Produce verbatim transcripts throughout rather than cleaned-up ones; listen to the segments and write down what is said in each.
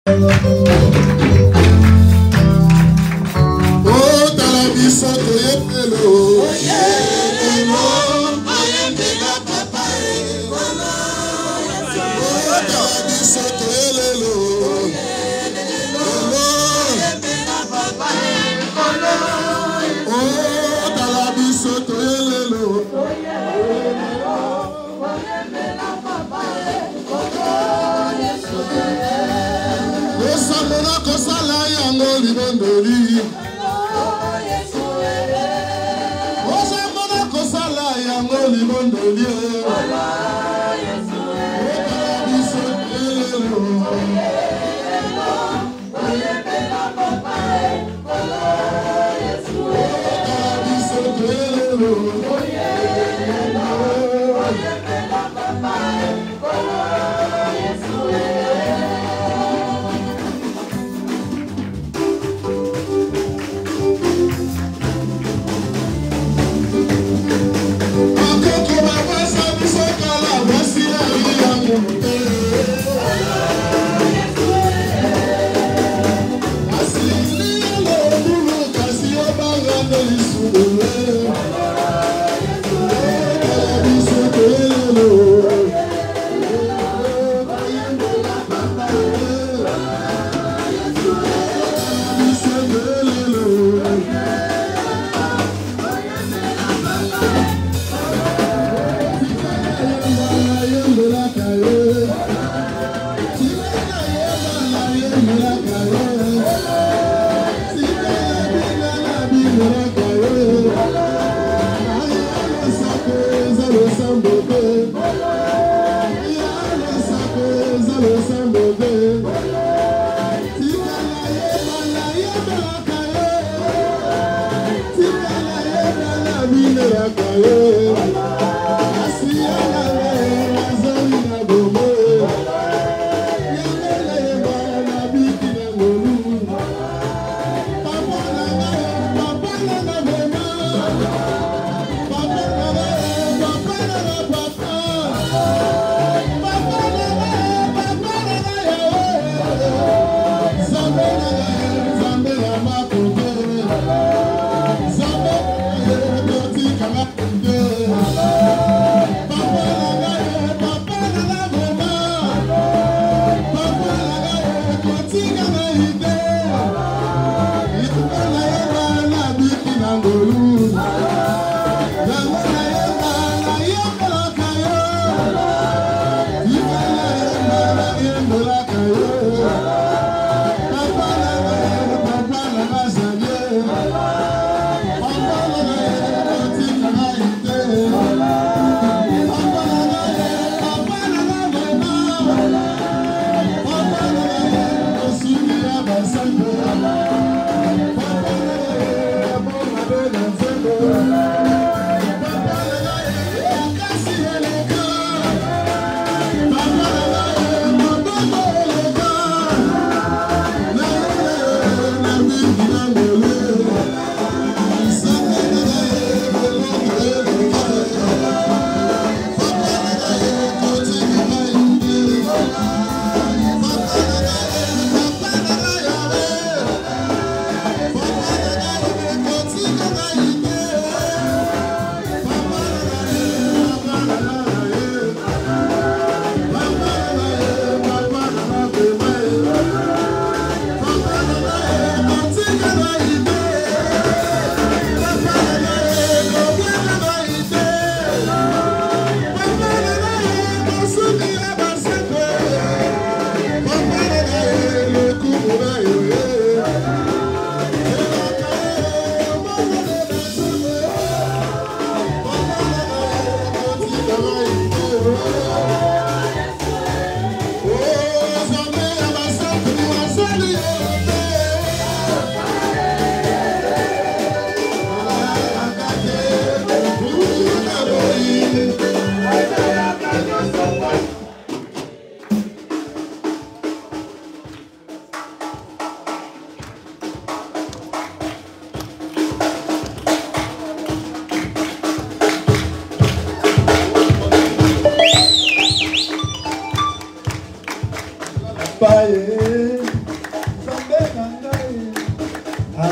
Zambé,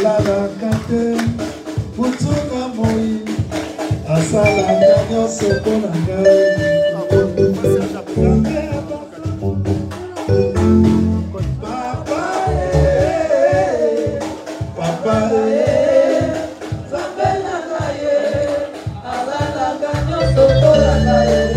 Alala kate, mutuka moi, asala kanyo soko nangai. Papa eh, papa eh, zambe nangai, alala kanyo soko nangai.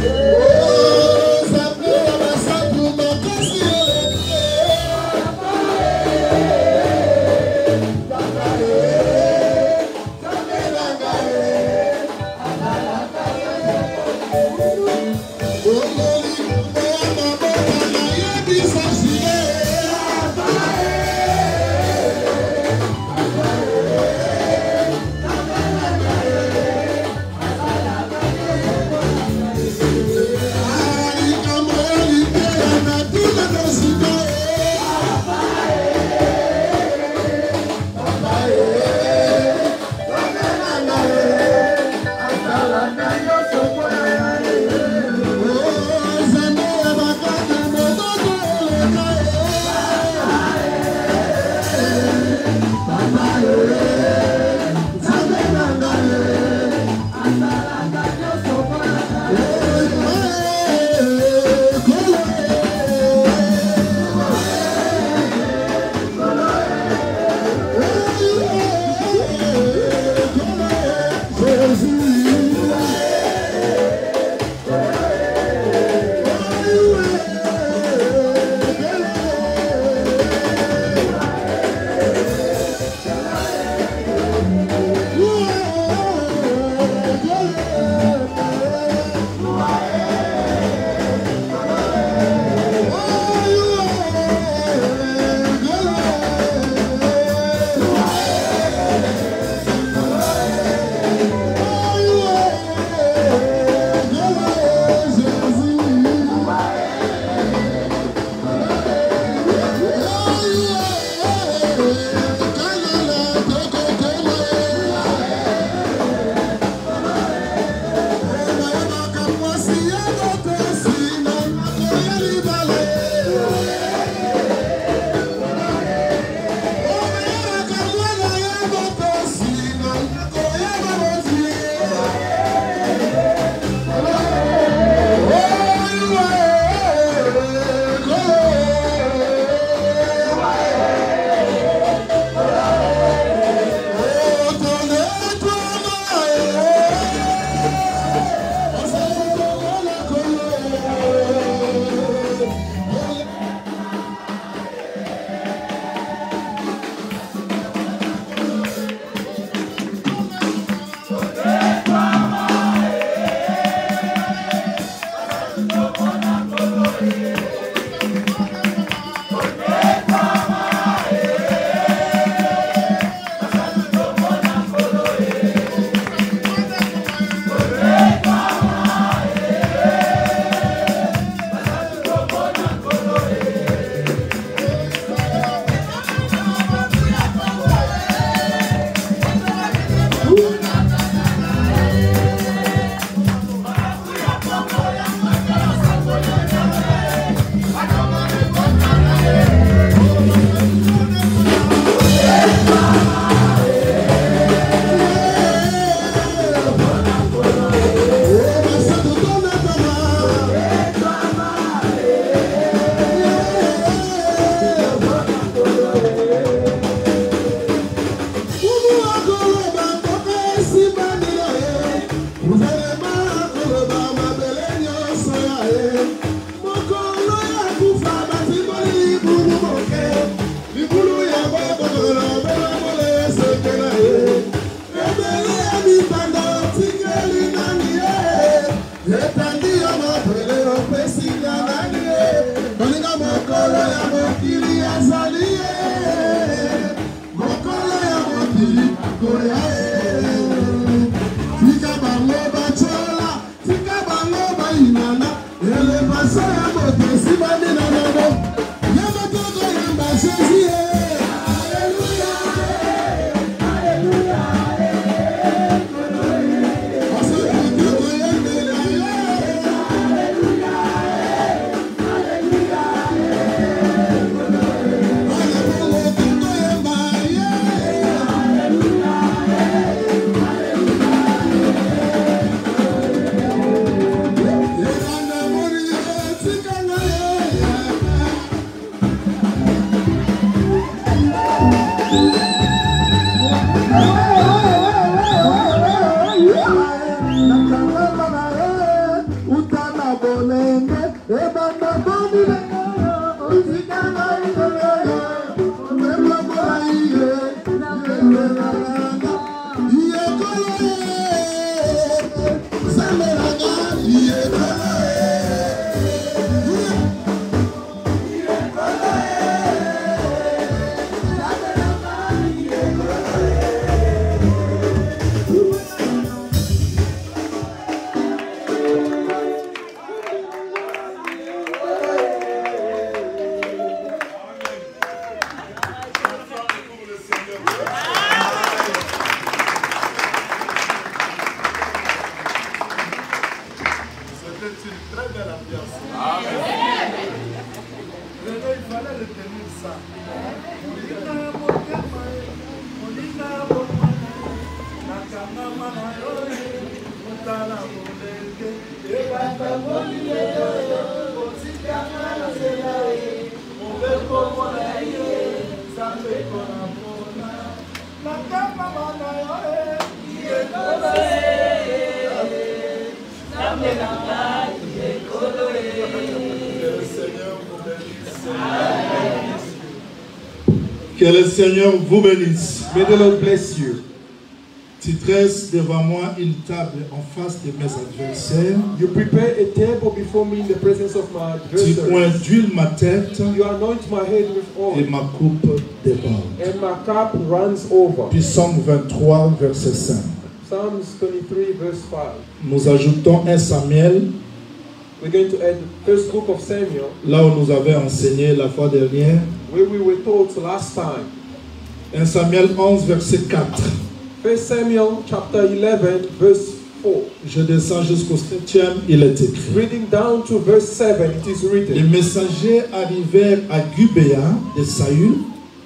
Que le Seigneur vous bénisse. May the Lord bless you. Tu dresses devant moi une table en face de mes adversaires. You prepare a table before me in the presence of my Tu adversaries. induis ma tête You anoint my head with et oil, ma coupe déborde. and my cup runs over. Puis Psaume vingt-trois, verset cinq. Psalms twenty-three, verse five. Nous ajoutons un Samuel, We're going to add the first book of Samuel, là où nous avait enseigné la fois dernière. where we were taught last time. un Samuel onze, verset quatre. First Samuel chapter eleven, verse four. Je descends jusqu'au septième, il est écrit. Reading down to verse seven, it is Les written. messagers arrivèrent à Gubéa de Saül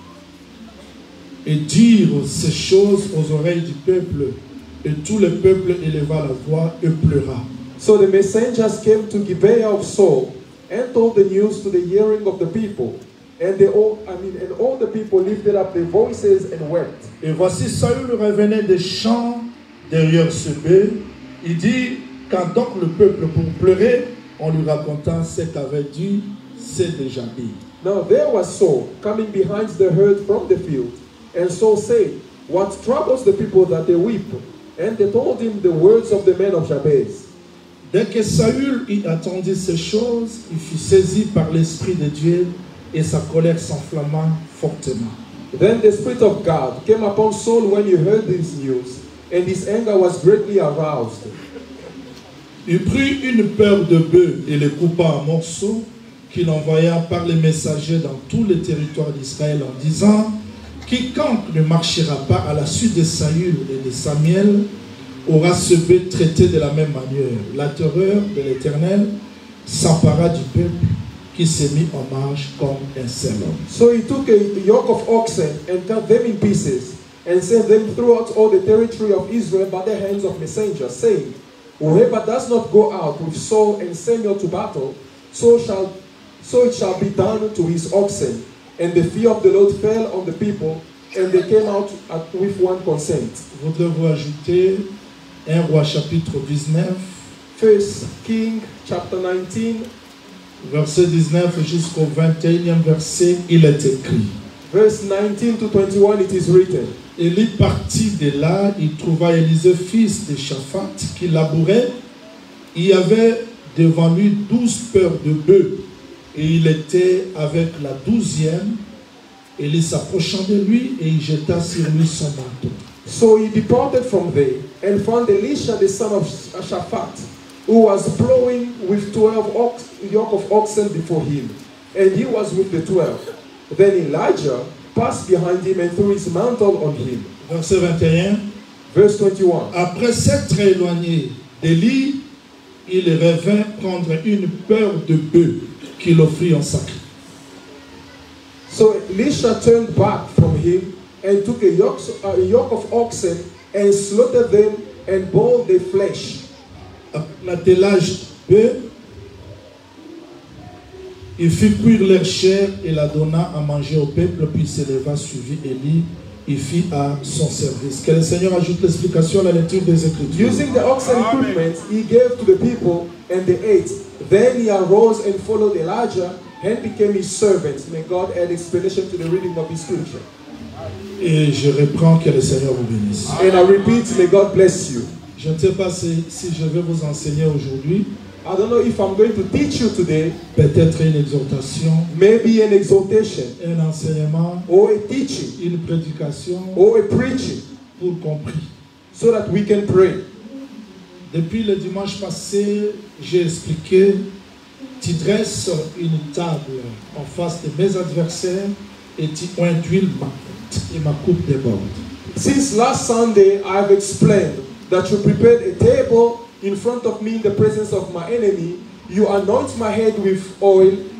et dirent ces choses aux oreilles du peuple. Et tout le peuple éleva la voix et pleura. So the messengers came to Gibeah of Saul and told the news to the hearing of the people. And they all, I mean, and all the people lifted up their voices and wept. Et voici Saül revenait des champs derrière ce bœuf. Il dit, quand donc le peuple pour pleurer, on lui raconta ce qu'avait dit, c'est déjà dit. Now there was Saul coming behind the herd from the field. And Saul said, what troubles the people that they weep? And they told him the words of the men of Jabez. Dès que Saül y attendit ces choses, il fut saisi par l'Esprit de Dieu et sa colère s'enflamma fortement. Then the Spirit of God came upon Saul when he heard this news, and his anger was greatly aroused. Il prit une paire de bœufs et les coupa en morceaux, qu'il envoya par les messagers dans tout le territoire d'Israël en disant, quiconque ne marchera pas à la suite de Saül et de Samuel aura ce bœuf traité de la même manière. La terreur de l'Éternel s'empara du peuple qui s'est mis en marche comme un seul homme. So he took a yoke of oxen and cut them in pieces, and sent them throughout all the territory of Israel by the hands of messengers, saying, whoever does not go out with Saul and Samuel to battle, so shall so it shall be done to his oxen. And the fear of the Lord fell on the people, and they came out at, with one consent. Voudrais-vous ajouter un roi chapitre dix-neuf, First King chapter nineteen, verset dix-neuf jusqu'au vingt et unième verset, il est écrit. verse nineteen to twenty-one, it is written. Élie partit de là, il trouva Élisée, fils de Shaphat, qui labourait. Il y avait devant lui douze paires de bœufs, et il était avec la douzième. Élie s'approchant de lui, et il jeta sur lui son manteau. So he departed from there, and found Elisha the son of Shaphat, who was plowing with twelve ox, yoke of oxen before him, and he was with the twelve. Then Elijah passed behind him and threw his mantle on him. Verset vingt et un. Verse twenty-one. Après s'être éloigné d'Élie, il revint prendre une paire de bœufs qu'il offrit en sacrifice. So Elisha turned back from him and took a yoke, a yoke of oxen and slaughtered them and boiled their flesh. L'attelage bœuf, il fit cuire leur chair et la donna à manger au peuple, puis il se leva, suivit Élie, il fit à son service. Que le Seigneur ajoute l'explication à la lecture des Écritures. Using the oxen equipment, he gave to the people, and they ate. Then he arose and followed Elijah and became his servant. May God add explanation to the reading of his scripture. Et je reprends, que le Seigneur vous bénisse. And I repeat, may God bless you. Je ne sais pas si, si je vais vous enseigner aujourd'hui, I don't know if I'm going to teach you today, peut-être une exhortation, maybe an exhortation, un enseignement, or a teaching, une prédication or a preaching, pour compris. so that we can pray. Depuis le dimanche passé, j'ai expliqué, tu dresses une table en face de mes adversaires et tu induis ma coupe et ma coupe déborde. Since last Sunday, I've explained that you prepared a table in front of me in the presence of my enemy. You anoint my head with oil,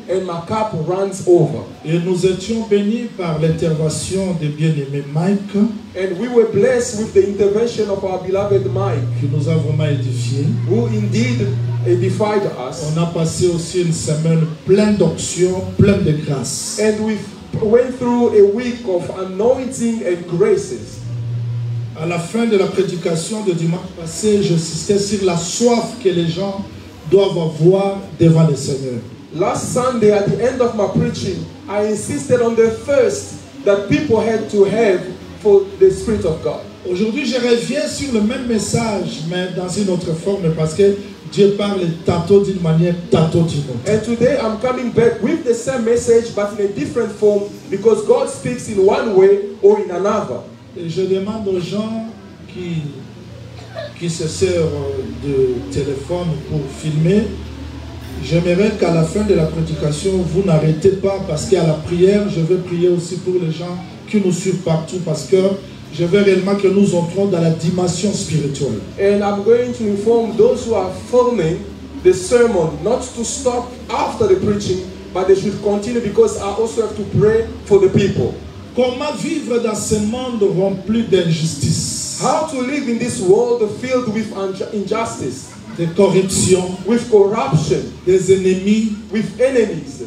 and my cup runs over. Et nous étions bénis par l'intervention du bien-aimé Mike, And we were blessed with the intervention of our beloved Mike, qui nous a vraiment édifiés. who indeed edified us. On a passé aussi une semaine pleine d'onction, pleine de grâce. And we went through a week of anointing and graces. À la fin de la prédication de dimanche passé, j'insistais sur la soif que les gens doivent avoir devant le Seigneur. Last Sunday, at the end of my preaching, I insisted on the thirst that people had to have for the Spirit of God. Aujourd'hui, je reviens sur le même message, mais dans une autre forme, parce que Dieu parle tantôt d'une manière, tantôt d'une autre. And today I'm coming back with the same message, but in a different form, because God speaks in one way or in another. Et je demande aux gens qui, qui se servent de téléphone pour filmer, j'aimerais qu'à la fin de la prédication, vous n'arrêtez pas, parce qu'à la prière, je vais prier aussi pour les gens qui nous suivent partout, parce que je veux réellement que nous entrons dans la dimension spirituelle. And I'm going to inform those who are filming the sermon not to stop after the preaching, but they should continue, because I also have to pray for the people. Comment vivre dans ce monde rempli d'injustice, How to live in this world filled with injustice, de corruption, with corruption, des ennemis, with enemies,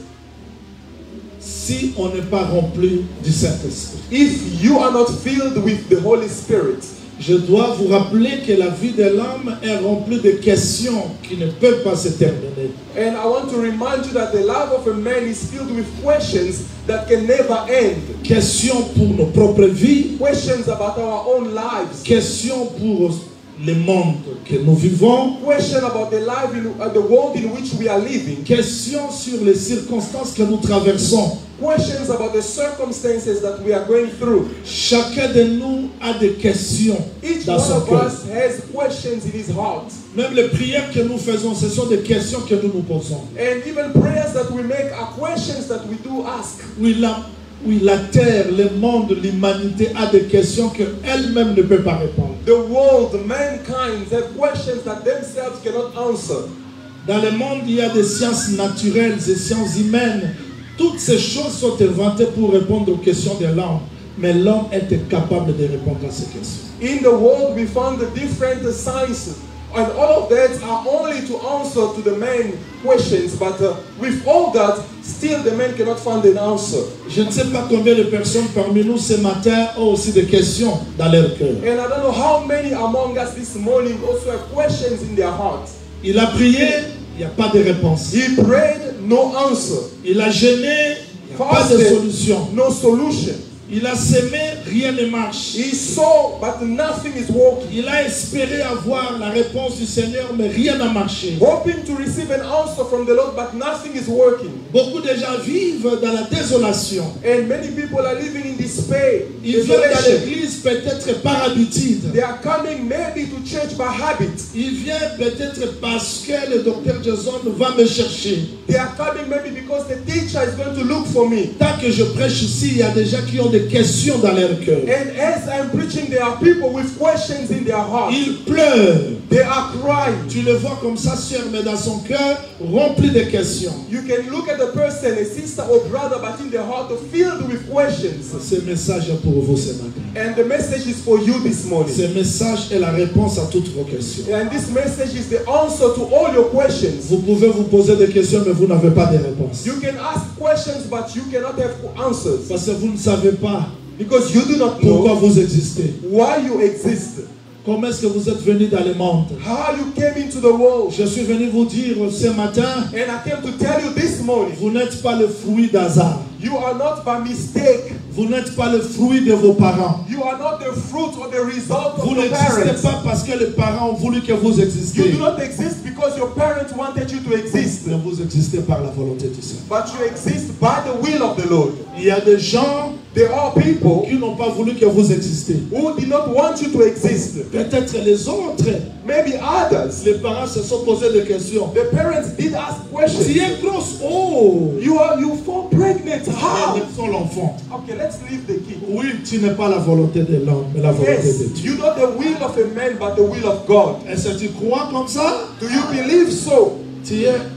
si on n'est pas rempli du Saint-Esprit. if you are not filled with the Holy Spirit. Je dois vous rappeler que la vie de l'homme est remplie de questions qui ne peuvent pas se terminer. And I want to remind you that the life of a man is filled with questions that can never end. Questions pour nos propres vies, Questions about our own lives. questions pour le monde que nous vivons, Questions about the life in uh, the world in which we are living. questions sur les circonstances que nous traversons. Questions about the circumstances that we are going through. Chacun de nous a des questions Each dans one son of cœur. us has questions in his heart. Même les prières que nous faisons, ce sont des questions que nous nous posons. And even prayers that we make are questions that we do ask. Oui, la, oui, la terre, le monde, l'humanité a des questions qu'elle-même ne peut pas répondre. The world, mankind have questions that themselves cannot answer. Dans le monde, il y a des sciences naturelles, des sciences humaines. Toutes ces choses sont inventées pour répondre aux questions de l'homme. Mais l'homme est incapable de répondre à ces questions. In the world, we found the different sciences, and all of that are only to answer to the man questions. But uh, with all that, still the man cannot find an answer. Je ne sais pas combien de personnes parmi nous ce matin ont aussi des questions dans leur cœur. And I don't know how many among us this morning also have questions in their heart. Il a prié, il n'y a pas de réponse. He prayed, no answer. Il a gêné, il n'y a pas de Fasted, solution. no solution. Il a semé, rien ne marche. He saw, but nothing is working. Il a espéré avoir la réponse du Seigneur, mais rien n'a marché. Hoping to receive an answer from the Lord, but nothing is working. Beaucoup de gens vivent dans la désolation. And many people are living in despair. Ils viennent dans Desolation. l'église peut-être par habitude. They are coming maybe to church by habit. Ils viennent peut-être parce que le docteur Jason va me chercher. They are coming maybe because the teacher is going to look for me. Tant que je prêche ici, il y a des gens qui ont des questions dans leur cœur. And as I'm preaching, there are people with questions in their heart. Ils pleurent. They are crying. Tu le vois comme ça, sœur, mais dans son cœur, rempli de questions. You can look at the person, a sister or brother, but in their heart filled with questions. Ce message est pour vous ce matin. And the message is for you this morning. Ce message est la réponse à toutes vos questions. And this message is the answer to all your questions. Vous pouvez vous poser des questions, mais vous n'avez pas de réponse. You can ask questions, but you cannot have answers. Parce que vous ne savez pas Because you do not pourquoi know vous existez. why you exist. Comment est-ce que vous êtes venu dans le monde? How you came into the world. Je suis venu vous dire ce matin, And I came to tell you this morning, vous n'êtes pas le fruit d'hasard. you are not by mistake. Vous n'êtes pas le fruit de vos parents. You are not the fruit or the result Vous of your n'existez parents. pas parce que les parents ont voulu que vous You existiez. do not exist because your parents wanted you to exist. Mais vous existez par la volonté du Seigneur. But you exist by the will of the Lord. Il y a des gens There are people qui n'ont pas voulu que vous existiez. who did not want you to exist. Peut-être les autres, Maybe others. les parents se sont posés des questions. The parents did ask Tu questions. es grosse, oh! You are you fall pregnant. How? Laissons l'enfant. Okay, let's leave the kid. Oui, tu n'es pas la volonté de l'homme, mais la volonté de Yes, Dieu. you're not the will of a man, but the will of God. Est-ce que tu crois comme ça? Do you believe so? Tu es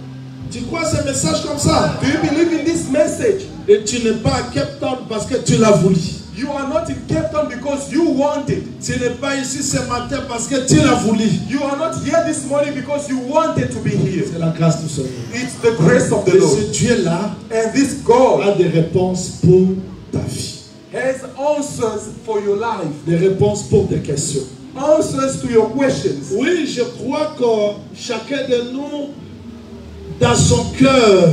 Tu crois ce message comme ça? Do you believe in this message? Et tu n'es pas à Cape Town parce que tu l'as voulu. You are not in Cape Town because you want it. Tu n'es pas ici ce matin parce que tu l'as voulu. You are not here this morning because you wanted to be here. C'est la grâce du Seigneur. It's the grace of the Et Lord. ce Dieu-là And this God a des réponses pour ta vie. has answers for your life. Des réponses pour tes questions. Answers to your questions. Oui, je crois que chacun de nous, dans son cœur,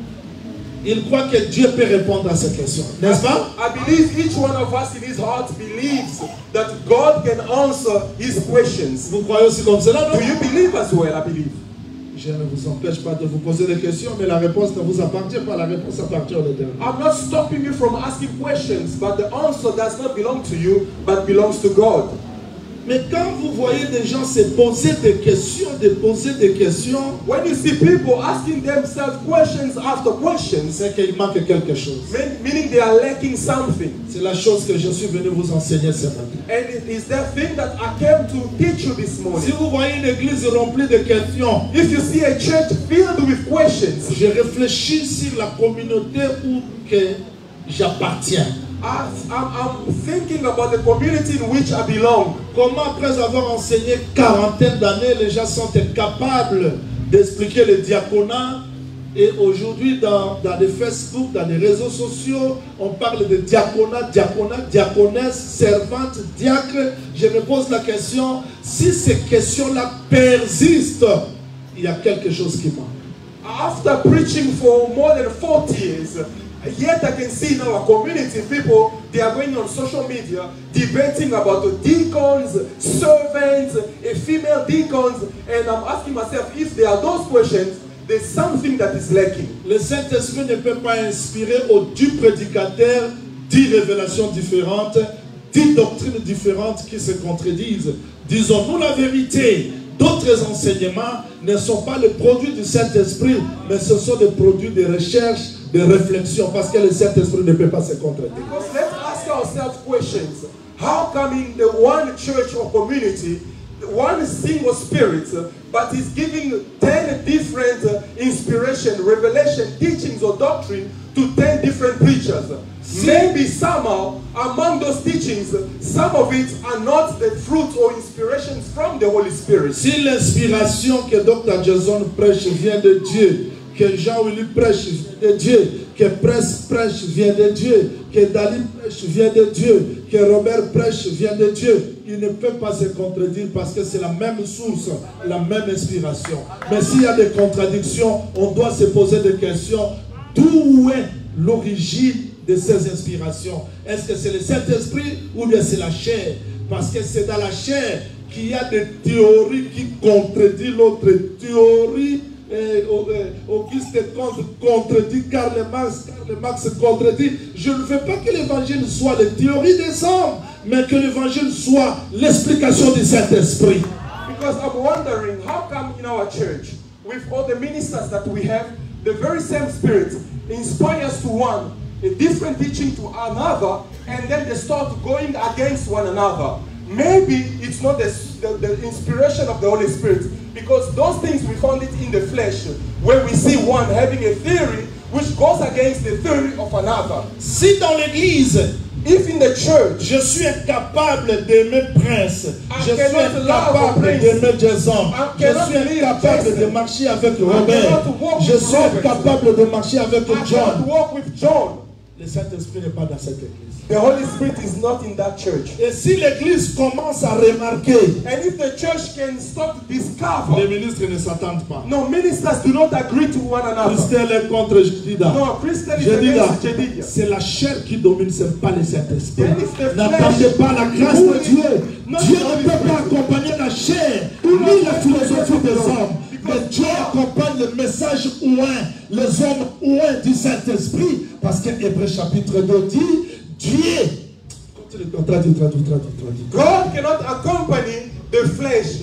il croit que Dieu peut répondre à ces questions. N'est-ce pas? I believe each one of us in his heart believes that God can answer his questions. Vous croyez aussi comme cela, non? Do you believe as well? I believe. Je ne vous empêche pas de vous poser des questions, mais la réponse ne vous appartient pas. La réponse appartient au Éternel. I'm not stopping you from asking questions, but the answer does not belong to you, but belongs to God. Mais quand vous voyez des gens se poser des questions, de poser des questions, When you see people asking themselves questions after questions, c'est qu'il manque quelque chose. mean- meaning they are lacking something. C'est la chose que je suis venu vous enseigner ce matin. And it is that thing that I came to teach you this Si morning. vous voyez une église remplie de questions, If you see a church filled with questions, je réfléchis sur la communauté où que j'appartiens. I, I'm, I'm thinking about the community in which I belong. Comment après avoir enseigné quarantaine d'années, les gens sont incapables d'expliquer le diaconat. Et aujourd'hui, dans, dans les Facebook, dans les réseaux sociaux, on parle de diaconat, diaconat, diaconesse, servante, diacre. Je me pose la question, si ces questions-là persistent, il y a quelque chose qui manque. After preaching for more than forty years, yet I can see in our community people, they are going on social media debating about the deacons, servants, a female deacons, and I'm asking myself if there are those questions, there's something that is lacking. Le Saint-Esprit ne peut pas inspirer aux dix prédicateurs dix révélations différentes, dix doctrines différentes qui se contredisent. Disons-nous la vérité. D'autres enseignements ne sont pas le produit du Saint-Esprit, mais ce sont des produits de recherche, de réflexion, parce que le Saint-Esprit ne peut pas se contredire. Because let's ask ourselves questions. How come in the one church or community, one single spirit, but is giving ten different uh, inspiration, revelation, teachings or doctrine to ten different preachers? Maybe somehow among those teachings, some of it are not the fruit or inspirations from the Holy Spirit. Si l'inspiration que docteur Jason prêche vient de Dieu, que Jean-Willy prêche vient de Dieu, que Presse prêche vient de Dieu, que Dali prêche vient de Dieu, que Robert prêche vient de Dieu, il ne peut pas se contredire parce que c'est la même source, la même inspiration. Mais s'il y a des contradictions, on doit se poser des questions. D'où est l'origine de ces inspirations? Est-ce que c'est le Saint-Esprit ou bien c'est la chair? Parce que c'est dans la chair qu'il y a des théories qui contredisent l'autre théorie. Et Auguste Comte contredit Karl Marx, Karl Marx contredit. Je ne veux pas que l'évangile soit les théories des hommes, mais que l'évangile soit l'explication du Saint-Esprit. Because I'm wondering, how come in our church, with all the ministers that we have, the very same spirit inspires to one, a different teaching to another, and then they start going against one another. Maybe it's not the, the, the inspiration of the Holy Spirit, because those things we found it in the flesh, where we see one having a theory which goes against the theory of another. Si dans l'église, if in the church, je suis incapable d'aimer Prince, I je suis cannot love incapable Prince. d'aimer Jason, I je cannot suis believe incapable Jason. de marcher avec I Robert, cannot walk je with suis Robert. incapable de marcher avec I cannot John. walk with John. Le Saint-Esprit n'est pas dans cette église. The Holy Spirit is not in that church. Et si l'église commence à remarquer, And if the church can start to discover, les ministres ne s'attendent pas. no, ministers do not agree to one another. Christelle est contre Jedida. No, Christian is Jedida, against Jedidiah. c'est la chair qui domine, ce n'est pas le Saint-Esprit. And if the N'attendez flesh- pas la grâce Who de is- Dieu. not Dieu the Holy ne peut pas Spirit. accompagner la chair, Do not ni la accompany philosophie the des Lord. hommes. Mais Because Dieu accompagne le message ouin, les hommes ouin du Saint-Esprit. Parce que Hébreux chapitre deux dit, Dieu, continue, traduis, traduis, traduis, traduis. God cannot accompany the flesh.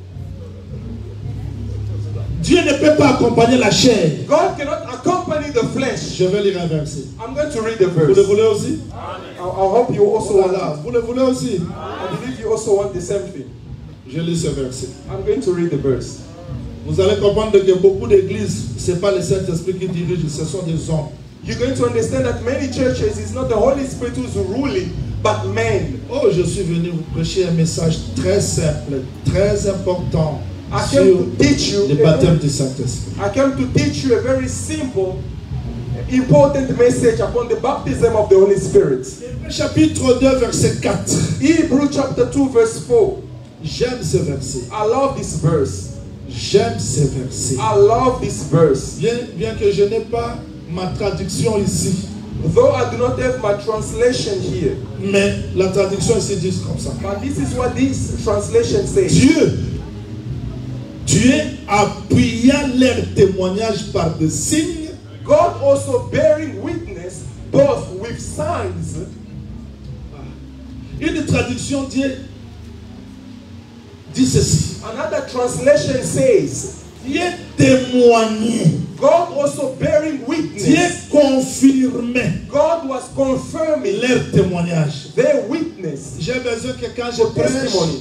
Dieu ne peut pas accompagner la chair. God cannot accompany the flesh. Je vais lire un verset. I'm going to read the Vous le verse. voulez aussi? I, I hope you also Oh là want là, it. vous le voulez aussi? I believe you also want the same thing. Je lis ce verset. I'm going to read the verse. Vous allez comprendre que beaucoup d'églises, ce n'est pas le Saint-Esprit qui dirige, ce sont des hommes. You're going to understand that many churches, it's not the Holy Spirit who's ruling, but men. Oh, je suis venu vous prêcher un message très simple, très important I sur came to teach you. le baptême du Saint-Esprit. I came to teach you a very simple, important message upon the baptism of the Holy Spirit. Chapitre deux, verset quatre. Hebrew chapter two, verse four. J'aime ce verset. I love this verse. J'aime ce verset. I love this verse. Bien, bien que je n'ai pas ma traduction ici, Though I do not have my translation here, mais la traduction ici dit comme ça. but this is what this translation says. Dieu, Dieu appuyant leur témoignage par des signes, God also bearing witness both with signs. une traduction dit, dit ceci. Another translation says, Dieu témoignait, God also bearing Dieu witness. confirmait God was confirming leur témoignage. their witness, J'ai besoin que quand je prêche, testimony.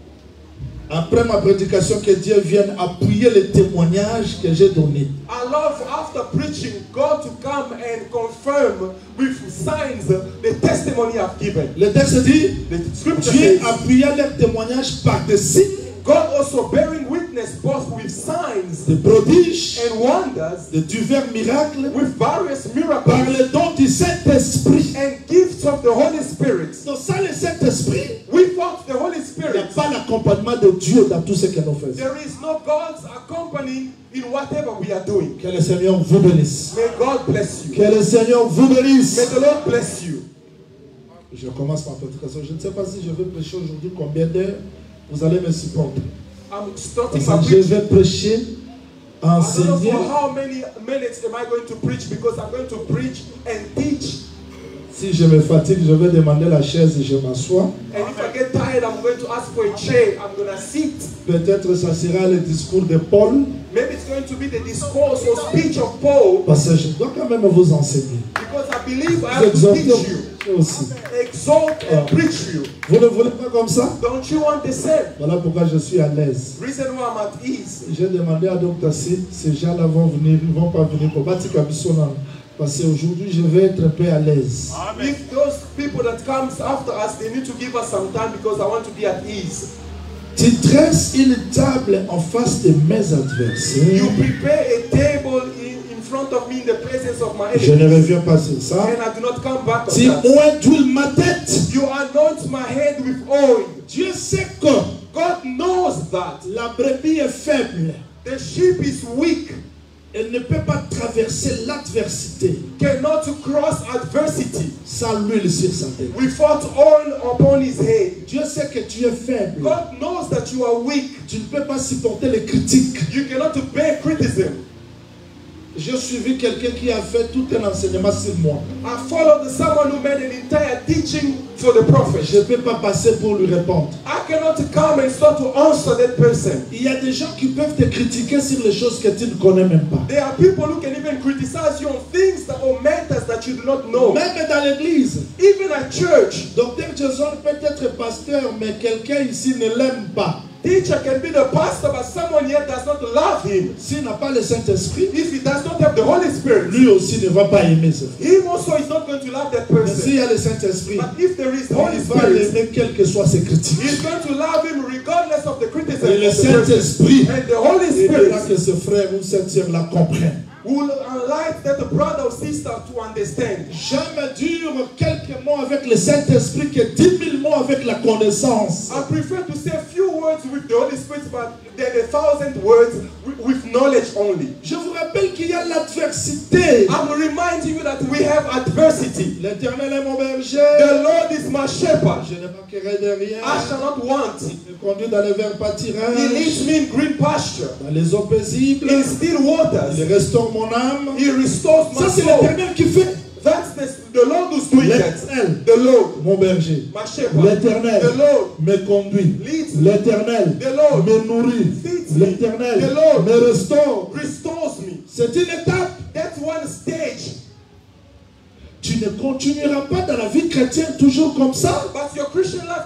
après ma prédication, que Dieu vienne appuyer les témoignages que j'ai donnés. I love after preaching God to come and confirm with signs the testimony I've given. Le texte dit, The scripture Dieu says, appuyant leurs témoignages par des signes, God also bearing witness both with signs des prodiges, and wonders, de divers miracles, with various par miracles le don du Saint-Esprit. and gifts of the Holy Spirit. Donc sans le Saint-Esprit, Without the Holy il n'y a Spirit, pas l'accompagnement de Dieu dans tout ce que nous faisons. there is no God's accompanying in whatever we are doing. Que le Seigneur vous bénisse. May God bless you. Que le Seigneur vous bénisse. May the Lord bless you. Je commence ma prédication. Je ne sais pas si je vais prêcher aujourd'hui combien d'heures. Vous allez me supporter. I'm starting Parce my que je preaching. vais prêcher, I don't know enseigner. for how many minutes am I going to preach, because I'm going to preach and teach. Si je me fatigue, je vais demander la chaise et je m'assois. And if I get tired, I'm going to ask for a chair. I'm going to sit. Peut-être ça sera le discours de Paul. Maybe it's going to be the discourse or speech of Paul, Parce que je dois quand même vous enseigner. because I believe I Vous have to exhorter teach you, aussi. exalt and preach you. Vous ne voulez pas comme ça? Don't you want the same? Voilà pourquoi je suis à l'aise. Reason why I'm at ease. J'ai demandé à Docteur Sid, ces gens-là vont venir, ils ne vont pas venir pour Bati Kabisona. Parce qu'aujourd'hui, je vais être un peu à l'aise. If those people that comes after us, they need to give us some time, because I want to be at ease. Tu dresses une table en face de mes adversaires. You prepare a table in, in front of me in the presence of my Je ne enemies, reviens pas sur ça. and I do not come back on Tu that. ointules ma tête. You anoint my head with oil. Dieu sait que God knows that la brebis est faible. the sheep is weak, Elle ne peut pas traverser l'adversité cannot cross adversity sans l'huile sur sa tête. without oil upon his head. Dieu sait que tu es faible. God knows that you are weak. Tu ne peux pas supporter les critiques. You cannot bear criticism. J'ai suivi quelqu'un qui a fait tout un enseignement sur moi. I followed someone who made an entire teaching for the prophet. Je ne peux pas passer pour lui répondre. I cannot come and start to answer that person. Il y a des gens qui peuvent te critiquer sur les choses que tu ne connais même pas. There are people who can even criticize you on things that or matters that you do not know. Même dans l'église. Even at church, Docteur Jason peut être pasteur, mais quelqu'un ici ne l'aime pas. teacher can be the pastor, but someone here does not love him. S'il n'a pas le Saint-Esprit, If he does not have the Holy Spirit, lui aussi ne va pas aimer ce frère. him also is not going to love that Mais s'il person. y a le Saint-Esprit, But if there is the il Holy va Spirit, l'aimer quelles que soient ses critiques. he's going to love him regardless of the criticism Et le of the person. Saint-Esprit And the Holy aidera Spirit que ce frère ou cette sœur la comprenne. will enlighten that brother or sister to understand. J'aime dire quelques mots avec le Saint-Esprit que dix mille mots avec la connaissance. I prefer to say a few words with the Holy Spirit, but than a thousand words with, with knowledge only. Je vous rappelle qu'il y a l'adversité. I'm reminding you that we have adversity. L'Éternel est mon berger. The Lord is my shepherd. Je ne manquerai de rien. I shall not want. Il me conduit dans les verts pâtirages, He leads me in green pasture, dans les eaux paisibles. in still waters. Il restaure mon âme. He restores my Ça, c'est soul. l'Éternel qui fait. That's the, the Lord who's doing that. L'Éternel, The Lord, mon berger. my shepherd. L'Éternel The Lord me conduit. leads me. L'Éternel The Lord me nourrit. feeds me. L'Éternel The Lord me restaure. restores me. C'est une étape. That's one stage. Tu ne continueras pas dans la vie chrétienne toujours comme ça. But your Christian life cannot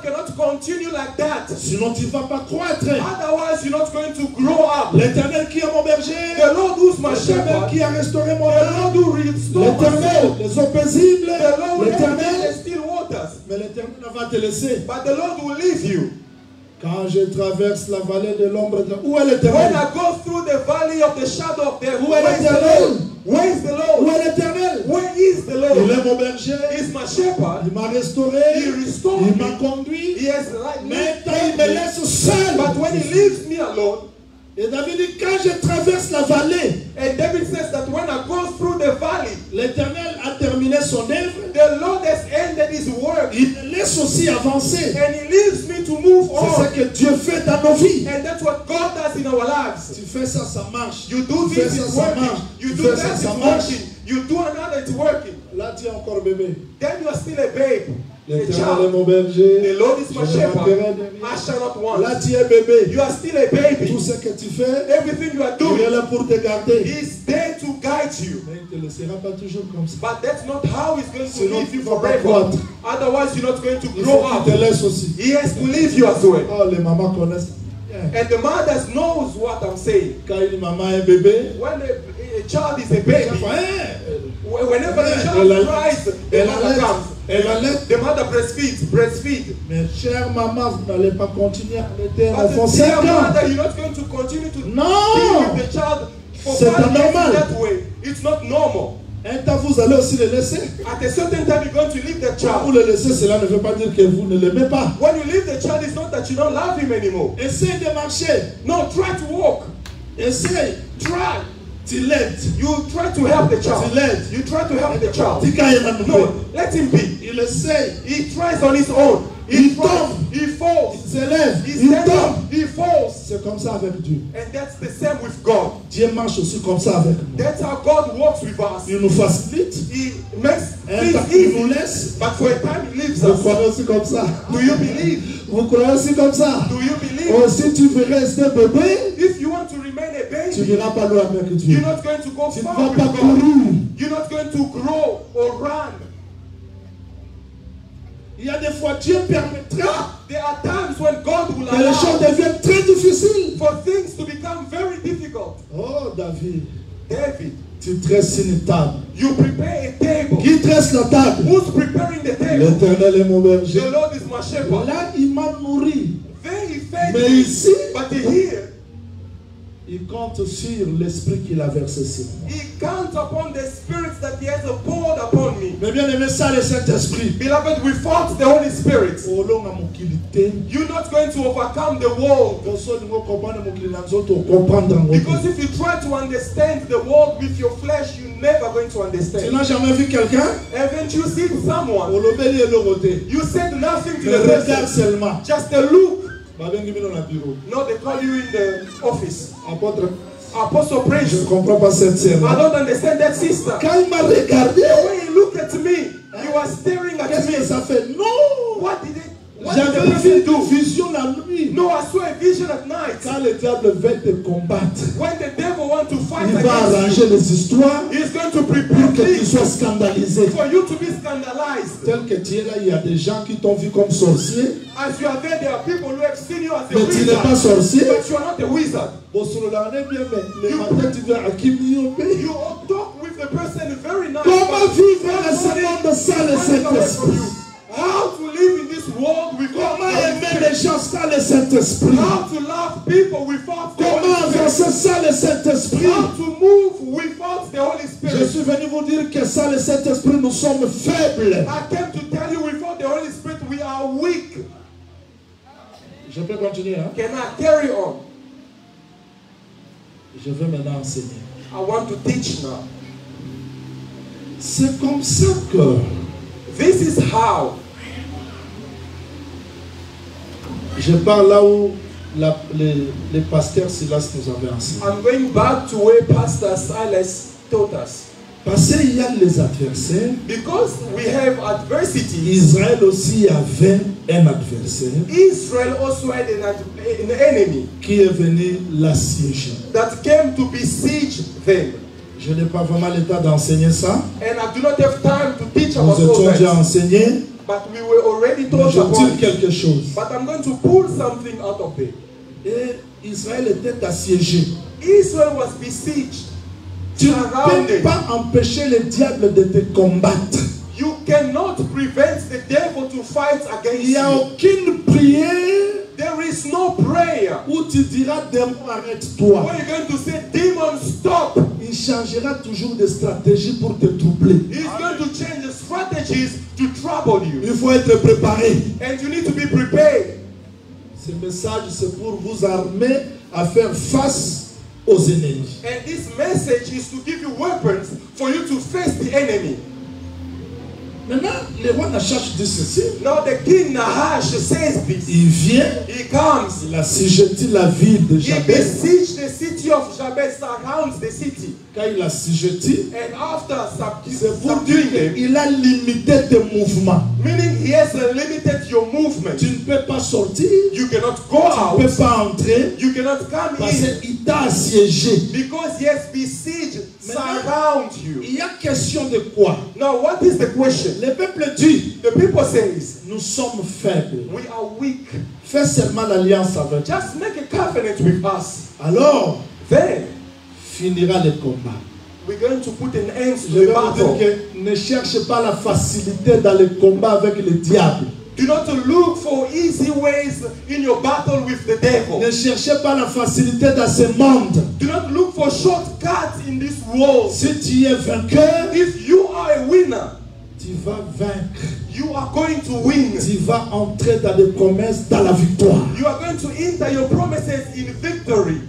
continue like that. Sinon, tu ne vas pas croître. Otherwise, you're not going to grow up. L'Éternel qui est mon berger. The Lord who's my L'Éternel shepherd. qui a restauré mon The âme. Lord who restores my L'Éternel, soul. les eaux paisibles. The Lord will help you in the L'Éternel. still waters. Mais l'Éternel ne va te laisser. But the Lord will leave you. Quand je traverse la vallée de l'ombre de... Où est When l'Éternel? I go through the valley of the shadow of death, Où est where is the l'Éternel? Lord? Where is the Où Lord? est l'Éternel? Where is the Il Lord? est mon berger. He's my shepherd. Il m'a restauré. He restored Il me. m'a conduit. He has like Mais quand il me laisse seul. But when he leaves me alone, Et David dit, quand je traverse la vallée, and David says that when I go through the valley, l'Éternel a terminé son œuvre. the Lord has ended his work. Il me laisse aussi avancer. And he leaves me to move C'est on. ce que Dieu fait dans nos vies. And that's what God does in our lives. Tu fais ça, ça marche. You do Tu fais this, ça, it's ça working. marche. You Tu do fais that, ça, it's ça marche. working. You do another, it's working. Là, tu es encore bébé. Then you are still a babe, a L'Éternel est child. mon berger. The Lord is my Je ne shepherd. manquerai de rien. I shall not want. Là, tu es bébé. You are still a baby. Tout ce que tu fais, Everything you are il est doing là pour te garder. is there to guide you. Mais il ne te laissera pas toujours comme ça. But that's not how he's going to Sinon, leave you tu vas pas forever. croître. Otherwise, you're not going to Il grow faut up. qu'il te laisse aussi. He has to leave you as well. Oh, les mamans connaissent. Yeah. And the mothers knows what I'm saying. Quand une maman est bébé, When a, a child is a chaque baby, fois, hein, whenever the elle child allait- cries, the elle mother allait- comes. elle allait- The mother breastfeeds, breastfeed. Mais chère maman, vous n'allez pas continuer à allaiter un But enfant the dear cinq ans. mother, you're not going to continue to Non! deal with the child for C'est five years anormal. that way. It's not normal. Un temps, vous allez aussi le laisser. At a certain time, you're going to leave the Quand vous child. le laissez, cela ne veut pas dire que vous ne l'aimez pas. When you leave the child, it's not that you don't love him anymore. Essaye de marcher. No, try to walk. Essaye. Try. Tu l'aides. You try to help the child. Tu l'aides. You try to help the child. Tu quand il va nous faire. No, let him be. Il essaye. He tries on his own. He Il tries. tombe. He falls. Il s'élève. He Il stands tombe. up. He falls. C'est comme ça avec Dieu. And that's the same with God. Dieu marche aussi comme ça avec nous. That's how God walks with us. Il nous facilite. He makes Un temps things qu'il nous easy. laisse. But for a time, He leaves Vous us. croyez aussi comme ça. Do you believe? Vous croyez aussi comme ça. Do you believe? Oh, si tu veux rester bébé, If you want to remain a tu baby, n'iras pas loin avec Dieu. you're not going to go Tu ne far vas with pas God. courir. You're not going to grow or run. Il y a des fois, Dieu permettra There are times when God will que les choses allow deviennent très difficiles. for things to become very difficult. Oh, David, David, tu dresses une table. you prepare a table. Qui dresse la table? Who's preparing the table? L'Éternel est mon berger. The Lord is my shepherd. Là, il m'a nourri. There he fed Mais me. ici, But here, il compte sur l'esprit qu'il a versé sur moi. he counts upon the spirits that he has poured upon me. Mais bien aimé, ça, le Saint-Esprit. Beloved, without the Holy Spirit, Olonga mokilité. you're not going to overcome the world. Because Because if you try to understand the world with your flesh, you're never going to tu understand. n'as jamais vu quelqu'un? Haven't you seen someone? Olobeli elorote. You said nothing to Le the regard person, seulement. just a look. Babengi bino na bureau. No, they call you in the office. Apôtre, Apostle je Prince, ne comprends pas cette scène. I don't understand that sister. Quand il m'a regardé, When you look at me, you are staring at qu'est-ce que me. ça fait? Non! What did it? What did the J'avais person vu do? une vision la nuit. No, I saw a vision at night. Quand le diable va te combattre, When the devil wants to fight il va against arranger you, les histoires he's going to pour prepare que tu things sois scandalisé. for you to be scandalized. Tel que tu es là, il y a des gens qui t'ont vu comme sorcier, As you are there, there are people who have seen you as a mais tu n'es pas wizard, sorcier. but you are not a wizard. Bon, sur le lendemain, bien, mais le matin, tu viens à Kimiyombe. You talk with the person very nice. Comment but vivre one dans ce morning, monde sans le it's running away from Saint-Esprit? you. How to live in this world without Comment the Holy aimer Spirit? les gens sans le Saint-Esprit? How to love people without the Comment Holy Spirit? avancer sans le Saint-Esprit? How to move without the Holy Je Spirit? suis venu vous dire que sans le Saint-Esprit, nous sommes faibles. I came to tell you without the Holy Spirit we are weak. Je peux continuer, hein? Can I carry on? Je vais maintenant enseigner. I want to teach now. C'est comme ça que This is how. je parle là où la, les, les pasteurs Silas nous avaient enseigné. I'm going back to where Pastor Silas taught us. Parce qu'il y a les adversaires. Because we have adversity, Israël aussi avait un adversaire Israel also had an, ad- an enemy qui est venu l'assiéger. that came to besiege them. Je n'ai pas vraiment le temps d'enseigner ça. And I do not have time to teach Nous about all étions déjà that. enseignés. But we were already Mais told je about tire it. quelque chose. But I'm going to pull something out of it. Et Israël était assiégé. Israel was besieged, Tu ne peux surrounded. pas empêcher le diable de te combattre. You cannot prevent the devil to fight against Il n'y a you. aucune prière There is no prayer où tu diras démon arrête-toi. where you're going to say, demon, stop. Il changera toujours de stratégie pour te troubler. He's going to change the strategies to trouble you. Il faut être préparé. And you need to be prepared. Ce message, c'est pour vous armer à faire face aux ennemis. And this message is to give you weapons for you to face the enemy. Maintenant, le roi Nachash dit ceci. Now the king Nahash says this. Il vient, He comes. il assujettit la ville de He Jabez. besieged the city of Jabez, surrounds the city. Quand il assujettit, And after sub- c'est pour dire subduing them, qu'il a limité tes mouvements. meaning he has limited your movement. Tu ne peux pas sortir, You cannot go tu ne out. peux pas entrer, You cannot come parce in qu'il t'a assiégé. because he has besieged, Maintenant, surround you. il y a question de quoi? Now what is the question? Le peuple dit, The people says, nous sommes faibles. we are weak. Fais seulement l'alliance avec nous. Just make a covenant with us. Alors, Then finira le combat. we're going to put an end to Je vais the vous dire battle. que ne cherche pas la facilité dans le combat avec le diable. Do not look for easy ways in your battle with the devil. Ne cherchez pas la facilité dans ce monde. Do not look for shortcuts in this world. Si tu es vainqueur, If you are a winner, tu vas vaincre. you are going to win. Tu vas entrer dans les promesses, dans la victoire. You are going to enter your promises in victory,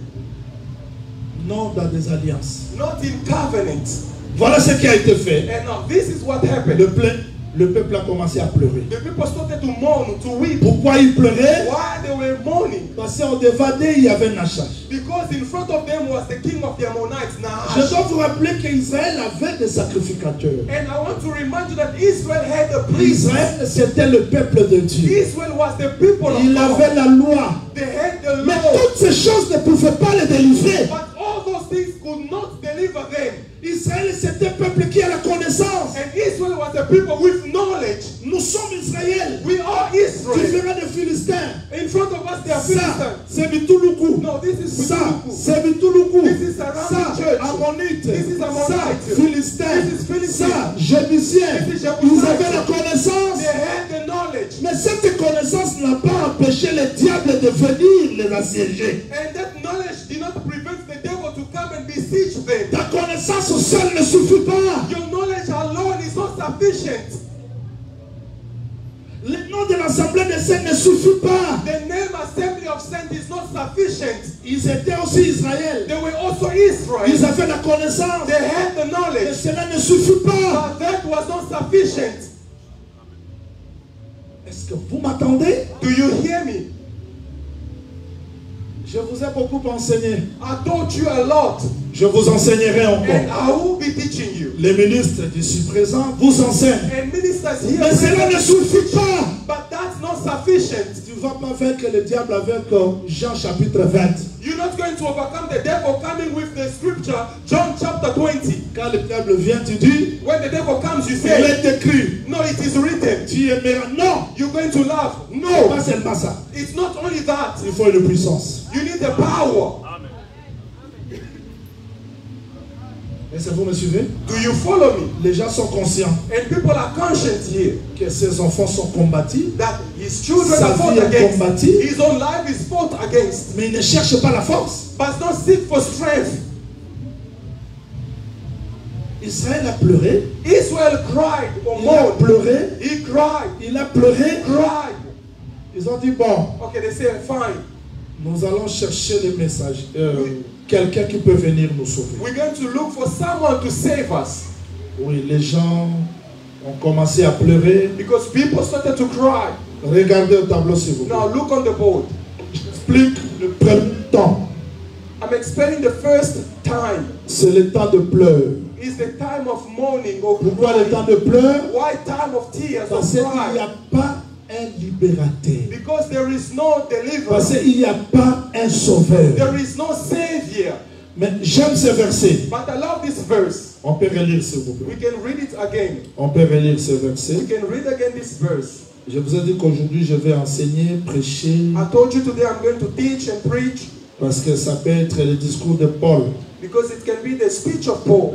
Non dans des alliances. not in covenant. Voilà ce qui a été fait. And now this is what happened. Le, ple- le peuple a commencé à pleurer. The people started to mourn, to weep. Pourquoi il pleurait? Why they were mourning? Parce qu'en devant d'eux, il y avait Nachash. Because in front of them was the king of the Ammonites, Je Nahash. dois vous rappeler qu'Israël avait des sacrificateurs. And I want to remind you that Israel had a priest. Israël, c'était le peuple de Dieu. Israel was the people of Il God. avait la loi. They had the Mais law. toutes ces choses ne pouvaient pas les délivrer. But all those things could not deliver them. Israël, c'est un peuple qui a la connaissance. And Israel was a people with knowledge. Nous sommes Israël. We are Israel. Différents des Philistins. In front of us, they are Ça, Philistines. c'est Bituluku. No, this is Ça, Bituluku. c'est Bituluku. This is surrounding Ça, church. Ammonite. This is Ammonite. Ça, Philistin. This is Philistine. Ça, Jébusien. This is Jebusite. Ils avaient la connaissance. They had the knowledge. Mais cette connaissance n'a pas empêché le diable de venir les assiéger. And that knowledge did not prevent the devil to come and besiege them. Ta connaissance seule ne suffit pas. Your knowledge alone is not sufficient. Le nom de l'Assemblée des saints ne suffit pas. The name Assembly of Saints is not sufficient. Ils étaient aussi Israël. They were also Israel. Ils avaient la connaissance. They had the Mais knowledge. cela ne suffit pas. But that was not sufficient. Est-ce que vous m'attendez? Do you hear me? Je vous ai beaucoup enseigné. I taught you a lot. Je vous enseignerai And encore. I will be teaching you. Les ministres d'ici présents vous enseignent. And ministers here. Mais cela ne suffit pas. But that's not sufficient. Tu ne vas pas vaincre le diable avec euh, Jean chapitre vingt. You're not going to overcome the devil coming with the scripture, John chapter twenty. Quand le diable vient, tu dis, When the devil comes, you il say, est écrit. no, it is written. Tu aimeras. Non. You're going to laugh. Non. No, Pas seulement ça. it's not only that. Il faut une puissance. You need the power. Est-ce que vous me suivez? Do you follow me? Les gens sont conscients And people are conscious here que ses enfants sont combattus. that his children Sa are fought vie est against. combattue. His own life is fought against. Mais ils ne cherchent pas la force. But not seek for strength. Israël a pleuré. Israel cried or Il a mourned. pleuré. He cried. Il a pleuré. Cried. Ils ont dit, bon, Okay, they say, fine. nous allons chercher les messages. Euh, Quelqu'un qui peut venir nous sauver. We're going to look for someone to save us. Oui, les gens ont commencé à pleurer. Because people started to cry. Regardez au tableau, s'il vous plaît. Now look on the board. J'explique le premier temps. I'm explaining the first time. C'est le temps de pleurs. It's the time of mourning or Pourquoi le crying. temps de pleurs? Why time of tears or Parce qu'il n'y cry? a pas un libérateur. Because there is no deliverer. Parce qu'il n'y a pas un sauveur. There is no savior. Mais j'aime ce verset. But I love this verse. On peut relire s'il vous We plaît. can read it again. On peut relire ce We verset. can read again this verse. Je vous ai dit qu'aujourd'hui je vais enseigner, prêcher, I told you today I'm going to teach and preach parce que ça peut être le discours de Paul. because it can be the speech of Paul.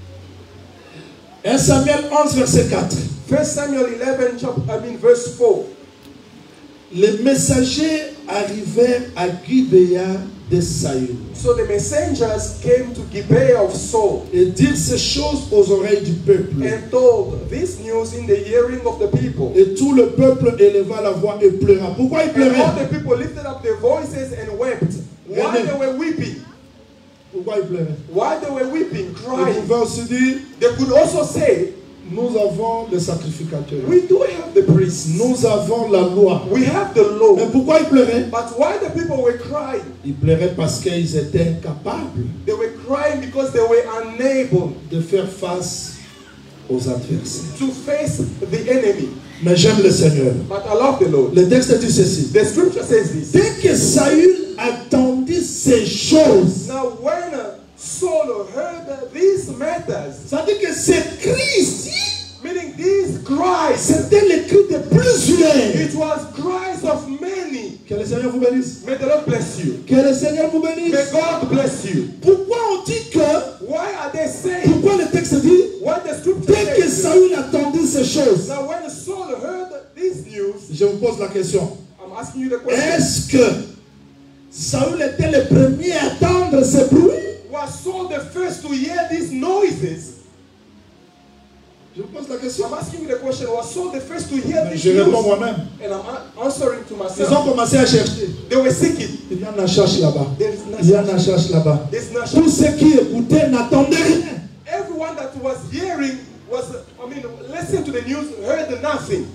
un Samuel onze, verset quatre. First Samuel eleven, chapter, I mean verse four. Les messagers arrivèrent à Gibea de Saül So the messengers came to Gibeah of Saul et dirent ces choses aux oreilles du peuple. and told this news in the hearing of the people. Et tout le peuple éleva la voix et pleura. Pourquoi ils And all pleuraient? the people lifted up their voices and wept. Why they were weeping? Pourquoi ils pleuraient? Why they were weeping, Ils crying? pouvaient aussi dire, They could also say, nous avons des sacrificateurs. we do have the priests. Nous avons la loi. We have the Mais law. pourquoi ils pleuraient? But why the people were crying? Ils pleuraient parce qu'ils étaient incapables They were crying because they were unable de faire face aux adversaires. to face the enemy. Mais j'aime le Seigneur. But I love the Lord. Le texte dit ceci. The scripture says this. Dès que Saül attendit ces choses, Now when uh, Saul heard these matters, ça dit que ces cris ici, meaning these cries, c'était les cris de plusieurs. it was cries of many. Que le Seigneur vous bénisse. May the Lord bless you. Que le Seigneur vous May bénisse. God bless you. Pourquoi on dit que, Why are they saying pourquoi le texte dit, what the scripture dès que says? Saül attendit ces choses, Now when Saul heard these news, je vous pose la question. I'm asking you the question. Est-ce que Saül était le premier à attendre ces bruits? Was Saul the first to hear these noises? Je vous pose la question. I'm asking you the question. Was Saul the first to hear Mais these je news? réponds moi-même. And I'm a- answering to Ils ont myself. commencé à chercher. They were seeking. Il y en a cherche là-bas. There's Il y en nothing. a cherche là-bas. There's Tous nothing. ceux qui écoutaient n'attendaient rien. Everyone that was hearing was, I mean, listening to the news, heard nothing.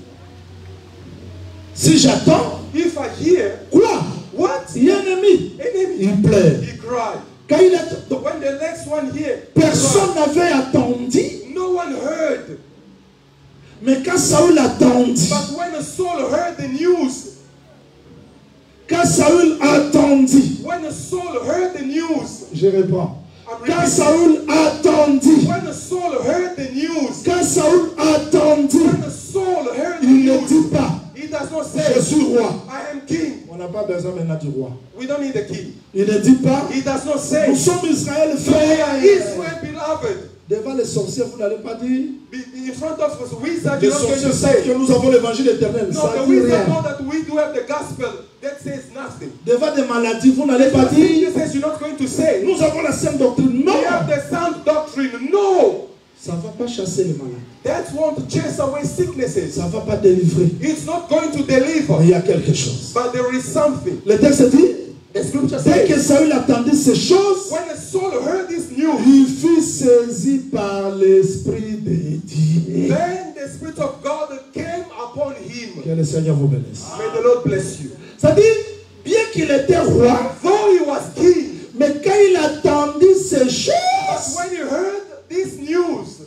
Si j'attends, If I hear, quoi? what? Il y a un ennemi. Enemy. Il pleure. He cried. Quand il est... Donc, When the next one here, personne n'avait attendu. no one heard. Mais quand Saül attendit, But when Saul heard the news, quand Saül attendit, when Saul heard the news, je réponds. I'm Quand repeating. Saül attendit, When Saul heard the news, quand Saül attendit, when Saul heard the il ne news, dit pas, he does not je say, suis roi. I am king. On n'a pas besoin maintenant du roi. We don't need a king. Il ne dit pas, He does not say, nous sommes Israël, we are frère. Israel beloved. Devant les sorciers, vous n'allez pas dire, Be- In front of us, wizards, les you're not going sorciers to savent que say. nous avons l'évangile éternel. No, Ça the dit wizards know rien. that we do have the gospel. That says nothing. Devant des maladies, vous n'allez pas The dire, says you're not going to say. nous avons la sainte doctrine. Non, We have the sound doctrine. No. ça ne va pas chasser les malades. That won't chase away sicknesses. Ça ne va pas délivrer. It's not going to Mais deliver. il y a quelque chose. But there is something. Le texte dit, The scripture dès que says, Saül attendit ces choses, when Saul heard this news, il fut saisi par l'Esprit de Dieu. then the Spirit of God came upon him. Que le Seigneur vous bénisse. May the Lord bless you. C'est-à-dire, bien qu'il était roi, Though he was king, mais quand il attendit ces but choses, when he heard this news,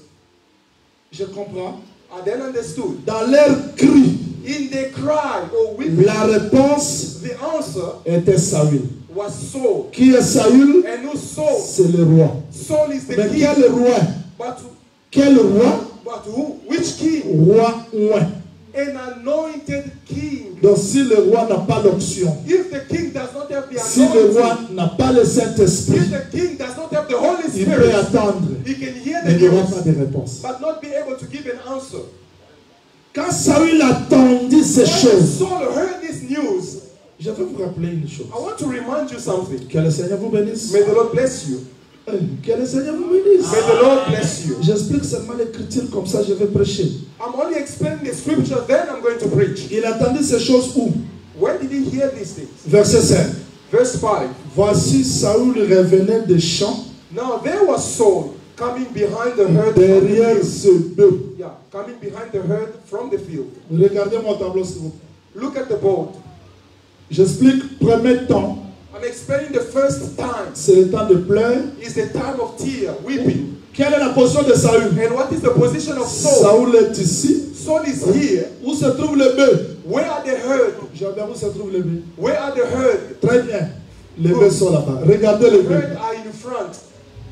je comprends, I then understood. dans leur cri, In the cry or weeping, la réponse the answer était Saül. was Saul. Qui est Saül? And who Saul? C'est le roi. Saul is the Mais king. quel roi? But, Quel roi? but who? Which king? Roi ouin. An anointed king. Donc si le roi n'a pas l'onction, If the king does not have the si le roi anointing, n'a pas le Saint-Esprit, if the king does not have the Holy il peut Spirit, attendre, he can hear mais the il n'aura pas news, de réponse. but not be able to give an answer. Quand Saül attendit ces When choses, Saul heard this news, je vais vous rappeler une chose. I want to remind you something. Que le Seigneur vous bénisse. May the Lord bless you. Eh, Que le Seigneur vous bénisse. May the Lord bless you. J'explique seulement l'écriture, comme ça je vais prêcher. I'm only explaining the scripture, then I'm going to preach. Il attendit ces choses où? When did he hear these things? Verset cinq. Verse five. Voici Saül revenait des champs Now there was Saul coming behind the herd. from the derrière field. ce bœuf. Yeah, coming behind the herd from the field. Regardez mon tableau s'il vous plaît. Look at the boat. J'explique, premier temps, I'm explaining the first time. c'est le temps de pleurs. Is the time of tear, weeping. Quelle est la position de Saül? And what is the position of Saul? Saül est ici. Saul is here. Où se trouve le bœuf? Where are the herd? Jabin, où se trouve le bœuf? Where are the herd? Très bien. Les bœufs sont là-bas. Regardez The le bœuf. herd are in front.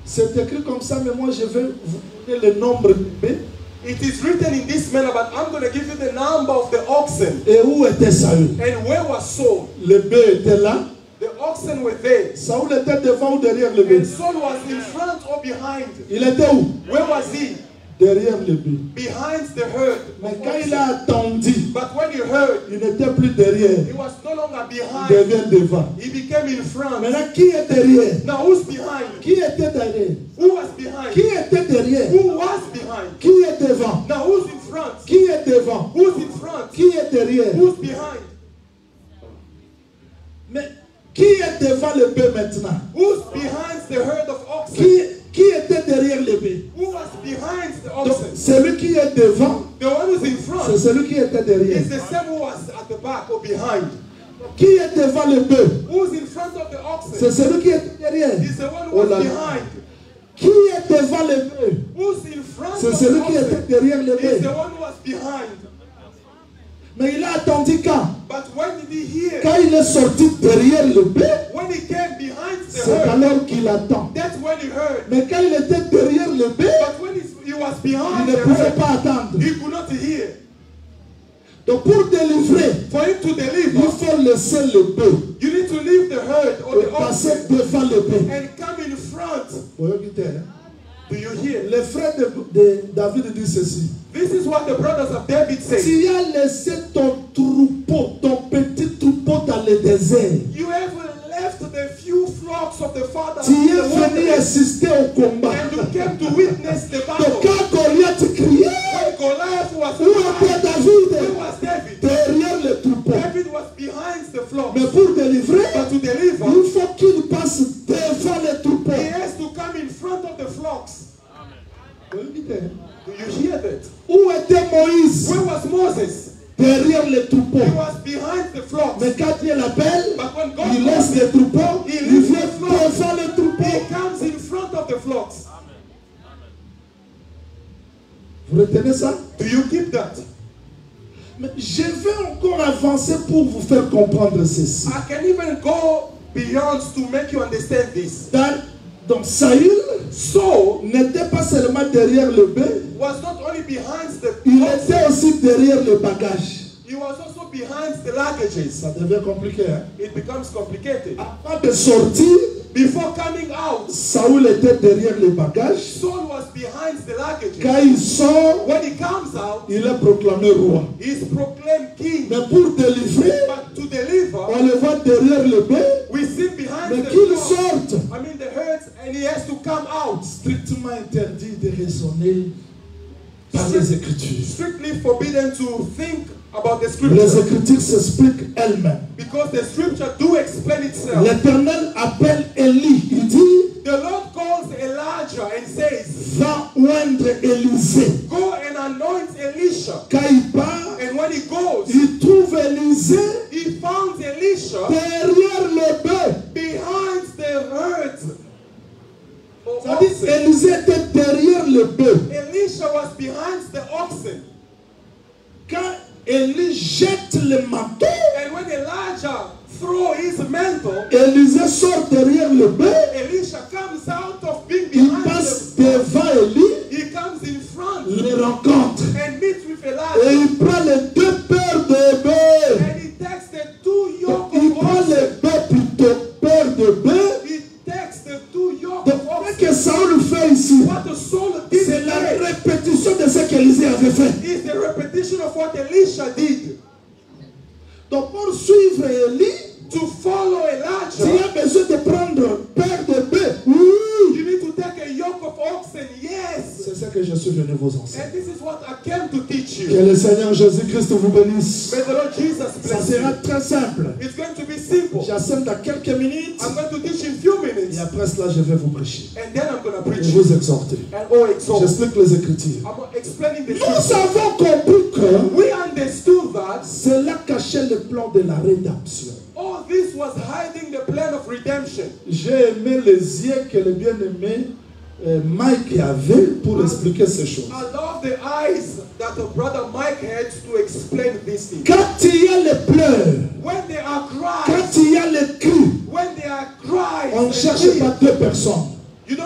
C'est écrit comme ça, mais moi je vais vous donner le nombre de bœufs. It is written in this manner, but I'm going to give you the number of the oxen. Et où était Saül? And where was Saul? Le bœuf était là. The oxen were there. Saül était devant ou derrière le bœuf? And Saul was in front or behind. Il était où? Where was he? Derrière le bœuf. Behind the herd. Mais quand il a attendu, But when he heard, il n'était plus derrière. he was no longer Il behind. devient devant. He became in front. Maintenant, qui est derrière? Now who's behind? Qui était derrière? Who was behind? Qui était derrière? Who was behind? Qui est devant? Now who's in front? Qui est devant? Who's in front? Qui est derrière? Who's behind? Mais qui est devant le bœuf maintenant? Who's behind the herd of oxen? Qui, qui était derrière le bœuf? Who was behind the Donc, oxen? celui qui est devant, The one who's in c'est front celui qui était derrière. is the same who was at the back or behind. Qui est devant le bœuf? Who's in front of the C'est oxen celui qui est derrière. is the one who Oh was là là. behind. Qui est devant le bœuf? Who's in front C'est of celui the qui était oxen derrière le is the bœuf. one who was behind. Mais il a attendu quand? But when did he hear? Quand il est sorti derrière le bœuf, When he came behind the c'est herd, alors qu'il attend. that's when he heard. Mais quand il était derrière le bœuf, But when he, he was il behind ne the pouvait herd, pas attendre. he could not hear. Donc pour délivrer, For him to il deliver, faut laisser le bœuf you need to leave the herd or et the passer oxen devant le bœuf. and come in front. Vous écoutez, hein? Do you hear? Les frères de, de David disent ceci. This is what the brothers of David say. Tu as laissé ton troupeau, ton petit troupeau dans le désert. You have left the few flocks of the father Tu in es the venu wilderness, assister au combat. and you came to witness the Donc battle. quand Goliath criait, When Goliath was où était behind, David? where was David? Derrière le troupeau. David was behind the flock. Mais pour délivrer, But to deliver, il faut qu'il passe devant le troupeau. he has to come in front of the flocks. Vous écoutez, hein? Do you hear that? Où était Moïse? Where was Moses? Derrière le troupeau. He was behind the flocks. Mais quand Dieu l'appelle, But when God il laisse le troupeau, He il leaves vient the flock. devant le troupeau. he comes in front of the flocks. Vous retenez ça? Do you keep that? Mais je vais encore avancer pour vous faire comprendre ceci. I can even go beyond to make you understand this. Dans- donc Saül Saul n'était pas seulement derrière le bœuf, was not only behind the il oxen, était aussi derrière le bagage. he was also behind the luggages. Ça devient compliqué, hein? It becomes complicated. Avant de sortir, Before coming out, Saül était derrière le bagage. Saul was behind the luggages. Quand il sort, When he comes out, il est proclamé roi. he is proclaimed king. Mais pour délivrer, But to deliver, on le voit derrière le bœuf, we see behind mais the qu'il flock, sorte. I mean the herds, and he has to come out. Strictement interdit de raisonner par les Écritures. Strictly forbidden to think about the Les scripture. Écritures s'expliquent elles-mêmes. Because the scripture do explain itself. L'Éternel appelle Élie. Il dit, The Lord calls Elijah and says, va oindre Élisée. go and anoint Elisha. Quand il part, And when he goes, il trouve Élisée he found Elisha derrière le bœuf. behind the herds. of Ça dit, oxen. Élisée était derrière le bœuf. Elisha was behind the oxen. Quand Élie jette le manteau, And when Elijah throw his mantle, Élisée sort derrière le bœuf. Elisha comes out of being Il behind passe the devant Élie, He comes in front le rencontre. and meets with Et Elijah. il prend les deux paires de bœufs. And he takes the two yoke Il of prend oxen. les bœufs plutôt, paires de bœufs. He takes the two yoke Donc, of ce oxen. que Saül fait ici, What the soul did c'est la today répétition de ce qu'Élisée avait fait. is the repetition of what Elisha did. Donc, pour suivre Élie, To follow tu Elijah, as besoin de prendre paire de bœufs. Oui. you need to take a yoke of oxen. Yes. C'est ça que je suis venu vous enseigner. And this is what I came to teach Que you. le Seigneur Jésus-Christ vous bénisse. May the Lord Jesus Ça bless sera you. très simple. It's going to be simple. J'enseigne dans quelques minutes. I'm going to teach in few Et minutes. après cela, je vais vous prêcher. And then I'm going to Et preach vous exhorter. and all exalt. J'explique les Écritures. I'm explaining the Nous scripture. avons compris que We understood that cela cachait le plan de la rédemption. all this was hiding the plan of redemption. J'ai aimé les yeux que le bien-aimé euh, Mike avait pour expliquer ces choses. I love the eyes that the brother Mike had to explain this thing. Quand il y a les pleurs, When they are quand cries, il y a les cris, when they are cries, on ne and cherche tears, pas deux personnes. you don't look for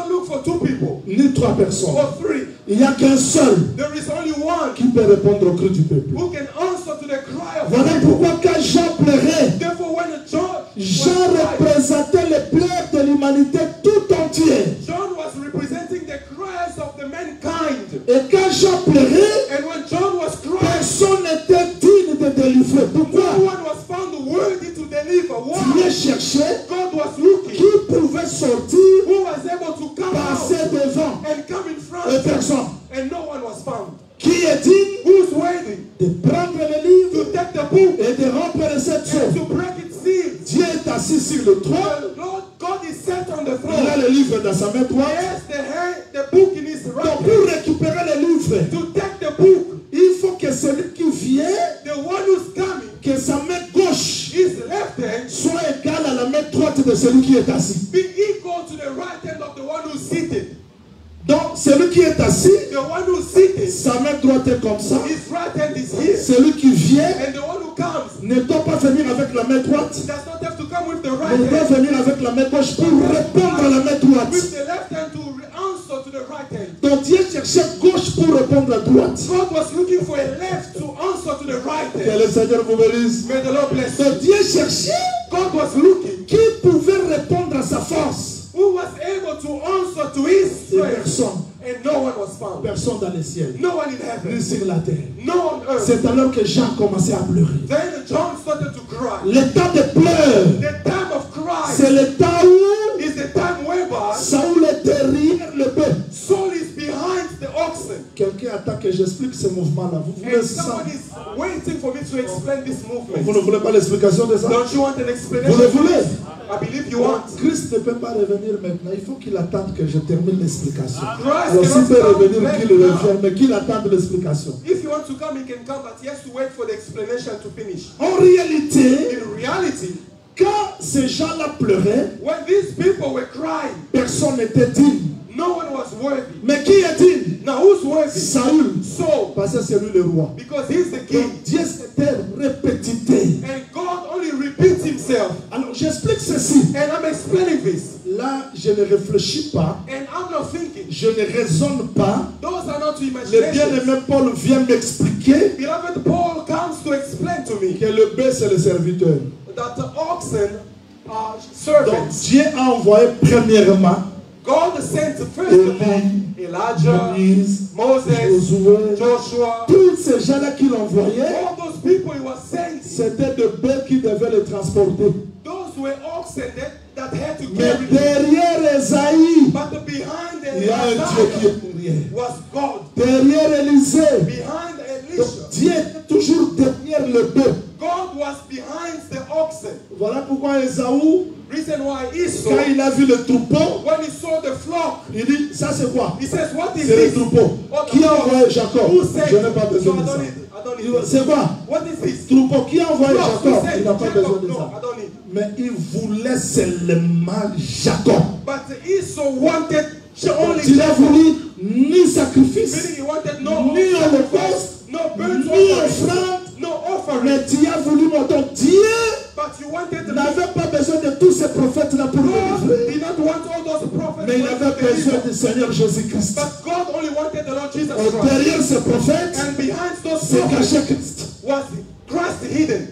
two people ni trois personnes. or three. Il n'y a qu'un seul There is only one qui peut répondre au cri du peuple. who can answer to the cry of Voilà the people. pourquoi quand Jean pleurait, Therefore, when John, Jean was crying, représentait les pleurs de l'humanité tout entière. John was representing the cries of the mankind. Et quand Jean pleurait, And when John was crying, personne n'était digne de délivrer. no Pourquoi? one was found worthy to deliver. Dieu Why? cherchait God was looking. qui pouvait sortir, Who was able to come passer out devant. and come in Et front? personne. And no one was found. Qui est digne Who's worthy de prendre le livre to take the book et de rompre les sept and sceaux? to break its seals? Dieu est assis sur le trône. The Lord God is set on the Il a throne. le livre dans sa main He droite. has the hand, the book in his right Donc hand. pour récupérer le livre, To take the book, il faut que celui qui vient, the one who's coming, que sa main gauche his left hand soit égale à la main droite de celui qui est assis. be equal to the right hand of the one who's seated. Donc celui qui est assis, The one who's seated, sa main droite est comme ça. his right hand is here. Celui qui vient And the one who comes ne doit pas venir avec la main droite, does not have to come with the mais right il doit hand, venir avec la main gauche pour répondre à la main droite. with the left hand to re- answer to the right hand. Donc Dieu cherchait gauche pour répondre à droite. God was looking for a left to answer to the right Que hand. le Seigneur vous bénisse. May the Lord bless you. Donc Dieu cherchait God was looking qui pouvait répondre à sa force. who was able to answer to his Et strength, personne, and no one was found. personne dans le ciel, No one in ni heaven, sur la terre. no on earth. C'est alors que Jean commençait à pleurer. Then John started to cry. Le temps de pleurs, The time of c'est cry le temps où is the time whereby Saoul est derrière le bœuf. Saul is behind the oxen. Quelqu'un attend que j'explique ce mouvement-là. Vous voulez And ça? someone is waiting for me to explain this Vous movement. ne voulez pas l'explication de ça? Don't you want an Vous le explanation? voulez? I believe you want. Christ ne peut pas revenir maintenant. Il faut qu'il attende que je termine l'explication. Christ Alors s'il cannot peut come revenir, back qu'il now. revienne, mais qu'il attende l'explication. If you want to come, he can come, but he has to wait for the explanation to finish. En réalité, In reality, quand ces gens-là pleuraient, when these people were crying, personne n'était digne. no one was worthy. Mais qui est digne? Now who's worthy? Saül. Saul, Parce que c'est lui le roi. because he's the king. Donc Dieu s'était répétité. And God only repeats himself. Alors j'explique ceci. And I'm explaining this. Là, je ne réfléchis pas. And I'm not thinking. Je ne raisonne pas. Those are not Le imaginations. bien-aimé Paul vient m'expliquer Beloved, Paul comes to explain to me que le bœuf c'est le serviteur. that the oxen are Donc servants. Dieu a envoyé premièrement God sent first of all Élie, Elijah, Moïse, Moses, Josué. Joshua. Tous ces gens-là qu'il envoyait, All those people he was sending, c'était de bœufs qui devaient les transporter. those were oxen that, that had to Mais carry him. derrière Esaïe, But behind the il y a un Dieu qui Messiah est derrière. was God. Derrière Élisée, Behind donc Elisha, Dieu est toujours derrière le bœuf. God was behind the oxen. Voilà pourquoi Esaü, Reason why quand Esau, il a vu le troupeau, when he saw the flock, il dit, ça c'est quoi? he says, what is C'est le this? troupeau. What Qui the a flock? envoyé Jacob? Who sent? Je n'ai pas No, besoin I de ça. don't need it. I don't Il- need it. C'est quoi? What is this? Troupeau. Qui a envoyé Flock, who Jacob? sent? Il n'a pas besoin Jacob? de No, ça. I don't need it. Mais il voulait seulement Jacob. But Esau wanted Donc, only il a Jacob. voulu ni sacrifice, Meaning he wanted no ni sacrifice, holocauste, no burnt ni offering, offrande. no offering. Mais Dieu a voulu montrer. Dieu But you wanted the n'avait pas besoin de tous ces prophètes-là pour le God livrer. did not want all those prophets. Mais il to avait deliver. besoin du Seigneur Jésus-Christ. But God only wanted the Lord Jesus Et Christ. derrière ces prophètes, And behind those c'est prophets caché Christ. was Christ hidden.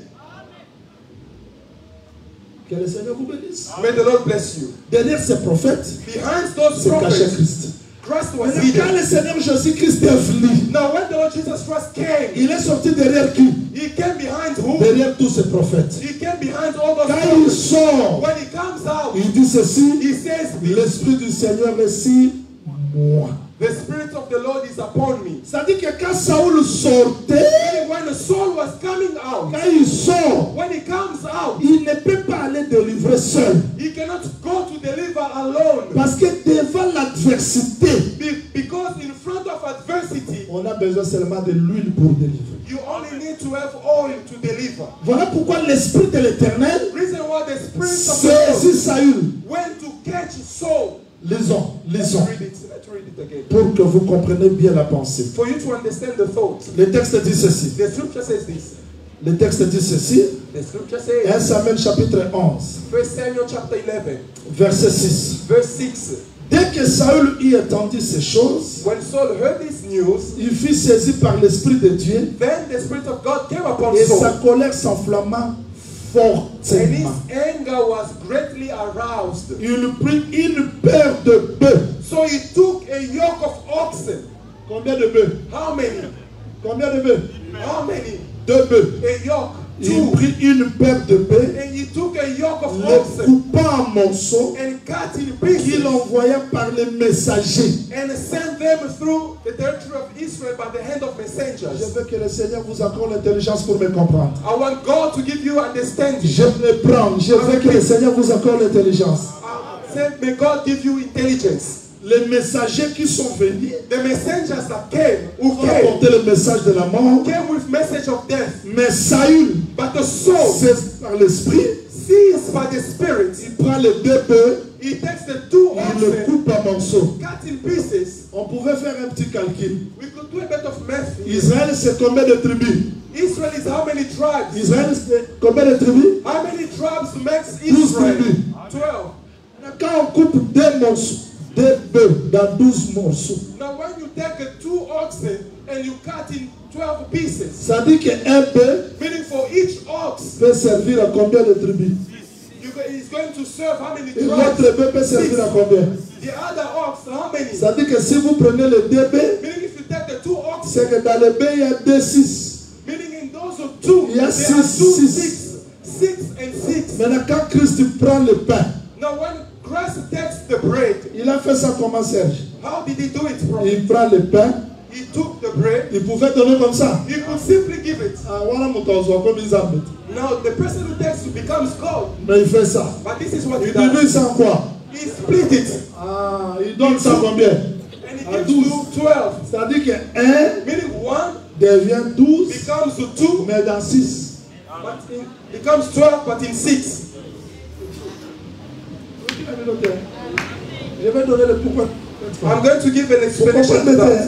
Que le Seigneur vous bénisse. May the Lord bless you. Derrière ces prophètes, Behind those c'est caché prophets, Christ. Christ was Maintenant, quand hidden. le Seigneur Jésus-Christ est venu, Now when the Lord Jesus Christ came, il est sorti derrière qui? he came behind who? Derrière tous ces prophètes. He came behind all those Quand il prophets. sort, When he comes out, il dit ceci, he says, l'Esprit du Seigneur est sur moi. the Spirit of the Lord is upon me. C'est-à-dire que quand Saül sortait, Meaning when Saul was coming out, quand il sort, when he comes out, il ne peut pas aller délivrer seul. he cannot go to deliver alone. Parce que devant l'adversité, Be- because in front of adversity, on a besoin seulement de l'huile pour délivrer. you only need to have oil to deliver. Voilà pourquoi l'Esprit de l'Éternel Reason why the Spirit of the Lord saisit Saül. went to catch Saul. Lisons, Let's lisons, read it. Let's read it again. pour que vous compreniez bien la pensée. For you to understand the thoughts. Le texte dit ceci. The scripture says this. Le texte dit ceci. The scripture un says, Samuel chapitre onze, First Samuel chapter eleven, verset six. verse six. Dès que Saül y entendit ces choses, when Saul heard this news, il fut saisi par l'Esprit de Dieu then the Spirit of God came upon et sa Saul, colère s'enflamma and his fortement. anger was greatly aroused. Il prit une paire de bœufs. So he took a yoke of oxen. Combien de bœufs? How many? Combien de bœufs? How many? Deux bœufs. A yoke. Il Two. prit une paire de bœufs, And he took a yoke of le oxen coupa en morceaux, and cut in qu'il pieces envoya par les messagers. and sent them through the territory of Israel by the hand of Je messengers. veux que le Seigneur vous accorde l'intelligence pour me comprendre. I want God to give you understanding. Je me prends. Je veux que le Seigneur vous accorde l'intelligence. I said, may God give you intelligence. Les messagers qui sont venus The messengers that came, who ont came, apporté le message de la mort. came with message of death. Mais Saül, But the soul, c'est par l'esprit, seized by the Spirit, il prend les deux bœufs, he takes the two il le oxen, coupe en morceaux. cut in pieces. On pouvait faire un petit calcul. We could do a bit of math. Israël, c'est combien de tribus? Israel is how many tribes? Israël, c'est combien de tribus? How many tribes makes Douze Israel? tribus. Twelve. Quand on coupe deux morceaux, deux bœufs dans douze morceaux, Now when you take a two oxen and you cut in twelve pieces, ça dit qu'un bœuf meaning for each ox, peut servir à combien de tribus? you go, he's going to serve how many Et tribes? l'autre bœuf peut servir à combien? The other ox, how many? Ça dit que si vous prenez les deux bœufs, Meaning if you take the two oxen, c'est que dans les bœufs, il y a deux six. meaning in those of two, Il y a there six, are two, six. six, six and six. Maintenant, quand Christ prend le pain, Now when Christ takes the bread, il a fait ça comment, Serge? how did he do it, bro? Il prend le pain, He took the bread, il pouvait donner comme ça. he could simply give it. Ah, voilà mon tozo, comme ils appellent. Now the person who takes it becomes God. Mais il fait ça. But this is what Il he does. divise ça en quoi? He split it Ah, il donne ça combien? and he À gives douze. you twelve. C'est-à-dire que un Meaning one devient douze, becomes two, mais dans six. but in, becomes twelve, but in six. Je vais donner le pourquoi. I'm going to give an explanation to that.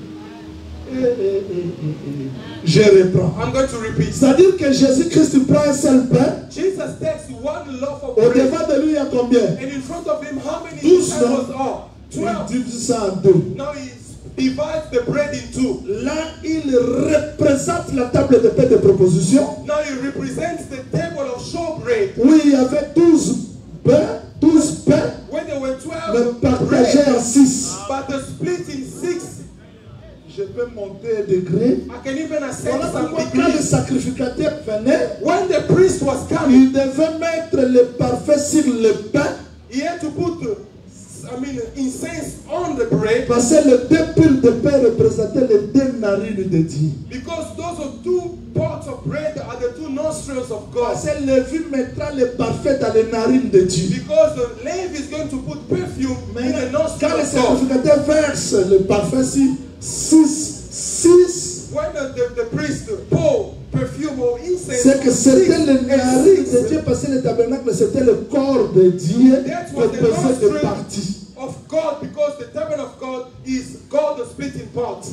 Je reprends. I'm going to repeat. C'est-à-dire que Jésus-Christ prend un seul pain. Jesus takes one loaf of Au bread, devant de lui, il y a combien? and in front of him, how many Douze, disciples non? are? Il Twelve. divise ça en deux. Now he divides the bread in two. Là, il représente la table de paix de proposition. Now he represents the table of showbread, Oui, il y avait douze pains, douze pains, where there were mais twelve partagés bread, en six. but the split in six. Je peux monter un degré. I can even ascend Voilà some pourquoi quand le degrees. sacrificateur venait, When the priest was coming, il devait mettre le parfait sur le pain, he had to put, the, I mean, incense on the bread, parce que les deux piles de pain représentaient les deux narines de Dieu. because those are two pots of bread are the two nostrils of God. Parce que Lévi mettra le parfait dans les narines de Dieu. Because the Levi is going to put perfume in the nostril Quand le of God. sacrificateur verse le parfait sur six, six, When the, the, the priest pour perfume or incense, c'est que on c'était six le and narine six de Dieu, parce que le tabernacle c'était le corps de Dieu That was the composé de nostril parties. of God, because the tabernacle of God is God the split in parts.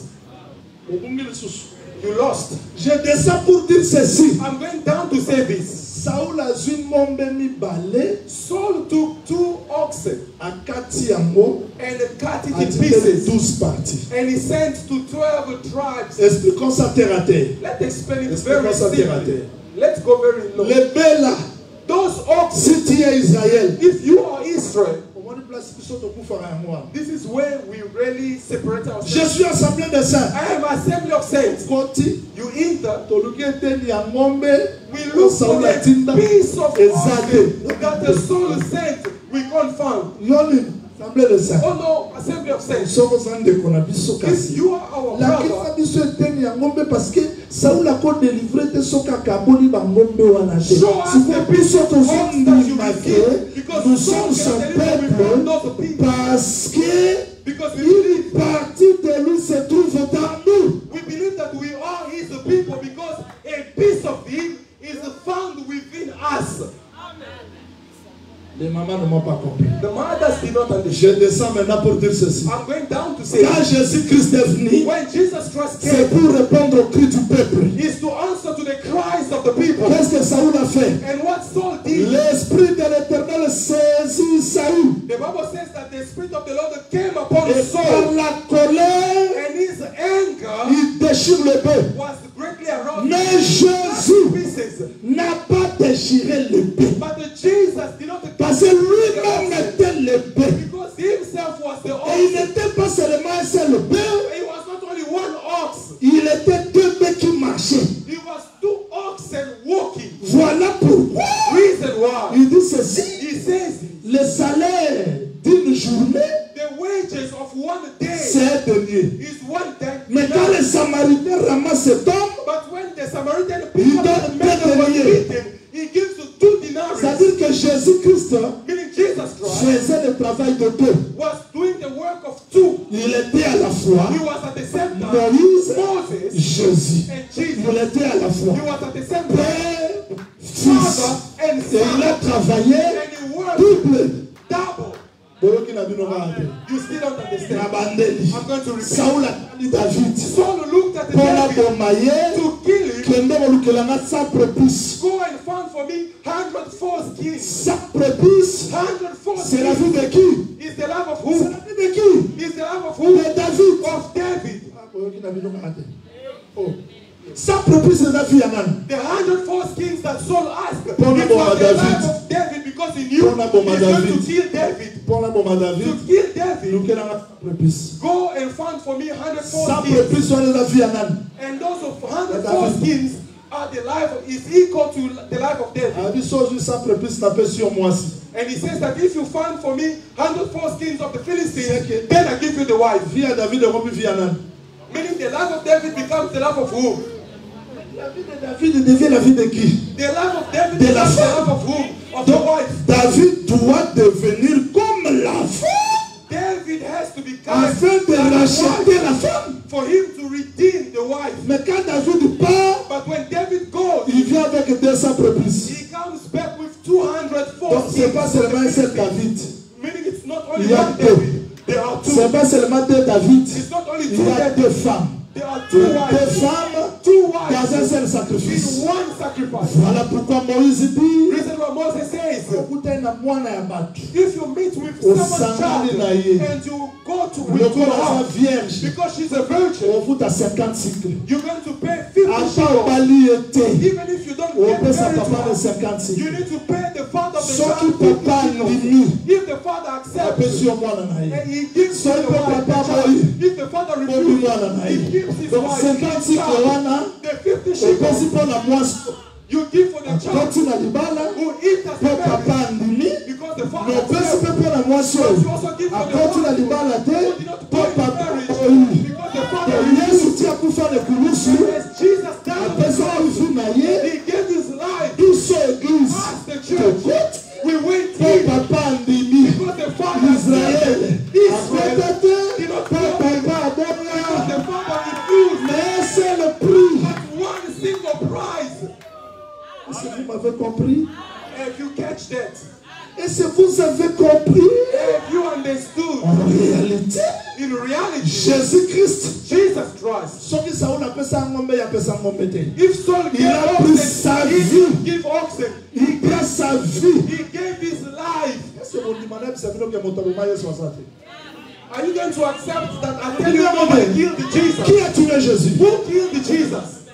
You lost. Je descends pour dire ceci. I'm going down to say this. Saul a vu mon mi balai Saul took two oxen à kati yango and cut it a in dit pieces, douze parties. and he sent to twelve tribes. Expliquons ça terre à terre. Let's explain it Expliquons very ça terre à simply. terre. Let's go very low. Les bœufs là, Those oxen, si tu es Israël, if you are Israel, this is where we really separate je ourselves. suis assemblée des saints. I am assembly of saints. Koti, You enter, toluki eteni ya ng'ombe, we look for Saul a atinda, piece of ezade. oxen that the soul sent. We can't find. yoni, assemblée des saints. Oh no, assembly of saints. Soko zandeko na biso If kasi. you are our Lakisa brother, biso eteni ya ng'ombe parce que Saul a délivré te soka kaboni ba ng'ombe wana te. show us Siko the biso piece of oxen that you tozondima receive, ke because nous soul sommes son can deliver me from peuple those people. parce que Because we une believe, partie de lui se trouve dans nous. we believe that we are his people, because a piece of him is found within us. Les mamans ne m'ont pas compris. The mothers did not Je understand. descends maintenant pour dire ceci. I'm going down to say, Quand Jésus-Christ est venu, when Jesus Christ c'est came, pour répondre aux cris du peuple. is to answer to the cries of the people. Qu'est-ce que Saül a fait? And what Saul did, L'Esprit de l'Éternel saisit Saül. The Bible says that the Spirit of the Lord came upon Et par Saul, la colère, and his anger il déchire le bœuf. was greatly aroused. Mais Jésus Pieces. n'a pas déchiré le bœuf. But the Jesus did not Parce que lui-même était le bœuf. because he himself was the Et il ox. n'était pas seulement un seul bœuf. He was not only one ox, Il était deux bœufs qui marchaient. he was two oxen walking. Voilà pourquoi Reason why. il dit ceci. He says Le salaire d'une journée, the wages of one day c'est un denier. is one day. Mais quand les Samaritains ramassent cet homme, But when the Samaritan Il picked up donne the man deux that was deniers. beaten, he gives to two denarii. c'est-à-dire que Jésus-Christ Meaning Jesus Christ faisait le travail de deux. was doing the work of two. Il était à la fois He was at the same time Moïse, Moses Jésus. and Jesus. Il était à la fois He was at the same time Père, Fils. Father and Et il a Son. travaillé And he worked double. double. Boyoki na bino ba ate. You still don't understand. Na bandeli. I'm going to repeat. Saul atali David. Saul looked at the Pona David bomaye. to kill him. Kende molukelanga sa prepuce. Go and find for me hundred foreskins. Sa prepuce, Hundred c'est la vie foreskins de qui? is the life of C'est who? la vie de qui? Is the life of who? De David. Of David. Ah, boyoki na bino ba ate. Oh. Sa prepuce c'est la vie ya nani? The hundred foreskins that Saul asked, it Pona boma was the David. life of David because he knew Pona boma he's going David. to kill David. Pona boma To David. kill David, Lukelanga sa prepuce. go and find for me hundred Sa foreskins. prepuce wana la vie ya nani? And those of hundred David. foreskins are the life of, is equal to the life of David. A dit soju sa prepuce na pe sur moi si. And he says that if you find for me hundred foreskins of the Philistines, then I give you the wife. Vie ya David est vie ya nani? Meaning the life of David becomes the life of who? La vie de David devient la vie de qui? The life of David De la becomes the femme. life of whom? Of the Donc, wife. David doit devenir comme la femme David has to become afin de like the racheter wife la femme. for him to redeem the wife. Mais quand David part, But when David goes, il vient avec deux cents prépuces. he comes back with two hundred Donc, ce n'est pas foreskins. seulement un seul David. Meaning it's not only Il y a one deux. David. There are Ce n'est two. pas seulement deux David. It's not only Il two y a David. deux femmes. There are Deux two wives. femmes Two dans un wives seul sacrifice. in one sacrifice. Voilà pourquoi Moïse dit Reason why Moses says, Écoutez, na mwana ya bato. if you meet with Au someone's sangani child na ye. and you go to Le with corps her de sa vierge. because she's a virgin, On vous à cinquante cycles. you're going to pay fifty Ata shekels. obali ete. Even if you don't On get peut sa married to papa de her, cinquante you cycles. need to pay the father of the Soki child fifty papa shekels. ndimi. If the father Ape accepts sur mwana na ye. and he gives So to the il peut wife the papa child, moi. if the father Bobi refuses, mwana na he ye. gives his Donc wife cinquante his cycles child. wana. The fifty Opesi shekels mpo na mwasi. you give for the child Akoti na libala. who eats as Mpo a baby papa ndimi. because the Na father opesi accepts. mpe mpo na mwasi But oyo. you also give for the Akoti na wife libala te. who did not Mpo go in papa marriage oyo. because the father Donc Yesu refused. ti akufa na ekulusu. As Jesus died on the Apesa cross, wifi na ye. he gave his life Biso église. as the church. Tokoti. We wait Mpo here papa ndimi. because the father Israël. accepted. Israel Akota te. did not Mpo go papa because the abona. father refused. Mais c'est le prix. But one single prize. Est-ce que vous m'avez compris? If you catch that, Est-ce que vous avez compris? if you understood, En réalité, in reality, Jésus-Christ, Jesus Christ, soki Saul apesa ngombe yapesa ngombe te. if Saul Il gave a pris sa oxen, he vie. didn't give oxen. Il prend sa vie. He gave his life. Est-ce que vous demandez à ce que mon tabouma est soixante? Are you going to accept that I tell you nobody killed the Jesus? Qui a tué Jésus? Who killed the Jesus?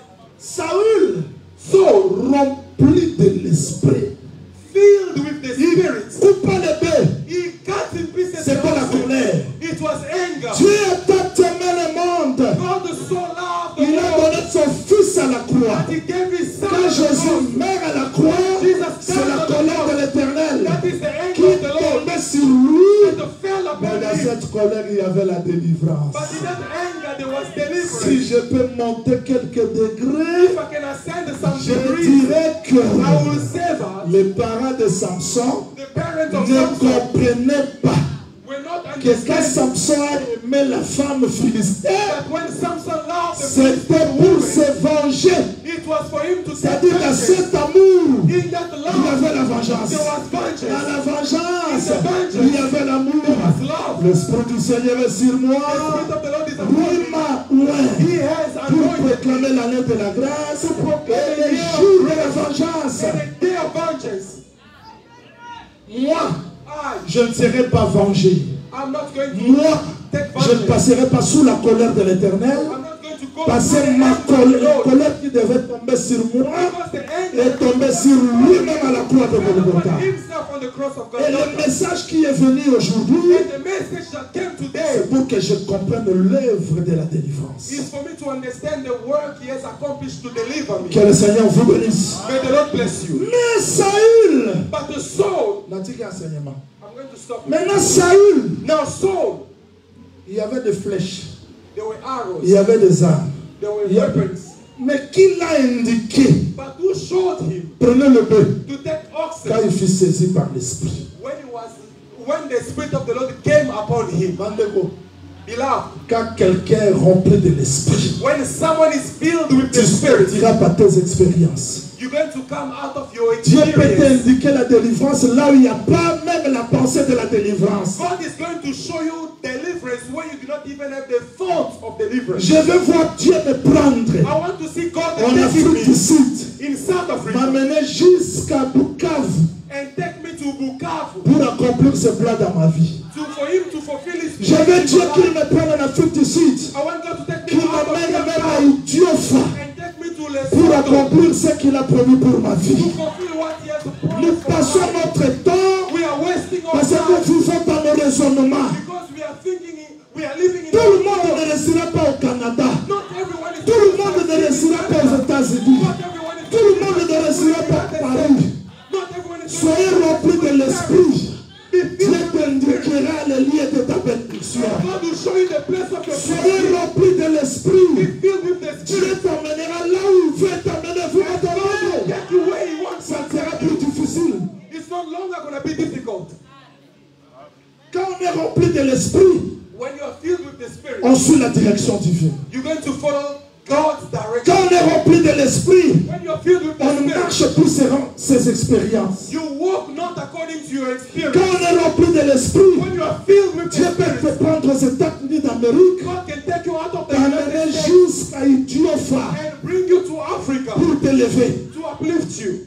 Saül, Saul rempli de l'esprit. Filled with the Il Spirit. coupa les bœufs. He cut in pieces C'est the pas la oxen. colère. It was anger. Dieu a tant aimé le monde. God so loved the Il a world donné son fils à la croix. that he gave his son Quand on the cross. Jésus meurt à la croix, c'est la colère de l'Éternel That is the qui anger of the Lord tombait sur lui. that fell Mais upon dans him. cette colère, il y avait la délivrance. But in that anger there was Si deliverance. je peux monter quelques degrés, If I can ascend some je degrees, dirais I will que say that les parents de Samson the parents of ne Samson comprenaient pas were not que quand understanding Samson a aimé la femme philistine, that when Samson loved the c'était Philistine pour woman, se venger. it was for him to take C'est-à-dire dans vengeance. cet amour, In that il y love, avait la vengeance. there was Dans vengeance. la vengeance, In the vengeance, il y avait l'amour. there was love. L'Esprit du Seigneur est sur The moi. Spirit of the Lord is Lui upon me. m'a oint He has pour anointed proclamer l'année de la grâce proclaim et the les year of jours de la grace vengeance. and a day of vengeance. Moi, I, je ne serai pas vengé. I'm not going to Moi, take je ne vengeance. passerai pas sous la colère de l'Éternel. I'm not going to go Parce through que the ma anger of the colère, Lord. colère qui devait tomber sur moi Because the anger est tombée sur lui-même à la croix de fell Golgotha. upon himself on the cross of Et le Golgotha. message qui est venu aujourd'hui, And the message that came today c'est pour que je comprenne l'œuvre de la délivrance. is for me to understand the work he has accomplished to deliver me. Que le Seigneur vous bénisse. May the Lord bless you. Mais Saül, But the soul, Natique enseignement. I'm going to stop. Maintenant Saül, Now soul, il y avait des flèches, there were arrows, il y avait des armes. there were Il y a- weapons. Mais qui l'a indiqué? But who showed him Prenez le bœuf to take oxen quand il fut saisi par l'esprit. when he was when the Spirit of the Lord came upon him? Bandeko, Beloved, quand quelqu'un est rempli de l'esprit, when someone is filled with tu the Spirit, sortiras par tes expériences. you're going to come out of your Dieu peut experience. t'indiquer la délivrance là où il n'y a pas même la pensée de la délivrance. God is going to show you deliverance where you do not even have the thought of deliverance. Je veux voir Dieu me prendre I want to see God en taking Afrique du me Sud, in South Africa m'amener jusqu'à Bukavu and take me to Bukavu pour accomplir ce plan dans ma vie. to for him to fulfill his Je veux plan in Dieu my qu'il life. me prenne en Afrique du Sud, I want God to take qu'il me out of m'amène même à here Idiofa and take me to pour Lesotho accomplir ce qu'il a promis pour ma to vie. fulfill what he has Nous promised for passons us. notre temps We are wasting our parce que time nous vivons dans nos raisonnements. because we are thinking in, we are living in Tout a le monde world. ne restera pas au Canada. Not everyone is Tout le monde ne restera pas aux États-Unis. Not everyone is Tout le monde ne restera pas à Paris. Not everyone is Soyez remplis de l'esprit. Be Dieu filled with t'indiquera les lieux de ta bénédiction. God will show you the place of your Soyez blessing. remplis de Be l'esprit. filled with the Dieu Spirit. t'emmènera là où il veut t'amener. Vous God m'entendez? take you where He wants Ça you. sera plus difficile. It's no longer going to be difficult. Quand on est rempli de l'esprit, When you are filled with the Spirit, on suit la direction divine. you're going to follow God's direction. Quand on est rempli de l'esprit, When you are filled with the on ne Spirit, marche plus ses, ses expériences. you walk not according to your Quand experience. on est rempli de l'esprit, When you are filled with Dieu the peut te Spirit, prendre aux États-Unis d'Amérique, God can take you out of the t'amener United States jusqu'à Idiofa and bring you to Africa pour t'élever. to uplift you.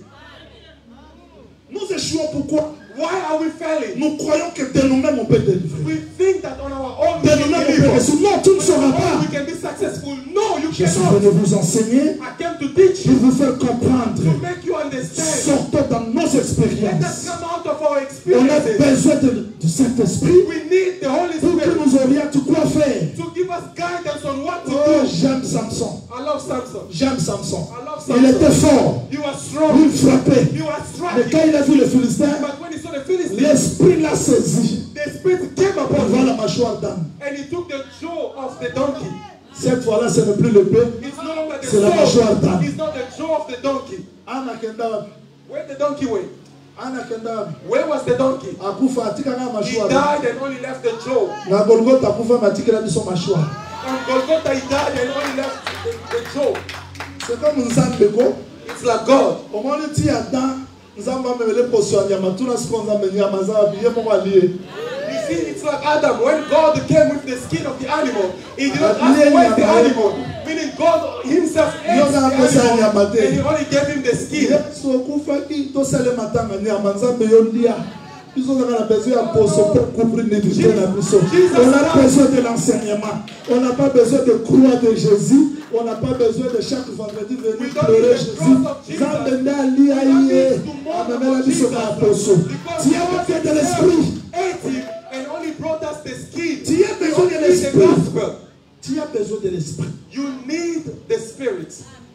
Nous échouons pourquoi? Why are we failing? Nous croyons que de nous-mêmes on peut délivrer. We think that on our own we De can nous-mêmes on peut deliver. réussir. Non, tu ne On sauras our own pas. we can be successful. No, you Je suis cannot. venu vous enseigner I came to teach pour you, vous faire comprendre. to make you understand. Sortons dans nos Let us expériences. come out of our On a experiences. besoin de, du Saint-Esprit We need the Holy pour que Spirit nous oriente quoi faire. to give us guidance on what to Oh, do. j'aime Samson. I love Samson. J'aime Samson. I love Il était Samson. fort. You are Il strong. frappait. You are Mais quand striking. il a vu le Philistin, But when he saw the Philistines, l'Esprit l'a saisi. the Spirit came Pour upon voir him la mâchoire d'âne. and he took the jaw of the donkey. Cette fois-là, ce n'est plus le peu. It's no longer the C'est la mâchoire jaw. d'âne. It's not the jaw of the donkey. Ana kenda wapi? Where the donkey went? Ana kenda wapi? Where was the donkey? Akufa atika na He mâchoire. died and only left the jaw. Na Golgotha akufa matikela biso mâchoire. On Golgotha, he died and only left the, the jaw. C'est comme Nzambe ko. It's like God. Omoni ti Adam Nzambe amemele poso ya nyama tuna siku Nzambe nyama za biye mo aliye. You see, it's like Adam. When God came with the skin of the animal, he did not Uh, ask yeah, where's the yeah, animal. Meaning God himself ate Yo the na posa animal nyama te. and he only gave him the skin. Yesu okufaki tosale matanga nyama Nzambe yo lia. Biso on a besoin de poso pour couvrir négligé na biso. On a besoin de l'enseignement. On n'a pas besoin de croix de Jésus. On n'a pas besoin de chaque vendredi venir pleurer Jésus. Nzambe nda lia ye. Amemela biso na poso. Tu as besoin de l'esprit. Ate him and only brought us the skin. Tu as besoin de You need the l'esprit. gospel. Tu as besoin de l'esprit. You need the spirit.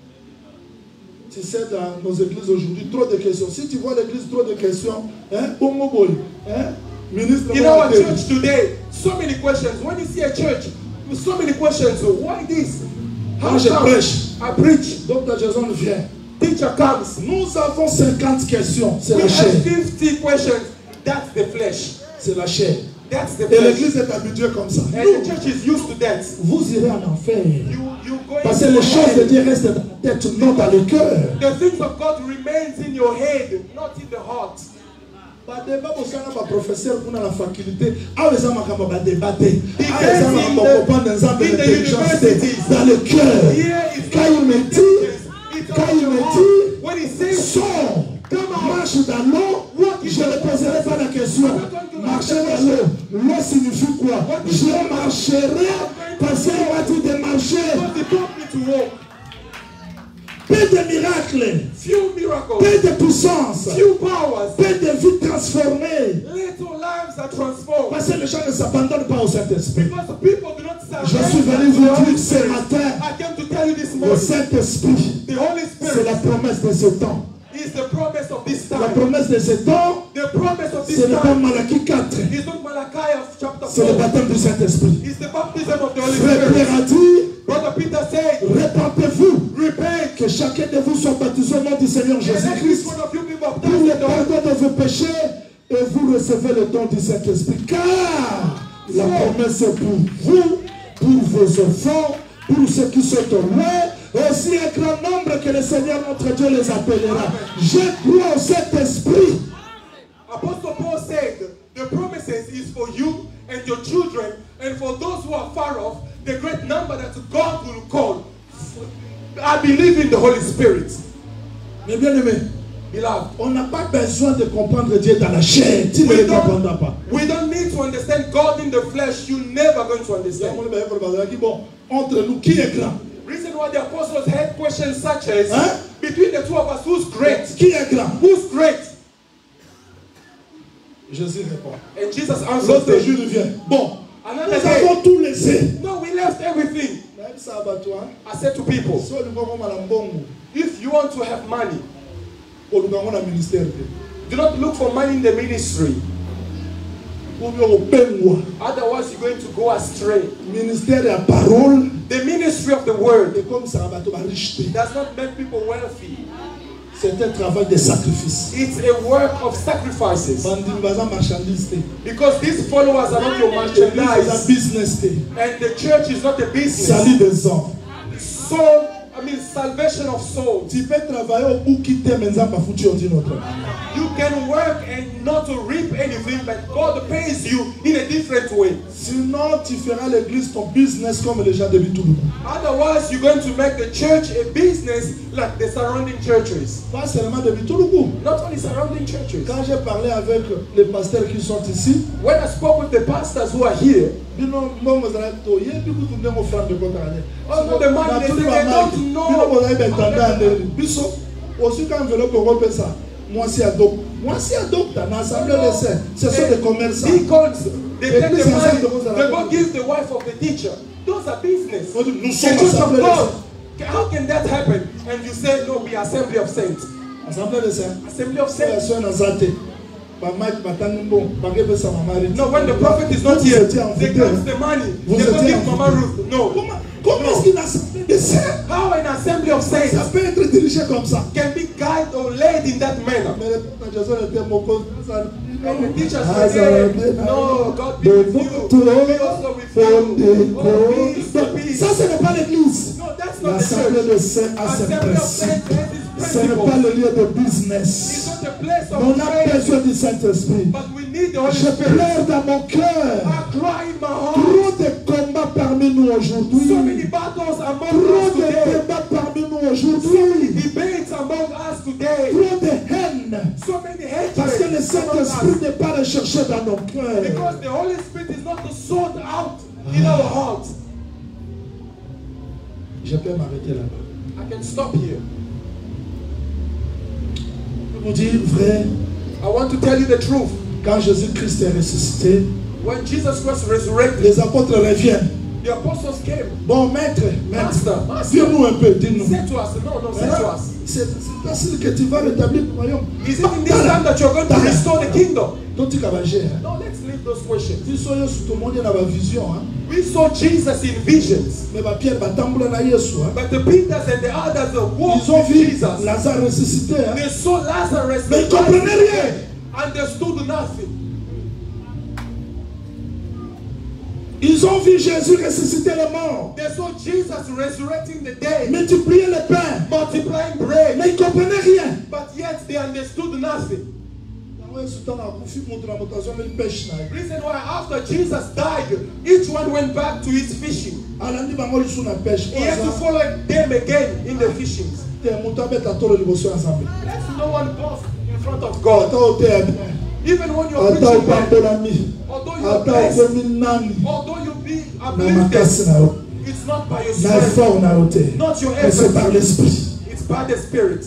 Tu sais, dans nos églises aujourd'hui, trop de questions. Si tu vois l'église, trop de questions, hein, bongo boy, hein, ministre. You know, a church today, so many questions. When you see a church with so many questions, so why this? How Moi, je come? prêche. I preach. Docteur Jason vient. Teacher comes. Nous avons cinquante questions. C'est We la chair. have fifty questions. That's the flesh. C'est la chair. That's the Et flesh. l'église est habituée comme ça. And Nous, the church is used to that. vous irez en enfer. You, you go Parce que into les choses de hell. Dieu restent dans la tête, non dans le cœur. The things of God remains in your head, not in the heart. badeba bosanga baprofesseur kuna na faculté awa eza makambo badebate awa Because eza in makambo the- kopanda nzambe in the l'intelligence te universities, dans le cœur Here is quand il me dit It's quand on il your me heart. dit When he says, sors Come on. marche dans l'eau Walk in je ne the poserai pas la question I'm not going to Je marcherai parce qu'on m'a dit de marcher. Because they told me to walk. Peu de miracles, Few miracles. peu de puissance, Few powers. peu de vies transformées. Little lives are transformed. Parce que les gens ne s'abandonnent pas au Saint-Esprit. Because the people do not surrender. Je suis venu to vous the Holy dire ce Spirit. matin, I came to tell you this le morning. Saint-Esprit, The Holy c'est la Spirit promesse de ce temps. is the promise of this La time. promesse de ce temps, The promise of this c'est le pas time Malachie quatre. is not Malachi of chapter C'est le four. baptême du Saint-Esprit. It's the baptism of the Holy Frère Pierre Spirit. a dit, Brother Peter said, répentez-vous, repent. que chacun de vous soit baptisé au nom du Seigneur And let each Jésus-Christ one of you be pour baptized le in the Holy pardon de vos péchés et vous recevez le don du Saint-Esprit. Car la promesse est pour vous, pour vos enfants, pour ceux qui sont au loin, aussi un grand nombre que le Seigneur notre Dieu les appellera. Je crois au Saint-Esprit. Apostle Paul said, the promises is for you and your children, and for those who are far off, the great number that God will call. I believe in the Holy Spirit. Mais bien aimé, Beloved, on n'a pas besoin de comprendre Dieu dans la chair. Tu ne we le comprendras don't, pas. we don't need to understand God in the flesh. You're never going to understand. Bon, entre nous, qui est grand? Reason why the apostles had questions such as, Hein? between the two of us, who's great? Qui est grand? Who's great? Jésus répond. And Jesus answered L'autre them, jour, il vient. Bon, another nous day, avons tout laissé. no, we left everything. Même ça, bah, toi, I said to people, si on nous voit comme à la mbongo, if you want to have money, on nous voit dans le ministère. do not look for money in the ministry. Ou bien au pengwa. Otherwise, you're going to go astray. Ministère de la parole. The ministry of the word Et comme ça, bah, tu vas riche. does not make people wealthy. C'est un travail de sacrifice. It's a work of sacrifices. Bandi baza marchandise. Because these followers are not your L'église est un merchandise, business. and the church is not a business. Salut des hommes. Soul, I mean, salvation of souls. Tu peux travailler au bout qui t'aime, mais ça va foutre au notre. You can work and not to reap anything, but God pays you in a different way. Sinon, tu feras l'église ton business comme les gens de Bitoulou. Otherwise, you're going to make the church a business like the surrounding churches. Pas seulement de Bitoulou. Not only surrounding churches. Quand j'ai parlé avec les pasteurs qui sont ici, When I spoke with the pastors who are here, ils n'ont pas besoin de tout. Ils n'ont pas besoin de offrande de compte à l'année. oh no, the man, they say they don't know. Ils n'ont pas besoin d'entendre. Ils sont aussi quand enveloppe Europe ça. Moi, c'est adopte. Moi, c'est adopte. Dans l'assemblée des saints, ce sont des commerçants. Deacons, they take the money, They they go give the wife of the teacher. Those are business. Nous The sommes church of assemblée des God. saints. How can that happen? And you say, no, we are assembly of saints. Assemblée des saints. Assembly of C'est la saints. soeur Nazate. No, when the prophet is not here, they count the money. They don't give Mama Ruth. No. Comment, comment est-ce qu'une assemblée des saints, How an assembly of saints ça peut être dirigé comme ça? can be guided or led in that manner? Mais le Jésus était mon And the teachers were saying, no, God be with you. Be also with you. Oh, peace, peace. Ça, ce n'est pas l'église. No, that's not the L'assemblée church. des saints a ses Assembly of saints principes. has its Ce n'est pas principles. le lieu de It's business. not a place On of a trade, besoin du Saint-Esprit. but we need the Holy Je Spirit. pleure dans mon cœur. I cry in my heart. Trop de combats parmi nous So aujourd'hui. many battles among Trop us de today. débats parmi nous So many aujourd'hui. debates among us today. Trop de haine. So many Parce que le hatreds among Saint-Esprit us. n'est pas recherché dans nos cœurs. Because the Holy Spirit is not sought out in our hearts. Je peux m'arrêter là-bas. I can stop here. Je vous dis vrai, I want to tell you the truth. quand Jésus-Christ est ressuscité, When Jesus Christ resurrected, les apôtres reviennent. the apostles came. Bon, maître, maître, Master, master. dis-nous un peu, dis-nous. Say to us, no, no, say to us. C'est c'est facile que tu vas rétablir le royaume. Is it in this time that you're going to restore the kingdom? Donc, tu vas gérer. No, let's leave those questions. Tu sois tout le monde dans la vision. Hein? We saw Jesus in visions, Mais Pierre va tambouler na Yesu. Hein? but the Peters and the others that walked Ils ont with vu Jesus. Lazare ressuscité. Hein? They saw Lazarus, Mais ils ne comprenaient rien. understood nothing. Ils ont vu Jésus ressusciter les morts. They saw Jesus resurrecting the dead, Multiplier le pain. multiplying bread, Mais ils ne comprenaient rien. but yet they understood nothing. Reason why after Jesus died, each one went back to his fishing. He had to follow them again in the fishing. Let no one boast in front of God. Even when you're preaching, although your ata best, okomi nani although you be na makasi uplifted, na yo it's not by your na strength, effort na yo te, not your mais c'est par effort, l'esprit. it's by the Spirit.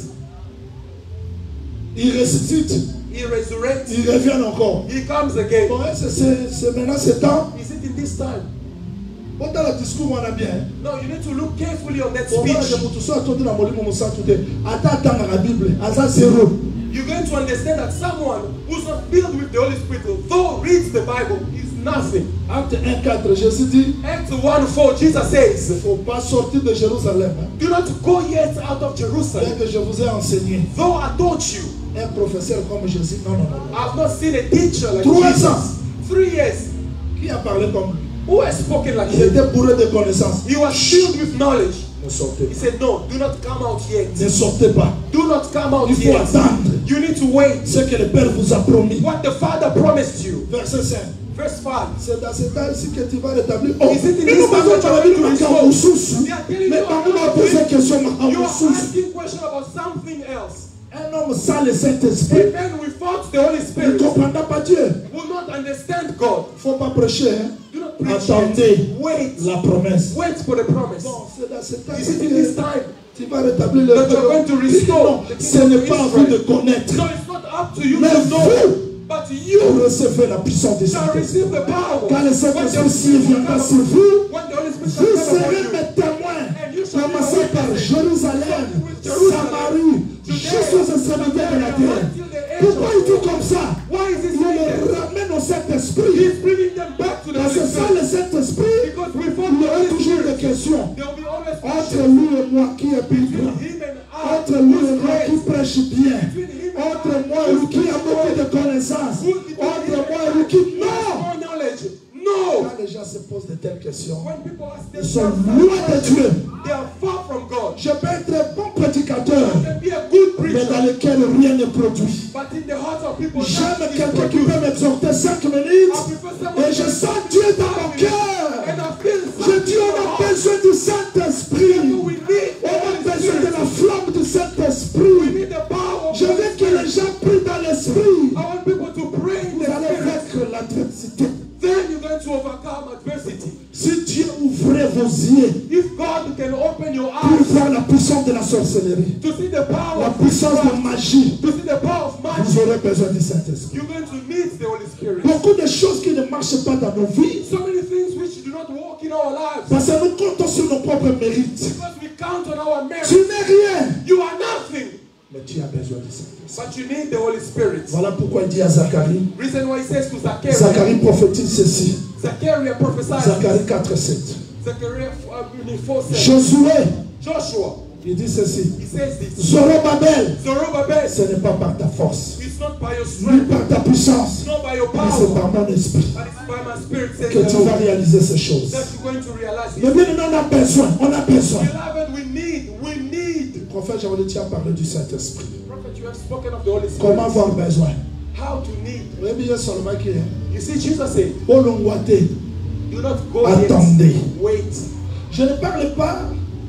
Il ressuscite, He resurrects, il revient encore. He comes again. Bon, hein, c'est- c'est c'est maintenant ce temps. Is it in this time? Bon, dans le discours, on a bien. No, you need to look carefully on that Bon, voilà, speech. je vous tous attendez dans mon livre, mon sang, tout est. Attends, attends dans la Bible, attends, zéro. You're going to understand that someone who's not filled with the Holy Spirit, though reads the Bible, is nothing. Acte un quatre, Jésus dit, Acts one four, Jesus il says, ne faut pas sortir de Jérusalem. Hein. do not go yet out of Bien Jerusalem. que je vous ai enseigné, Though I taught you, un professeur comme Jésus, non, non, non. I've not seen a teacher like Trois Jesus. ans. Three years. Qui a parlé comme lui? Who has spoken like Il him? était bourré de connaissances. He was filled with knowledge. Ne sortez He pas. said, no, do not come out yet. Ne sortez pas. Do not come out Il faut yet. attendre You need to wait. ce que le Père vous a promis. What the Father promised you. Verset cinq. Verse five. C'est dans ce temps ici que tu vas rétablir. Oh, Is it in mais this nous time avons that parlé you de are going to Macao restore? sous. They are telling you Mais about on m'a something. posé question You Macao are sous. asking questions about something else. Un homme sans le Saint-Esprit, And then without the Holy il ne Spirit, comprendra pas Dieu. will not understand God. Il ne faut pas prêcher. Hein? Do not preach Attendez yet. Wait. la promesse. Wait for the promise. Bon, c'est dans ce temps Is it in this que time? tu vas rétablir le That you're going to restore Non, the ce kingdom n'est of pas à vous de Israel? connaître. No, it's not up to you Mais to know. vous, But vous you recevez la puissance des shall Saint-Esprit. receive the power. Quand le When Saint-Esprit the- s'y viendra sur vous, when the Holy Spirit vous shall come upon serez you. mes témoins. And you shall be Commencez par witnesses. Jérusalem, Jerusalem, Samarie, jusqu'aux extrémités de la terre. Pourquoi il dit comme ça? Why is this Il like les that? ramène au Saint-Esprit. He's bringing them back to the Parce Holy que sans Spirit. le Saint-Esprit, Because without il y the aura Holy toujours Spirit, des questions. there will be always Entre questions lui et moi, qui est plus grand? him and I. Entre lui et Who's moi, qui great? prêche bien? Between him and Entre I. moi et lui, qui a beaucoup de connaissances? Entre moi et lui, qui... Non! More knowledge. No. Quand les gens se posent de telles questions, When people ask ils sont themselves, loin de Dieu. they are far from God. Je peux être un bon prédicateur, You can be a good mais preacher, dans lequel rien ne produit. but in the hearts of people, J'aime nothing is quelqu'un qui produced. peut m'exhorter cinq I minutes prefer someone et je who sens Dieu dans mon and cœur. I feel Je dis, on a besoin du Saint-Esprit. we need On a the besoin de Spirit. la flamme du We Saint-Esprit. need the power of Je the veux que les gens prient dans l'Esprit. I want people to pray in Vous the allez Spirit. vaincre l'adversité. Then you're going to overcome adversity. Si Dieu ouvrait vos yeux If God can open your pour eyes voir la puissance de la sorcellerie, to see the power la of puissance de witchcraft, magie, to see the power of vous magic, aurez besoin du Saint-Esprit. you're going to need the Holy Spirit. Beaucoup de choses qui ne marchent pas dans nos vies, So many things which do not work in our lives parce que nous comptons sur nos propres mérites. because we count on our Tu merit. n'es rien, You are nothing, mais tu as besoin du Saint-Esprit. but you need the Holy Spirit. Voilà pourquoi il dit à Zacharie, Reason why he says to Zachariah, Zacharie prophétise ceci, Zachariah prophesied, Zacharie quatre sept. Zachariah four seven, Josué, Joshua, il dit ceci, he says this, Zorobabel, Zerubbabel, ce n'est pas par ta force, it's not by your ni strength, par ta puissance, it's not by your mais c'est power, par mon esprit but it's by my spirit, says que the tu vas Lord, réaliser ces choses. that you're going to realize Mais it. bien, on a besoin, on a besoin. Beloved, we need, we need. Prophète, j'avais dit, tu as parlé du Saint-Esprit. Prophet, you have spoken of the Holy Spirit. Comment avoir besoin? How to need. Vous voyez bien seulement qui est. You see, Jesus said, Olongwate. do not go Attendez. yet. Wait. Je ne parle pas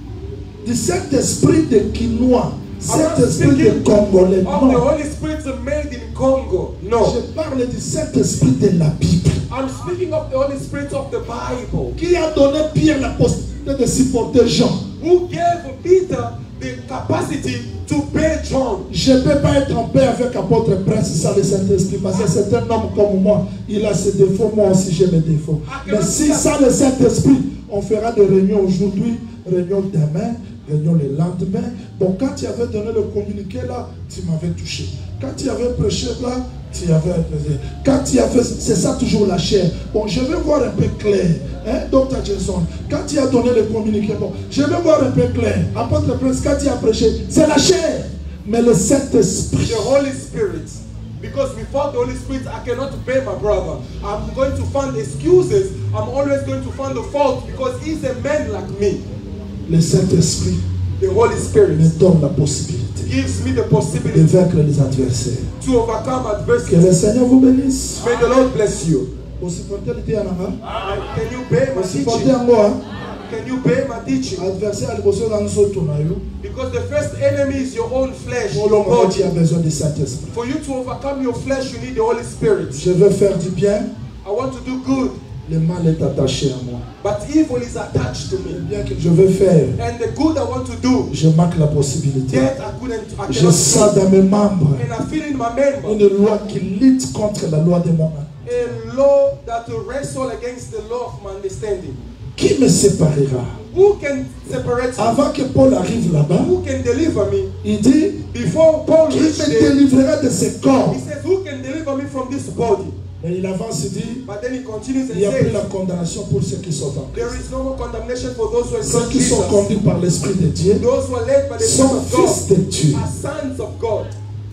du Saint-Esprit de Quinois, I'm not Saint-Esprit de speaking Congolais. of the Non. Holy Spirit made in Congo. No. Je parle du Saint-Esprit de la Bible. I'm speaking of the Holy Spirit of the Bible. Qui a donné Pierre la possibilité de supporter Jean. Who gave Peter the capacity to bear John. Je ne peux pas être en paix avec apôtre Prince sans le Saint-Esprit parce que c'est un homme comme moi. Il a ses défauts, moi aussi j'ai mes défauts. Mais si sans le Saint-Esprit, on fera des réunions aujourd'hui, réunions demain, réunions le lendemain. Bon, quand tu avais donné le communiqué là, tu m'avais touché. Quand tu avais prêché là, tu avais prêché. Quand tu avais, c'est ça toujours la chair. Bon, je vais voir un peu clair. Hein, docteur Jason, quand tu as donné le communiqué, bon, je vais voir un peu clair. Apôtre Prince, quand tu as prêché, c'est la chair. Mais le Saint-Esprit, The Holy Spirit. Because without the Holy Spirit, I cannot bear my brother. I'm going to find excuses. I'm always going to find the fault because he's a man like me. le Saint-Esprit The Holy Spirit me donne la possibilité gives me the de possibility vaincre les adversaires. to overcome Que adversity. le Seigneur vous bénisse. May the Lord bless you. Vous supportez l'idée en avant? Can you bear my Vous supportez teaching? en moi? Can you bear my teaching? Adversaire à l'émotion dans nos autres tournoyaux. Because the first enemy is your own flesh. Pour your l'homme, tu body. as besoin du Saint-Esprit. For you to overcome your flesh, you need the Holy Spirit. Je veux faire du bien. I want to do good. Le mal est attaché à moi. But evil is attached to Le me. bien que je veux faire, And the good I want to do, je manque la possibilité. yet I couldn't, I Je cannot sens do. dans mes membres And I feel in my member une loi qui lutte contre la loi de mon âme. a law that will wrestle against the law of my understanding. Qui me séparera? Who can separate me? Avant que Paul arrive là-bas, Who can deliver me? il dit, Before Paul qui reached me there, délivrera de ce corps? he says, who can deliver me from this body? Mais il avance et dit, But then he continues il and n'y a plus says, la condamnation pour ceux qui sont en Christ. there is no more condemnation for those who are in Ceux Christ qui sont Jesus. conduits par l'Esprit de Dieu Those who are led by the Spirit sont of fils God de Dieu. are sons of God.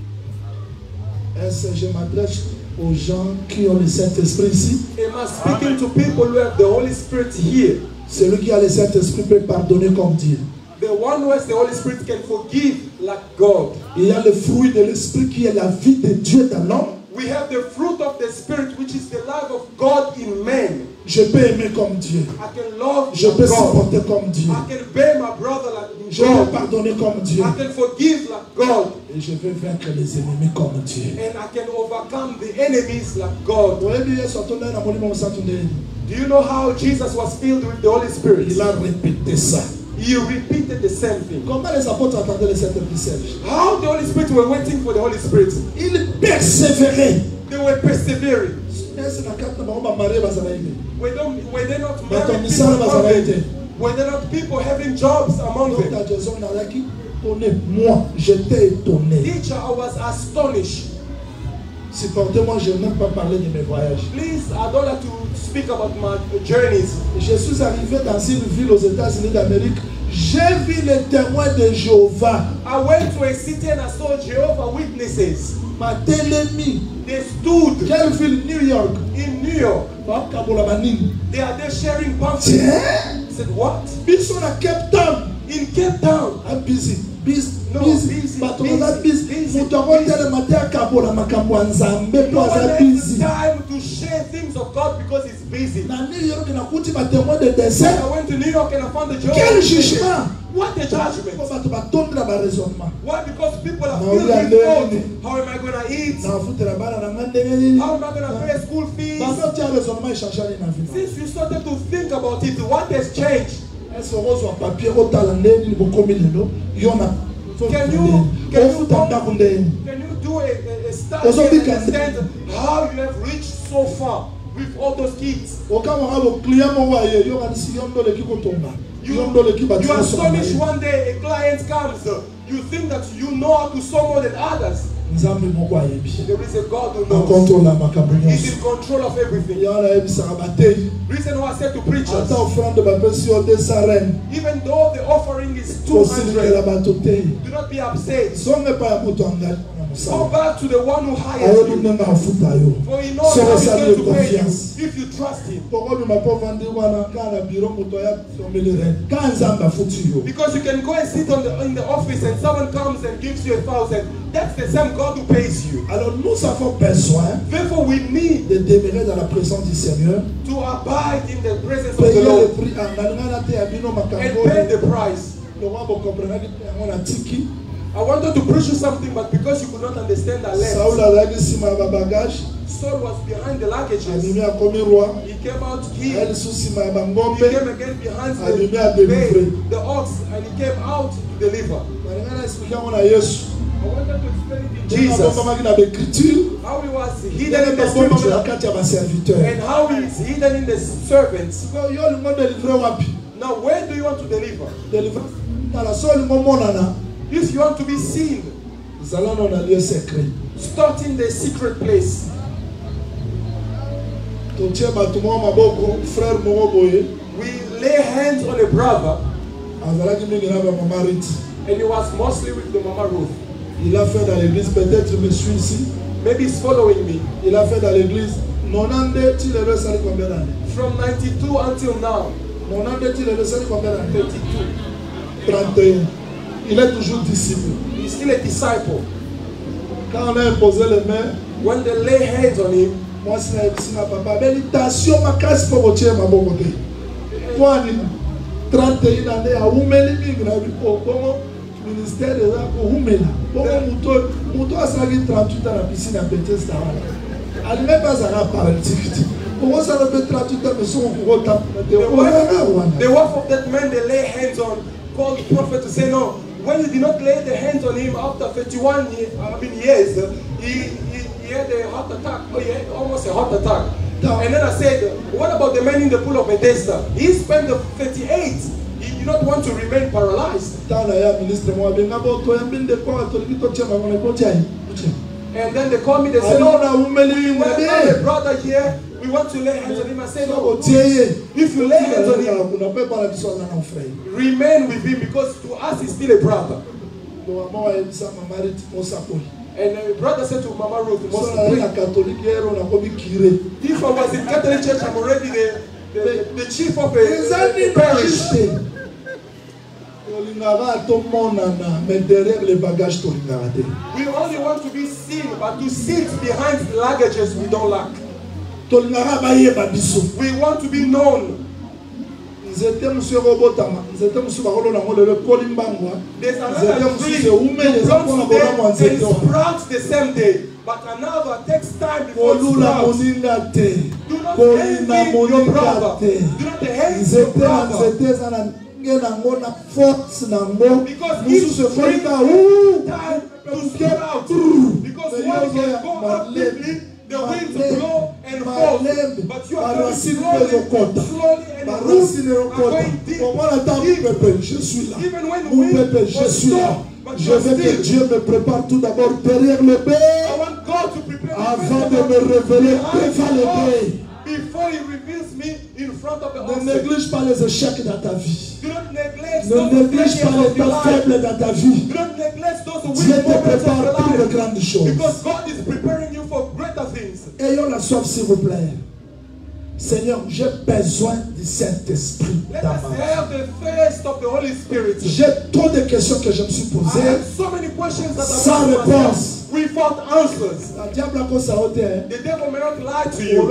Est-ce que je m'adresse aux gens qui ont le Saint-Esprit ici? Am I speaking to people who have the Holy Spirit here? Celui qui a le Saint-Esprit peut pardonner comme Dieu. The one who has the Holy Spirit can forgive like God. Il y a le fruit de l'Esprit qui est la vie de Dieu dans l'homme. We have the fruit of the Spirit, which is the love of God in man. Je peux aimer comme Dieu. I can love Je like peux God. supporter comme Dieu. I can bear my brother like Je peux God. pardonner comme Dieu. I can forgive like God. Et je vais vaincre les ennemis comme Dieu. And I can overcome the enemies like God. Vous voyez bien, son tonnerre, la monnaie, mon sang, tonnerre. Do you know how Jesus was filled with the Holy Spirit? Il a répété ça. He repeated the same thing. Comment les apôtres attendaient le Saint-Esprit, Serge? How the Holy Spirit were waiting for the Holy Spirit. Ils persévéraient. They were persevering. Est-ce que la carte n'a pas marié, bah, ça va aimer. Were they, were they not Mais ton married message, people bah, ça among va them? aider. Were there not people having jobs among Donc, them? ta Jason n'a qui étonné. Moi, j'étais étonné. Teacher, I was astonished. Supportez-moi, je n'aime pas parler de mes voyages. Please, I don't like to speak about my journeys. Je suis arrivé dans une ville aux États-Unis d'Amérique. J'ai vu les témoins de Jéhovah. I went to a city and I saw Jehovah Witnesses. Ma télémie. They stood Quelle ville? New York. in New York. They are there sharing pamphlets. Tiens. I said, what? Ils sont à Cape Town. In Cape Town. Ah, busy. Busy. No, busy. busy, Bato busy, baza busy. busy, Mutu akotelema maté akabola makambo ya Nzambe po No one aza has busy. time to share things of God because he's busy. Na New York nakuti ba témoin de Then décès. I went to New York and I found the Jehovah Quel Witnesses. jugement! What a Po judgment. bato batondela ba raisonnement. Why? Because people are Na filled uli ya with ndenge. thought. How am I going to eat? Na afutela bana na nga ndenge nini. How am I going to pay school fees? Bazotia raisonnement echangani na vie. Since you started to think about it, what has changed? Est-ce que ozwa papier otala ndenge nini bokomi lelo? Yo na Can you, can you, ofuta ndako ndenge. can you do a, a, a study Also and big understand how you have reached so far with all those kids? Okamwa bo client mo wa ye yo kanisi yo ndo leki kotonga. You, Yo ndo leki you batina are so. astonished one day a client comes, uh, you think that you know how to sow more than others. Nzambe moko ayebi. There is a God who En knows. contrôle la makambo He's nyonso. in control of everything. Ya na yebisaka bateyi. Reason why I said to preachers, Ata offrande bapesi yo deux cents reines. even though the offering is two Kosilikela hundred, bato te. do not be upset. Songe pa ya moto angali na Go mosala. back to the one who hired Ayebi you. ndenge afuta yo. For he knows So how he's let's going have to pay you confiance. if you trust him. Pokobima po vandi wana ka na biro moto ya someli reine. Ka Nzambe afuti yo. Because you can go and sit on the, in the office and someone comes and gives you a thousand. That's the same God who pays you. Alors nous avons besoin Therefore, we need de demeurer dans la présence du Seigneur. to abide in the presence of the Payer le Lord prix en alingana te ya bino and makambo. pay the price. Le roi bo comprenaki te yango na tiki. I wanted to preach you something, but because you could not understand, I Saul left. azalaki nsima ya babagage. Saul was behind the luggages. Abimi akomi roi. He came out Aye here. lisusu nsima ya He bangombe. came again behind Abimi the, adelivre. the ox, and he came out to deliver. Balinga na explike yango na Yesu. I wanted to explain it in Ndenge Jesus, abombamaki na baécriture. how he was hidden Ndenge in the babombami na scripture, kati ya baserviteur. and how he is hidden in the servants. Sikoyo yo olingo delivre wapi? Now, where do you want to deliver? Delivre tala so olingo monana. If you want to be seen, Zala na na lieu secret. start in the secret place. Totie bato moko maboko frère moko boye. We lay hands on a brother, Azalaki mingi na bamama Rite. and he was mostly with the Mama Ruth. Il a fait dans l'église, peut-être je me suis ici. Maybe he's following me. Il a fait dans l'église nonante ti lelo esali combien d'années? From ninety-two until now, nonante ti lelo esali combien d'années? thirty-two. trente et un. Il est toujours disciple. He's still a disciple. Quand on a imposé les mains, When they lay hands on him, moi c'est na papa. Méditation makasi po botie maboko te. Toi ni trente et un années a umeli mingi na bipo bongo ministère de la ko umela. Bongo muto muto asalaki trente-huit ans na piscine à Bethesda. Ali même pas à paralytique. The wife of that man they lay hands on, called the prophet to say no. When you did not lay the hands on him after thirty-one years, I mean years, he, he, he had a heart attack. Oh, he had almost a heart attack. And then I said, what about the man in the pool of Bethesda? He spent the thirty-eight. He did not want to remain paralyzed. And then they called me, they said, no, we have a brother here. We want to lay hands on him. I said, no, if you lay hands on him, remain with him because to us he's still a brother. And the brother said to Mama Ruth, if I was in Catholic Church, I'm already the, the, the chief of a, a parish. We only want to be seen, but to sit behind luggages we don't lack. We want to be known. There's another tree you plant today and it sprouts the same day. But another takes time before it sprouts. Do not envy your brother. Do not hate your brother. Because each tree takes time to sprout. Because one can go up quickly, the winds blow and fall. But you are going slowly, slowly and roots are going deep. deep. Even when the wind was stop, but je veux que Dieu me prépare tout d'abord derrière le B avant de me révéler devant le B. Before he reveals me in front of the Ne néglige pas les échecs dans ta vie. Do not neglect Ne néglige pas les temps faibles dans ta vie. Do not neglect those Dieu weak te moments of prépare your pour de life. grandes choses. Because God is preparing you for greater things. Ayons la soif, s'il vous plaît. Seigneur, j'ai besoin du Saint-Esprit Let dans us ma vie. have the thirst of the Holy Spirit. J'ai trop de questions que je me suis I posées have so many questions that sans I want to réponse. ask without answers. La diable a causé à ôter. The devil may not lie to you.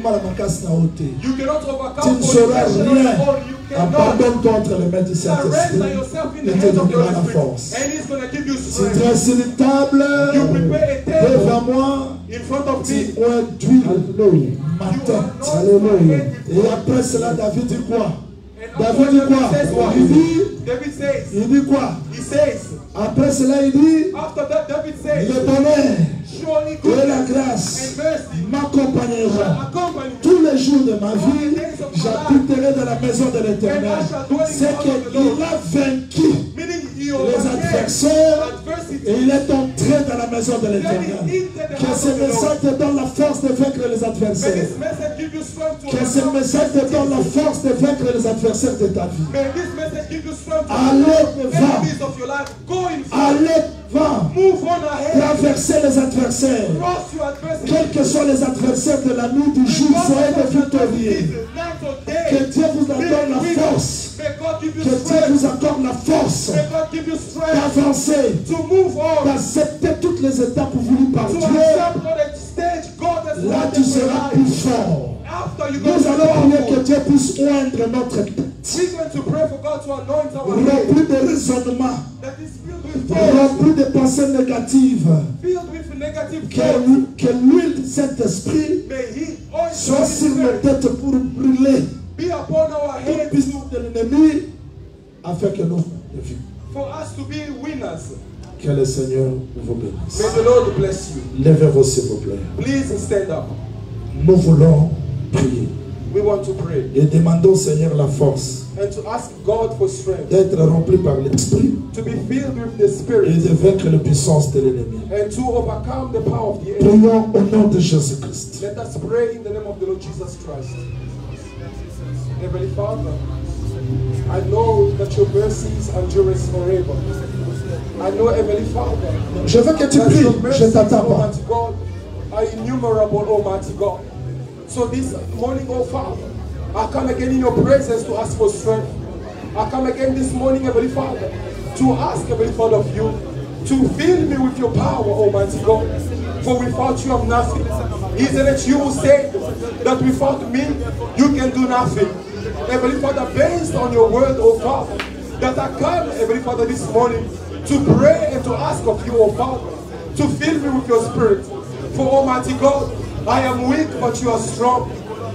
Tu You cannot ne overcome sauras fornication on rien. your own. You cannot. Abandonne-toi entre les mains du Surrender Saint-Esprit. yourself in Il the te hands of the donnera la Holy force. Spirit. And He's going to give you Tu strength. dresses une table You prepare a table devant moi. in front of Tu me. oins d'huile ma tête. Alléluia. Et après cela, David dit quoi? And David dit quoi? says what? Il dit, David says, il dit quoi? he says, Après cela, il dit, after that David says, le bonheur surely et la goodness grâce and mercy m'accompagneront accompany me. tous les jours de ma vie. J'habiterai dans la maison de l'Éternel. C'est qu'il a vaincu Meaning he les overcame adversaires adversity. et il est entré dans la maison de l'Éternel. Que ce message te donne la force de vaincre les May adversaires. this message give you strength to Que ce overcome. message te donne la force de vaincre les adversaires de ta vie. May this message give you strength to Allez, overcome va. enemies of your life. Go in front. Allez, va. Move on ahead. Traverser les adversaires. Cross your adversity. Quels que soient les adversaires de la nuit, du jour, soyez des victorieux. Night or day. Que Dieu vous accorde la force. May God give you Que Dieu strength. vous accorde la force May God give you strength d'avancer, to move on. d'accepter toutes les étapes voulues par To Dieu. accept all the stage God has Là, wanted tu for your seras life. plus fort. After you go Nous to allons prier que the Dieu puisse oindre notre tête. we're going to pray for God to anoint our head. Rempli de raisonnement, That is filled with thoughts, rempli de pensées négatives. filled with negative Que, thoughts. que l'huile du Saint-Esprit May He oil the soit Holy sur nos Spirit têtes pour brûler be upon our toute heads puissance de l'ennemi afin que nous vivions. for us to be winners. Que le Seigneur vous bénisse. May the Lord bless you. Levez-vous s'il vous plaît. Please stand up. Nous voulons prier We want to pray et demandons au Seigneur la force and to ask God for strength, d'être rempli par l'Esprit to be filled with the et Spirit, de vaincre la puissance de l'ennemi. and to overcome the power of the enemy. Prions au nom de Jésus-Christ. Let us pray in the name of the Lord Jesus Christ. Heavenly Father, I know that your mercies endure forever. I know, Heavenly Father, Je veux que tu that pries. your Je mercies, t'attends pas. Almighty God, are innumerable, Almighty God. So this morning, oh Father, I come again in your presence to ask for strength. I come again this morning, Heavenly Father, to ask, Heavenly Father, of you to fill me with your power, Almighty God. For without you, I'm nothing. Isn't it you who said that without me, you can do nothing? Heavenly Father, based on your word, oh Father, that I come, Heavenly Father, this morning to pray and to ask of you, oh Father, to fill me with your spirit. For Almighty God, I am weak, but you are strong.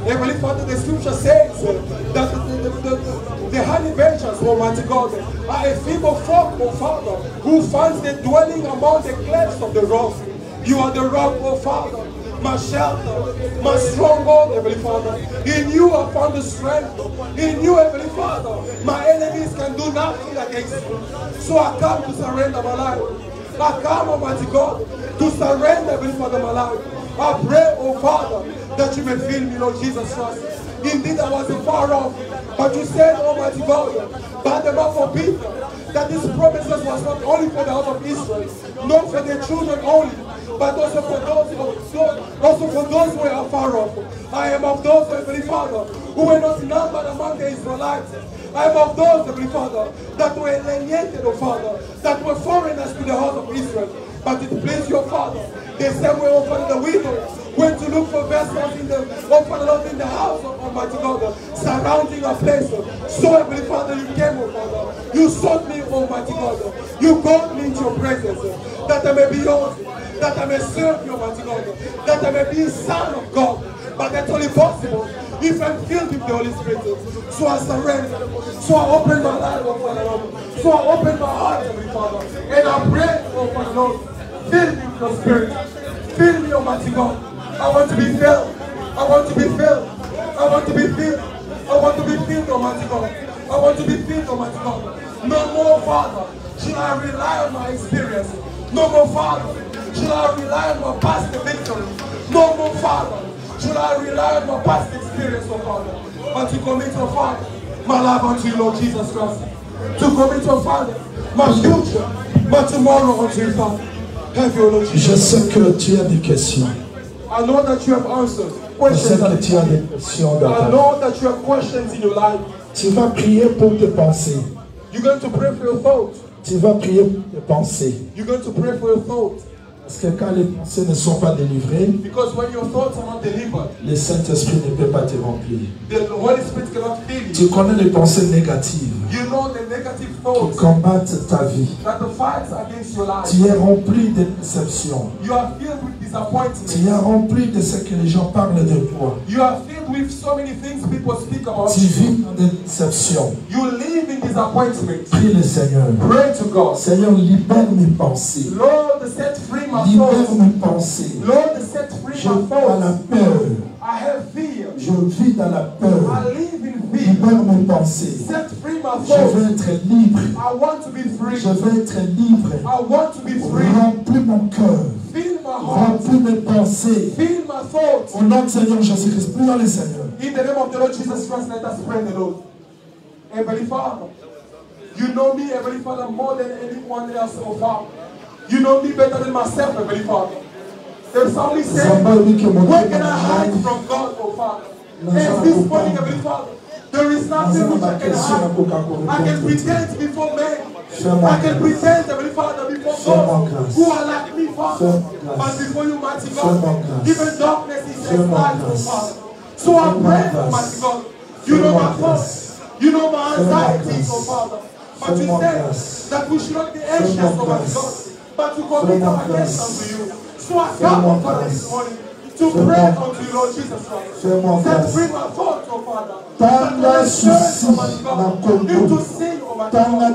Heavenly Father, the scripture says uh, that the, the, the, the, the honey vengeance, Almighty God, are a feeble folk, oh Father, who finds their dwelling among the clefts of the rock. You are the rock, oh Father, my shelter, my stronghold, Heavenly Father. In you I found the strength. In you, Heavenly Father, my enemies can do nothing against me. So I come to surrender my life. I come, Almighty God, to surrender, Heavenly Father, my life. I pray, oh Father, that you may fill me, Lord Jesus Christ. Indeed, I was far off, but you said, Almighty God, by the mouth of Peter, that these promises was not only for the house of Israel, not for their children only, but also for those, also for those who are far off. I am of those, Heavenly Father, who were not numbered among the Israelites. I am of those, Heavenly Father, that were alienated, oh Father, that were foreigners to the house of Israel. But it pleased your Father. The same way, oh Father, the widow went to look for vessels in the, oh Father, Lord, in the house of Almighty God, surrounding a place. So, Heavenly Father, you came, oh Father. You sought me, Almighty God. You called me into your presence, that I may be yours, that I may serve you, Almighty God, that I may be a son of God. But that's only possible if I'm filled with the Holy Spirit. So I surrender. So I open my life, oh Father Lord. So I open my heart, Heavenly Father. And I pray, oh Father Lord, fill me with your Spirit. Fill me, Almighty God. I want to be filled. I want to be filled. I want to be filled. I want to be filled, Almighty God. I want to be filled, Almighty God. No more, Father, should I rely on my experience. No more, Father, should I rely on my past victory. No more, Father, should I rely on my past experience, oh Father. But to commit, oh Father, my life unto you, Lord Jesus Christ. To commit, oh Father, my future, my tomorrow unto you, Father. Have your Lord Jesus. Je sais que tu as des questions. I know that you have answers. Je sais que tu as des questions dans ta I vie. know that you have questions in your life. Tu vas prier pour tes pensées. You're going to pray for your thoughts. Tu vas prier pour tes pensées. You're going to pray for your thoughts. Parce que quand les pensées ne sont pas délivrées, Because when your thoughts are not delivered, le Saint-Esprit ne peut pas te remplir. the Holy Spirit cannot fill you. Tu connais les pensées négatives You know the negative qui thoughts combattent ta vie. that the fights against your life. Tu es rempli de déceptions. You are filled with disappointment. Tu es rempli de ce que les gens parlent de toi. You are filled with so many things people speak about Tu you. vis dans des déceptions. You live in disappointment. Prie le Seigneur. Pray to God. Seigneur, libère mes pensées. Lord, set free my Libère thoughts. mes pensées. Lord, set free Je my vis dans la thoughts. peur. I have fear. Je vis dans la peur. I live in fear. Libère mes pensées. Set free my Je thoughts. veux être libre. I want to be free. Je veux être libre. I want to be free. Remplis mon cœur. Fill my heart. Remplis mes pensées. Fill my thoughts. Au nom du Seigneur Jésus-Christ, prions le Seigneur. In the name of the Lord Jesus Christ, let us pray the Lord. Heavenly Father, you know me, Heavenly Father, more than anyone else, oh Father. You know me better than myself, Heavenly Father. There's somebody saying, where can I hide from God, oh Father? And this morning, Heavenly Father, there is nothing which I can hide. I can pretend before men. I can pretend, Heavenly Father, before those who are like me, Father. But before you, mighty God, even darkness is just light, oh Father. So I pray, Almighty God, you know my thoughts, you know my anxieties, oh Father. But you said that we should not be anxious, Almighty God, but to commit our cares unto you. So I come, oh Father, this morning to pray unto you, Lord Jesus Christ. Set free my thoughts, oh Father. That my church, Almighty God, into sin, Almighty God.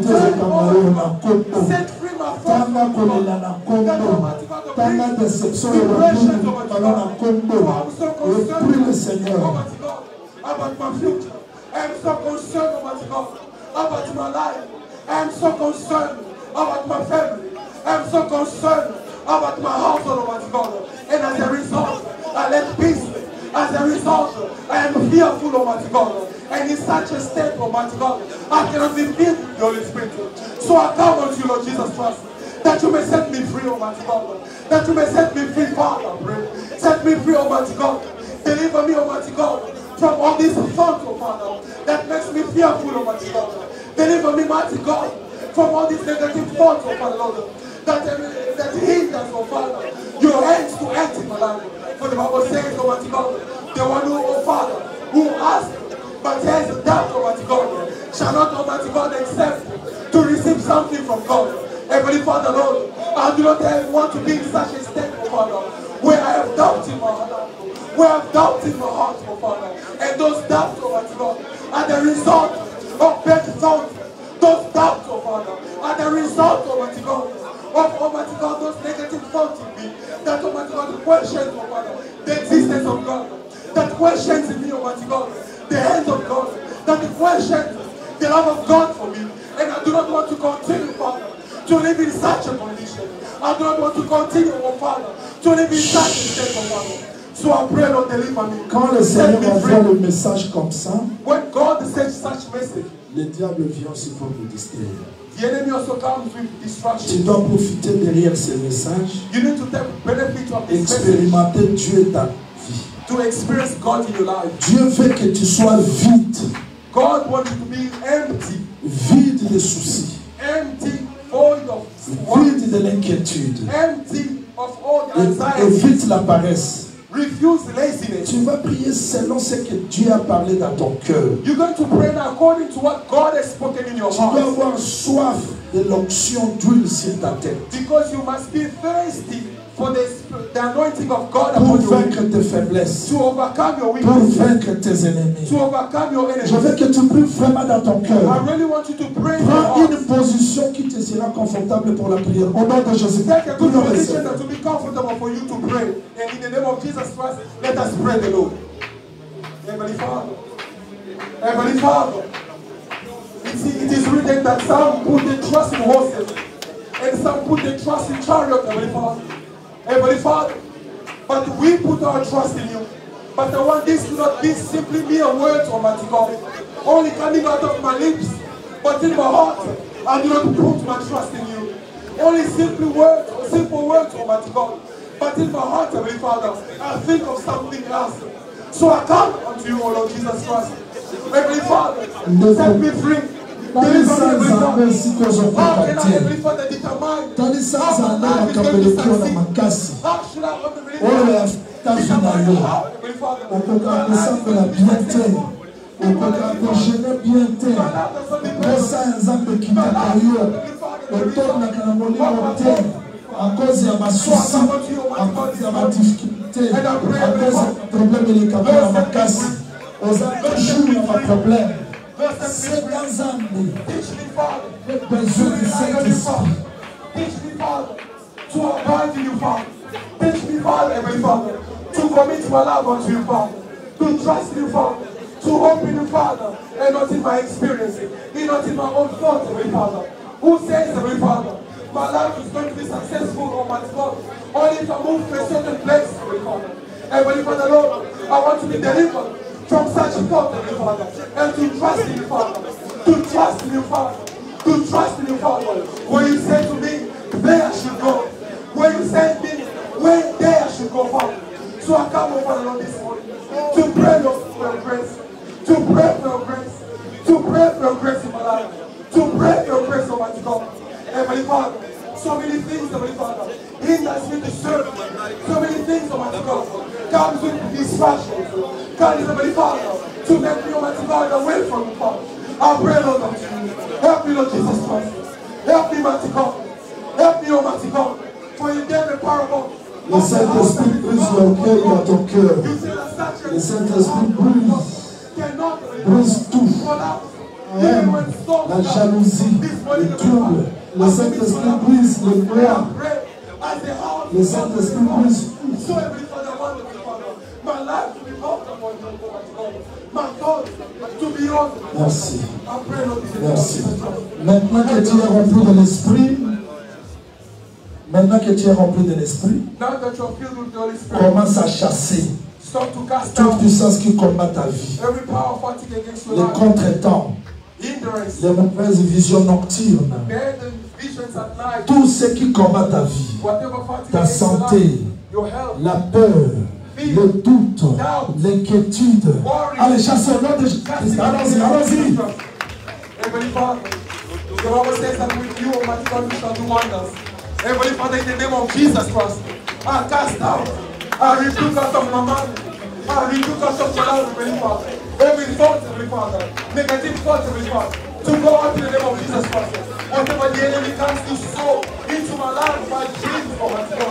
Set free my thoughts, that Almighty God, bring depression, Almighty God. For I'm so concerned, Almighty God, about my future. I am so concerned, Almighty God, about my life. I am so concerned about my family. I am so concerned about my household, Almighty God. And as a result, I let peace. As a result, I am fearful, Almighty God. And in such a state, Almighty God, I cannot be filled with the Holy Spirit. So I come unto you, Lord Jesus Christ, that you may set me free, Almighty God. That you may set me free, Father, pray. Set me free, Almighty God. Deliver me, Almighty God, from all these thoughts, oh Father, that makes me fearful, Almighty God. Deliver me, mighty God, from all these negative thoughts, oh Father, Lord, that, uh, that hinders, oh Father, your hands to act in my life. For the Bible says, Almighty God, the one who, oh Father, who asks but has a doubt, Almighty God, shall not, Almighty God, accept to receive something from God. Heavenly Father, Lord, I do not want to be in such a state, Father, where I have doubt in my heart, where I have doubt in my heart, oh Father, and those doubts, Almighty God, are the result of bad thoughts. Those doubts, oh Father, are the result, Almighty God, of Almighty God, those negative thoughts in me, that Almighty God, the questions, oh Father, the existence of God, that questions in me, Almighty God, the hands of God, that the questions, the love of God for me, and I do not want to continue, Father, to live in such a condition. I do not want to continue, oh Father, to live in such a state, oh Father. So I pray, Lord, deliver me. Quand le Seigneur envoie le message comme ça, when God sends such message, le diable vient aussi pour vous distraire. the enemy also comes with distraction. Tu dois profiter derrière ces messages, You need to take benefit of this message expérimenter Dieu dans ta vie. to experience God in your life. Dieu veut que tu sois vide, God wants you to be empty, vide de soucis, empty, void of vide de l'inquiétude, empty of all the et anxiety. évite la paresse. Refuse laziness. Tu vas prier selon ce que Dieu a parlé dans ton cœur. You're going to pray according to what God has spoken in your Tu dois heart. avoir soif de l'onction d'huile sur ta tête Because you must be thirsty for the, the anointing of God pour upon you. vaincre tes faiblesses, To overcome your pour weaknesses. vaincre tes ennemis. To overcome your Je veux enemies. que tu pries vraiment dans ton I cœur. really want you to pray in your Prends heart. une position qui te sera confortable pour la prière. Au nom de Jésus. Take a good Prions le position Seigneur. that will be comfortable for you to pray. And in the name of Jesus Christ, let us pray the Lord. Heavenly Father. Heavenly Father. It is, it is written that some put their trust in horses. And some put their trust in chariots, Heavenly Father. Heavenly Father. But we put our trust in you. But I want this to not be simply mere words, Almighty God. Only coming out of my lips. But in my heart, I do not put my trust in you. Only simply words, simple words, Almighty God. But in my heart, Heavenly Father, I think of something else. So I come unto you, O Lord Jesus Christ. Heavenly Father, set me free. Deliver me, Heavenly Father. How can I, Heavenly Father, determine how my life is going to succeed? How should I, Heavenly Father, determine how, Heavenly Father, my life is going to be successful? okokakogene bien te posa ya nzambe ekitaka yo otonaka na molimo te à cause ya basusi à cause ya badifficulté à cause ya problème elekaka na makasi oza toujours na baproblème seka nzambe le besoin du Saint-Esprit. Teach me, Father, to abide in you, Father. Teach me, Father, Heavenly Father, to commit my life unto you, Father, to trust you, Father, to hope in you, Father, and not in my experience, and not in my own thoughts, Heavenly Father. Who says, Heavenly Father, my life is going to be successful, Almighty God, only if I move to a certain place, Heavenly Father. Heavenly Father, Lord, I want to be delivered from such thought, Heavenly Father, and to trust in you, Father, to trust in you, Father, to trust in you, Father. Where you say to me, there I should go. Where you send me, where there I should go, Father. So I come over, Lord, this morning to pray, Lord, for your grace, to pray for your grace, to pray for your grace in my life, to pray for your grace, Almighty God. Heavenly Father, so many things, Heavenly Father, hinders me to serve you. So many things, Almighty God, comes with distractions, comes, Heavenly Father, to make me, Almighty God, away from you, Father. I pray, Lord, unto you. Help me, Lord Jesus Christ. Help me, Almighty God. Help me, Almighty God. For you gave a parable. Le Saint-Esprit brise l'orgueil dans ton cœur. Le Saint-Esprit brise, brise tout. La haine, la jalousie, le trouble. Le Saint-Esprit brise le gloire. Le Saint-Esprit brise tout. Merci. Merci. Maintenant que tu es rempli de l'Esprit, maintenant que tu es rempli de l'Esprit, commence à chasser toute puissance qui combat ta vie. Les contretemps, les mauvaises visions nocturnes, tout ce qui combat ta vie, ta santé, la peur, le doute, l'inquiétude. Allez, chassez au nom de Jésus-Christ. Allons-y, allons-y. Heavenly Father, the Bible says that with you, Almighty God, we shall do wonders. Heavenly Father, in the name of Jesus Christ, I cast out, I rebuke out of my mind, I rebuke out of my life, Heavenly Father. Every thought, Heavenly Father, negative thoughts, Heavenly Father, to go out in the name of Jesus Christ. Whatever the enemy comes to sow into my life, my dreams, Almighty God.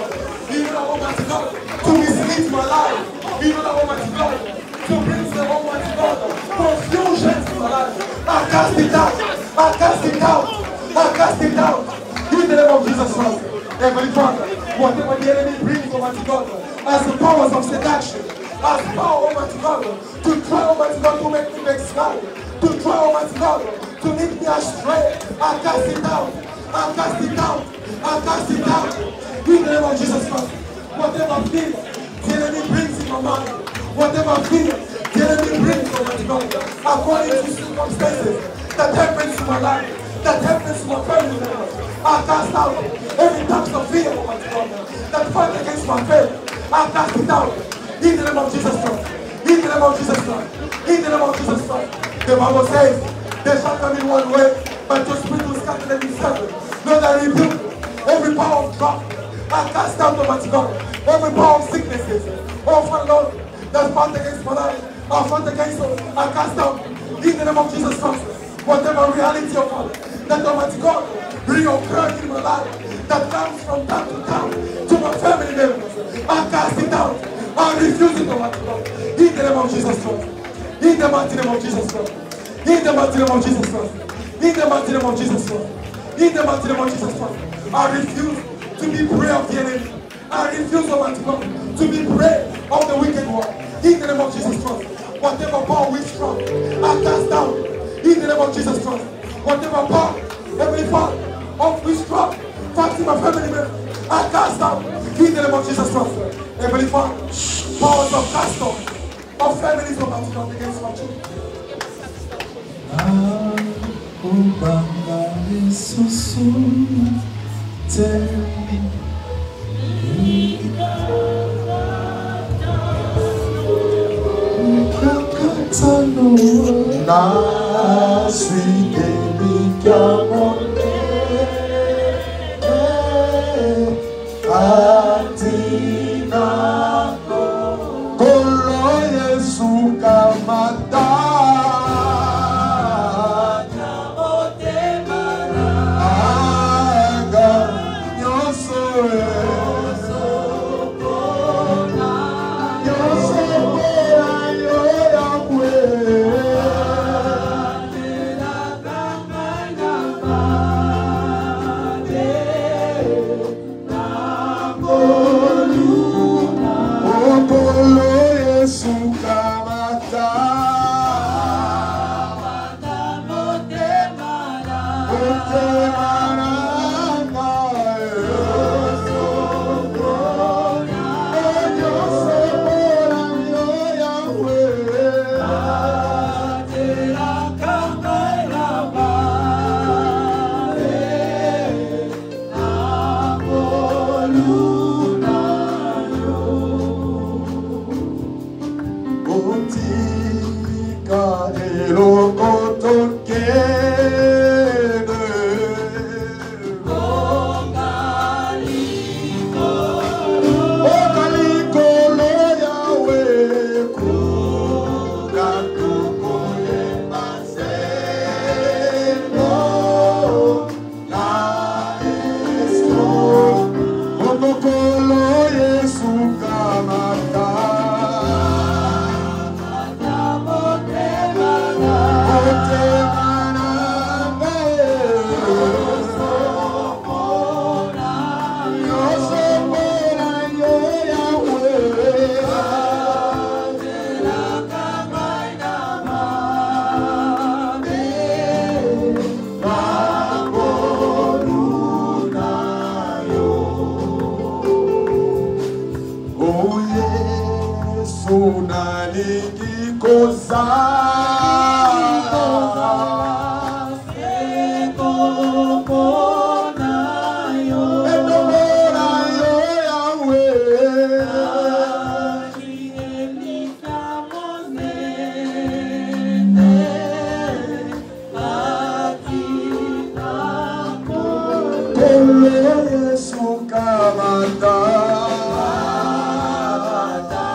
Even though Almighty God, to mislead my life. Even though Almighty God, to bring the Almighty God confusion to my life. I cast it out. I cast it out. I cast it out. In the name of Jesus Christ. Heavenly Father, whatever the enemy brings, Almighty God, as the powers of seduction, as power, Almighty God, to try, Almighty God, to make me backslide, to try, Almighty God, to lead me astray, I cast it out. I cast it out. I cast it out. In the name of Jesus Christ. Whatever fear the enemy brings in my mind, whatever fear the enemy brings, Almighty God, according to circumstances that happens in my life, that happens to my family members, I cast out every type of fear, Almighty God, that fight against my faith. I cast it out. In the name of Jesus Christ. In the name of Jesus Christ. In the name of Jesus Christ. The Bible says, they shall come in one way, but your spirit will scatter them in seven. Lord, I rebuke every power of God. I cast out, Almighty God, every power of sicknesses. Oh, Father Lord, that fight against my life, I fight against us. I cast out. In the name of Jesus Christ. Whatever reality, oh Father, that Almighty God bring occur in my life, that comes from time to time to my family members, I cast it out. I refuse it, Almighty God. In the name of Jesus Christ. In the mighty name of Jesus Christ. In the mighty name of Jesus Christ. In the mighty name of Jesus Christ. In the mighty name of Jesus Christ. I refuse to be prey of the enemy. I refuse, Almighty God, to be prey of the wicked one. In the name of Jesus Christ. Whatever power we strong, I cast down. In the name of Jesus Christ. Whatever power, Heavenly Father, of witchcraft, fighting my family members, I cast out. In the name of Jesus Christ. Heavenly Father, powers of cast off, of families of Almighty against my children.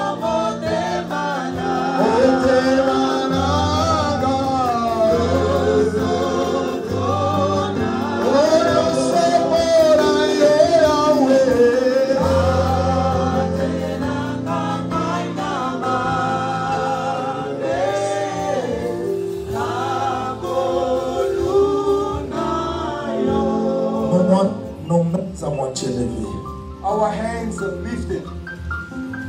Oh,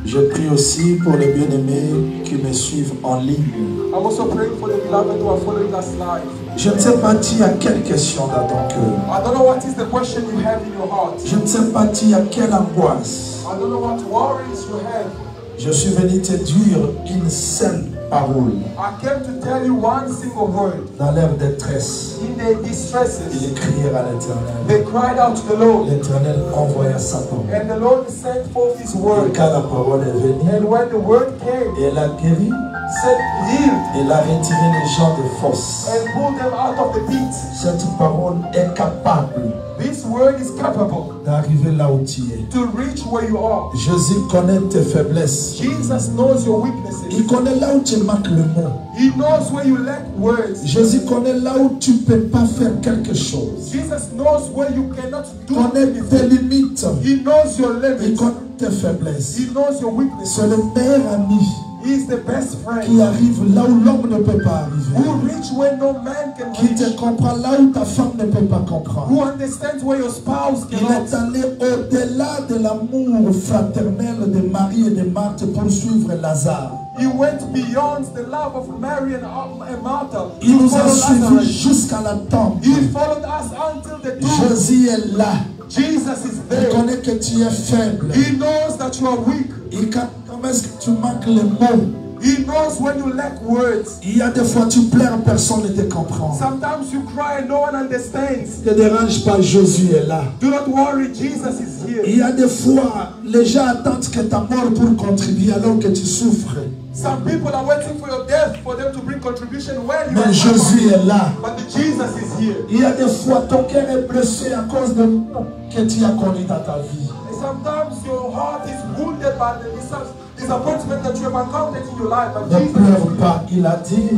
Je prie aussi pour les bien-aimés qui me suivent en ligne. I'm also praying for the beloved who are following us live. Je ne sais pas, tu as quelle question dans ton cœur. I don't know what is the question you have in your heart. Je ne sais pas, tu as quelle angoisse. I don't know what worries you have. Je suis venu te dire une seule parole. I came to tell you one single word. Dans leur détresse, In their distresses, ils crièrent à l'Éternel. they cried out to the Lord. L'Éternel envoya sa parole. And the Lord sent forth His Et word. quand la parole est venue, And when the word came, elle a guéri, said, healed, elle a retiré les gens de force. and pulled them out of the pit. Cette parole est capable This word is capable d'arriver là où tu es. to reach where you are. Jésus connaît tes faiblesses. Jesus knows your weaknesses. Il connaît là où tu manques le mot. He knows where you lack words. Jésus connaît là où tu ne peux pas faire quelque chose. Jesus knows where you cannot Il do connaît tes anything. limites. He knows your Il limits. connaît tes faiblesses. He knows your weaknesses. C'est le meilleur ami He is the best qui friend arrive là où l'homme ne peut pas who arriver. reach where no man can Qui te reach. comprend là où ta femme ne peut pas Who comprendre. understands where your spouse Il cannot. est allé au-delà de l'amour fraternel de Marie et de Marthe pour suivre Lazare. He went beyond the love of Mary and and Martha. Il to nous a follow suivis Lazarus. jusqu'à la tombe. He followed us until the tomb. Jésus est là. Jesus is Il there. connaît que tu es faible. He knows that you are weak. Et quand comment est-ce que tu manques les mots? He knows when you lack words. Il y a des fois tu pleures, personne ne te comprend. Sometimes you cry and no one understands. Ne te dérange pas, Jésus est là. Do not worry, Jesus is here. Il y a des fois, les gens attendent que ta mort pour contribuer alors que tu souffres. Some people are waiting for your death for them to bring contribution when you Mais are Jésus suffering. est là. But the Jesus is here. Il y a des fois, ton cœur est blessé à cause de mots que tu as connus dans ta vie. And sometimes your heart is wounded by the dis- disappointment that you have encountered in your life. But Ne Jesus, pleure pas. Il a dit,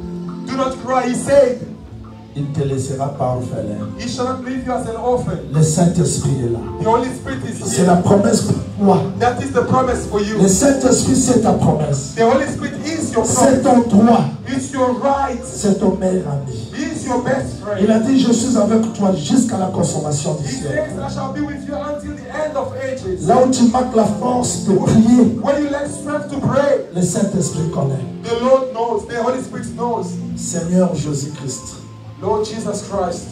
do not cry. He said, il ne te laissera pas orphelin. He shall not leave you as an orphan. Le Saint-Esprit est là. The Holy Spirit is C'est la here. promesse pour toi. That is the promise for you. Le Saint-Esprit, c'est ta promesse. The Holy Spirit is your C'est promise. ton droit. It's your right. C'est ton meilleur ami. He is your best Il friend. a dit, je suis avec toi jusqu'à la consommation du He ciel. says, I shall be with you until the end of ages. Là où tu manques la force de prier, When you lack strength to pray, le Saint-Esprit connaît. the Lord knows. The Holy Spirit knows. Seigneur Jésus-Christ, Lord Jesus Christ,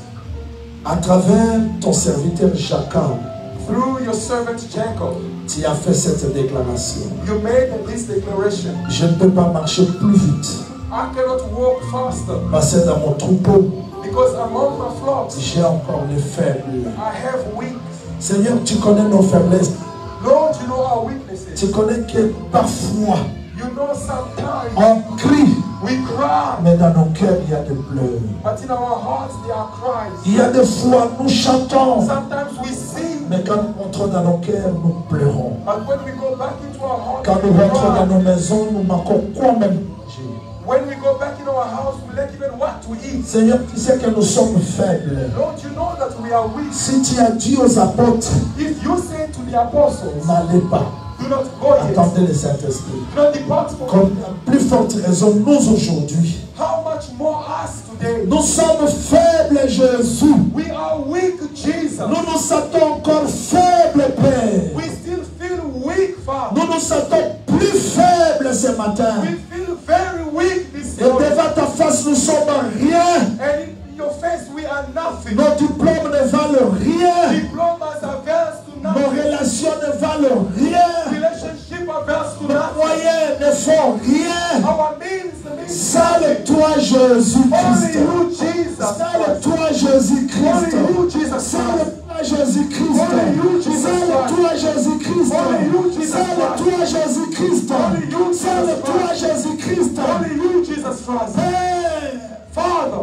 à travers ton serviteur Jacob, through your servant Jacob, tu as fait cette déclaration. you made this declaration. Je ne peux pas marcher plus vite I cannot walk faster parce que dans mon troupeau, because among my flocks j'ai encore les faibles. I have weak. Seigneur, tu connais nos faiblesses. Lord, you know our weaknesses. Tu connais que parfois, You know sometimes on crie, we cry, mais dans nos cœurs, il y a des pleurs. but in our hearts there are cries. Il y a des fois, nous chantons, Sometimes we sing, mais quand nous rentrons dans nos cœurs, nous pleurons. but when we go back into our hearts, Quand we nous rentrons dans cry. nos maisons, nous manquons quoi même. When we go back in our house, we lack even what to eat. Seigneur, tu sais que nous sommes faibles. Lord, you know that we are weak. Si tu as dit aux apôtres, If you say to the apostles, n'allez pas, do not go yet, attendez le Saint-Esprit. do not depart from Comme à plus forte raison, nous aujourd'hui, how much more us today? nous sommes faibles, Jésus. We are weak, Jesus. Nous nous sentons encore faibles, Père. We still feel weak, Father. Nous nous sentons plus faibles ce matin. We feel very weak this Et morning. devant ta face, nous sommes rien. And in your face, we are nothing. Nos diplômes ne valent rien. Diplomas avails to Nos nothing. relations ne valent rien. Relationship avails to Nos nothing. moyens ne font rien. Our means means Seul nothing. toi, Only Jésus-Christ. you, Jesus. Seul toi, Only Jésus-Christ. you, Jesus. Seul toi, Jésus-Christ. Only you, Jesus Seul Christ. toi, Jésus-Christ. Only you, Jesus Seul Christ. toi, Jésus-Christ. Only you, Jesus Seul toi, Christ. Jésus-Christ. Only you, Jesus Christ. Père, Father,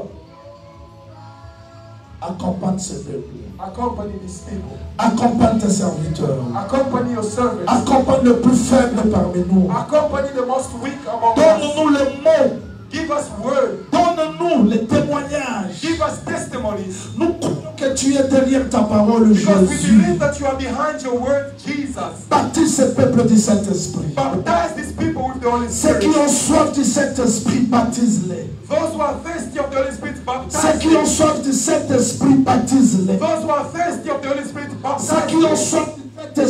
accompagne ce peuple. accompany these people. Accompagne tes serviteurs. Accompany your servants. Accompagne le plus faible parmi nous. Accompany the most weak among us. Donne-nous les mots. Give us word. Donne-nous les témoignages. Give us testimonies. Nous croyons que tu es derrière ta parole, Because we Jésus. believe that you are behind your word, Jesus. Baptise ce peuple du Saint-Esprit. Baptize these people with the Holy Ceux qui Spirit. ont soif du Saint-Esprit, baptise-les. Those who are thirsty of the Holy Spirit, Ceux baptize qui ont them. soif du Saint-Esprit, baptise-les. Those who are thirsty of the Holy Spirit, Ceux baptize qui ont them. soif du Saint-Esprit,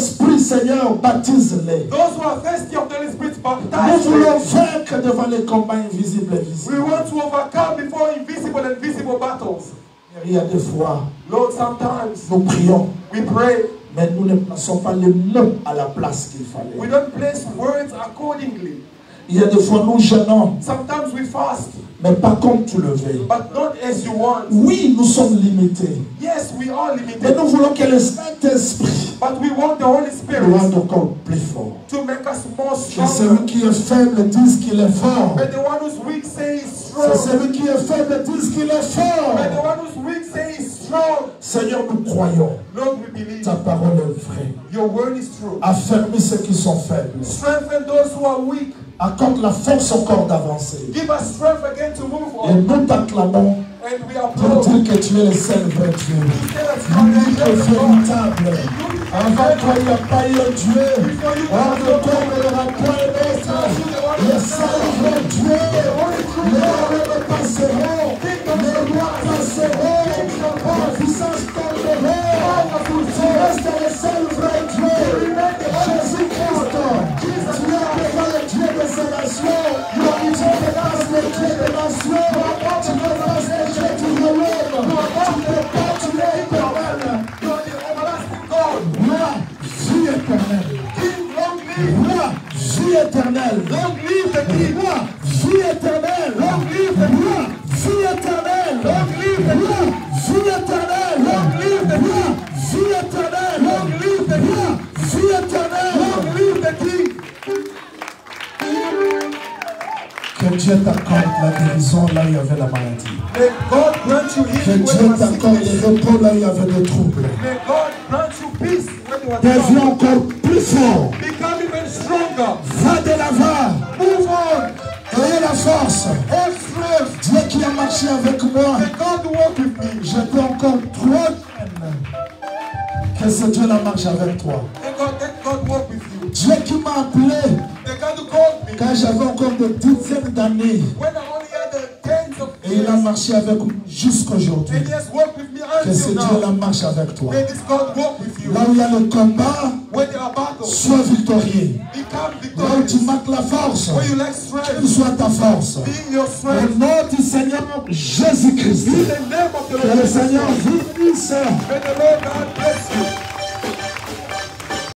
Seigneur, baptise-les. Those who are thirsty of the Holy Spirit, Nous baptize voulons them. vaincre devant les combats invisibles et We visibles. want to overcome before invisible and visible battles. Il y a des fois, Lord, sometimes nous prions, we pray, mais nous ne plaçons pas les mots à la place qu'il fallait. we don't place words accordingly. Il y a des fois, nous jeûnons, Sometimes we fast, mais pas comme tu le veux. but not as you want. Oui, nous sommes limités. Yes, we are Mais limited, nous voulons que le Saint-Esprit but we want the Holy nous Spirit rende encore plus fort. to make us more Que stronger. celui qui est faible dise qu'il est fort. May the one who's weak say he's Que strong. celui qui est faible dise qu'il est May the fort. one who's weak say he's strong. Seigneur, nous croyons. Lord, we believe Ta parole est vraie. your word is true. Affermis ceux qui sont faibles. Strengthen those who are weak. Accorde la force encore d'avancer. Give us strength again to move Et on. nous t'acclamons And we are pour proud. dire que tu es le seul vrai Dieu. Tell us how L'unique to et live God. véritable. Avant toi, il n'y a pas eu un Dieu. Hors de toi, il n'y aura point d'autre. Le seul vrai Dieu. Les hommes passeront. Les rois passeront. La puissance tomberont. Tu restes le seul vrai Dieu. Jésus-Christ. Tu es devant le Dieu de ces nations. Tu dépasses le Dieu des nations. Tu dépasses le Dieu du royaume. Tu dépasses, tu es éternel. You are the everlasting God. Roi, vie éternelle. King, long live. Roi, vie éternelle. Long live the King. Roi, vie éternelle. Long live the King. Roi, vie éternelle. Long live the Roi, King. vie éternelle. Long live the Roi, King. vie éternelle. Long live the King. Roi, vie éternelle. Long live the King. Que Dieu t'accorde la guérison là où il y avait la maladie. May God grant you Que healing when Dieu you are t'accorde sick. le repos là où il y avait des troubles. May God grant you peace when you are Deviens down. encore plus fort. Become even stronger. Va de l'avant. Move on. Ayez la force. Have strength. Dieu qui a marché avec moi. May God walk with me. J'étais encore trois semaines. Que ce Dieu la marche avec toi. May God, let God walk with you. Dieu qui m'a appelé The God who called me quand j'avais encore des dizaines d'années. when I only had the tens of Et il a years. marché avec moi jusqu'aujourd'hui. And he has walked with me Que ce until Dieu la now. marche avec toi. May this God walk with you. Là où il y a le combat, When there are battles, sois victorieux. become Là où tu victorious. manques la force, Where you lack qu'il strength, soit ta force. be your Au strength. nom du Seigneur Jésus-Christ. In the name of the Que Lord le Jesus Seigneur Christ. vous bénisse. May the Lord God bless you.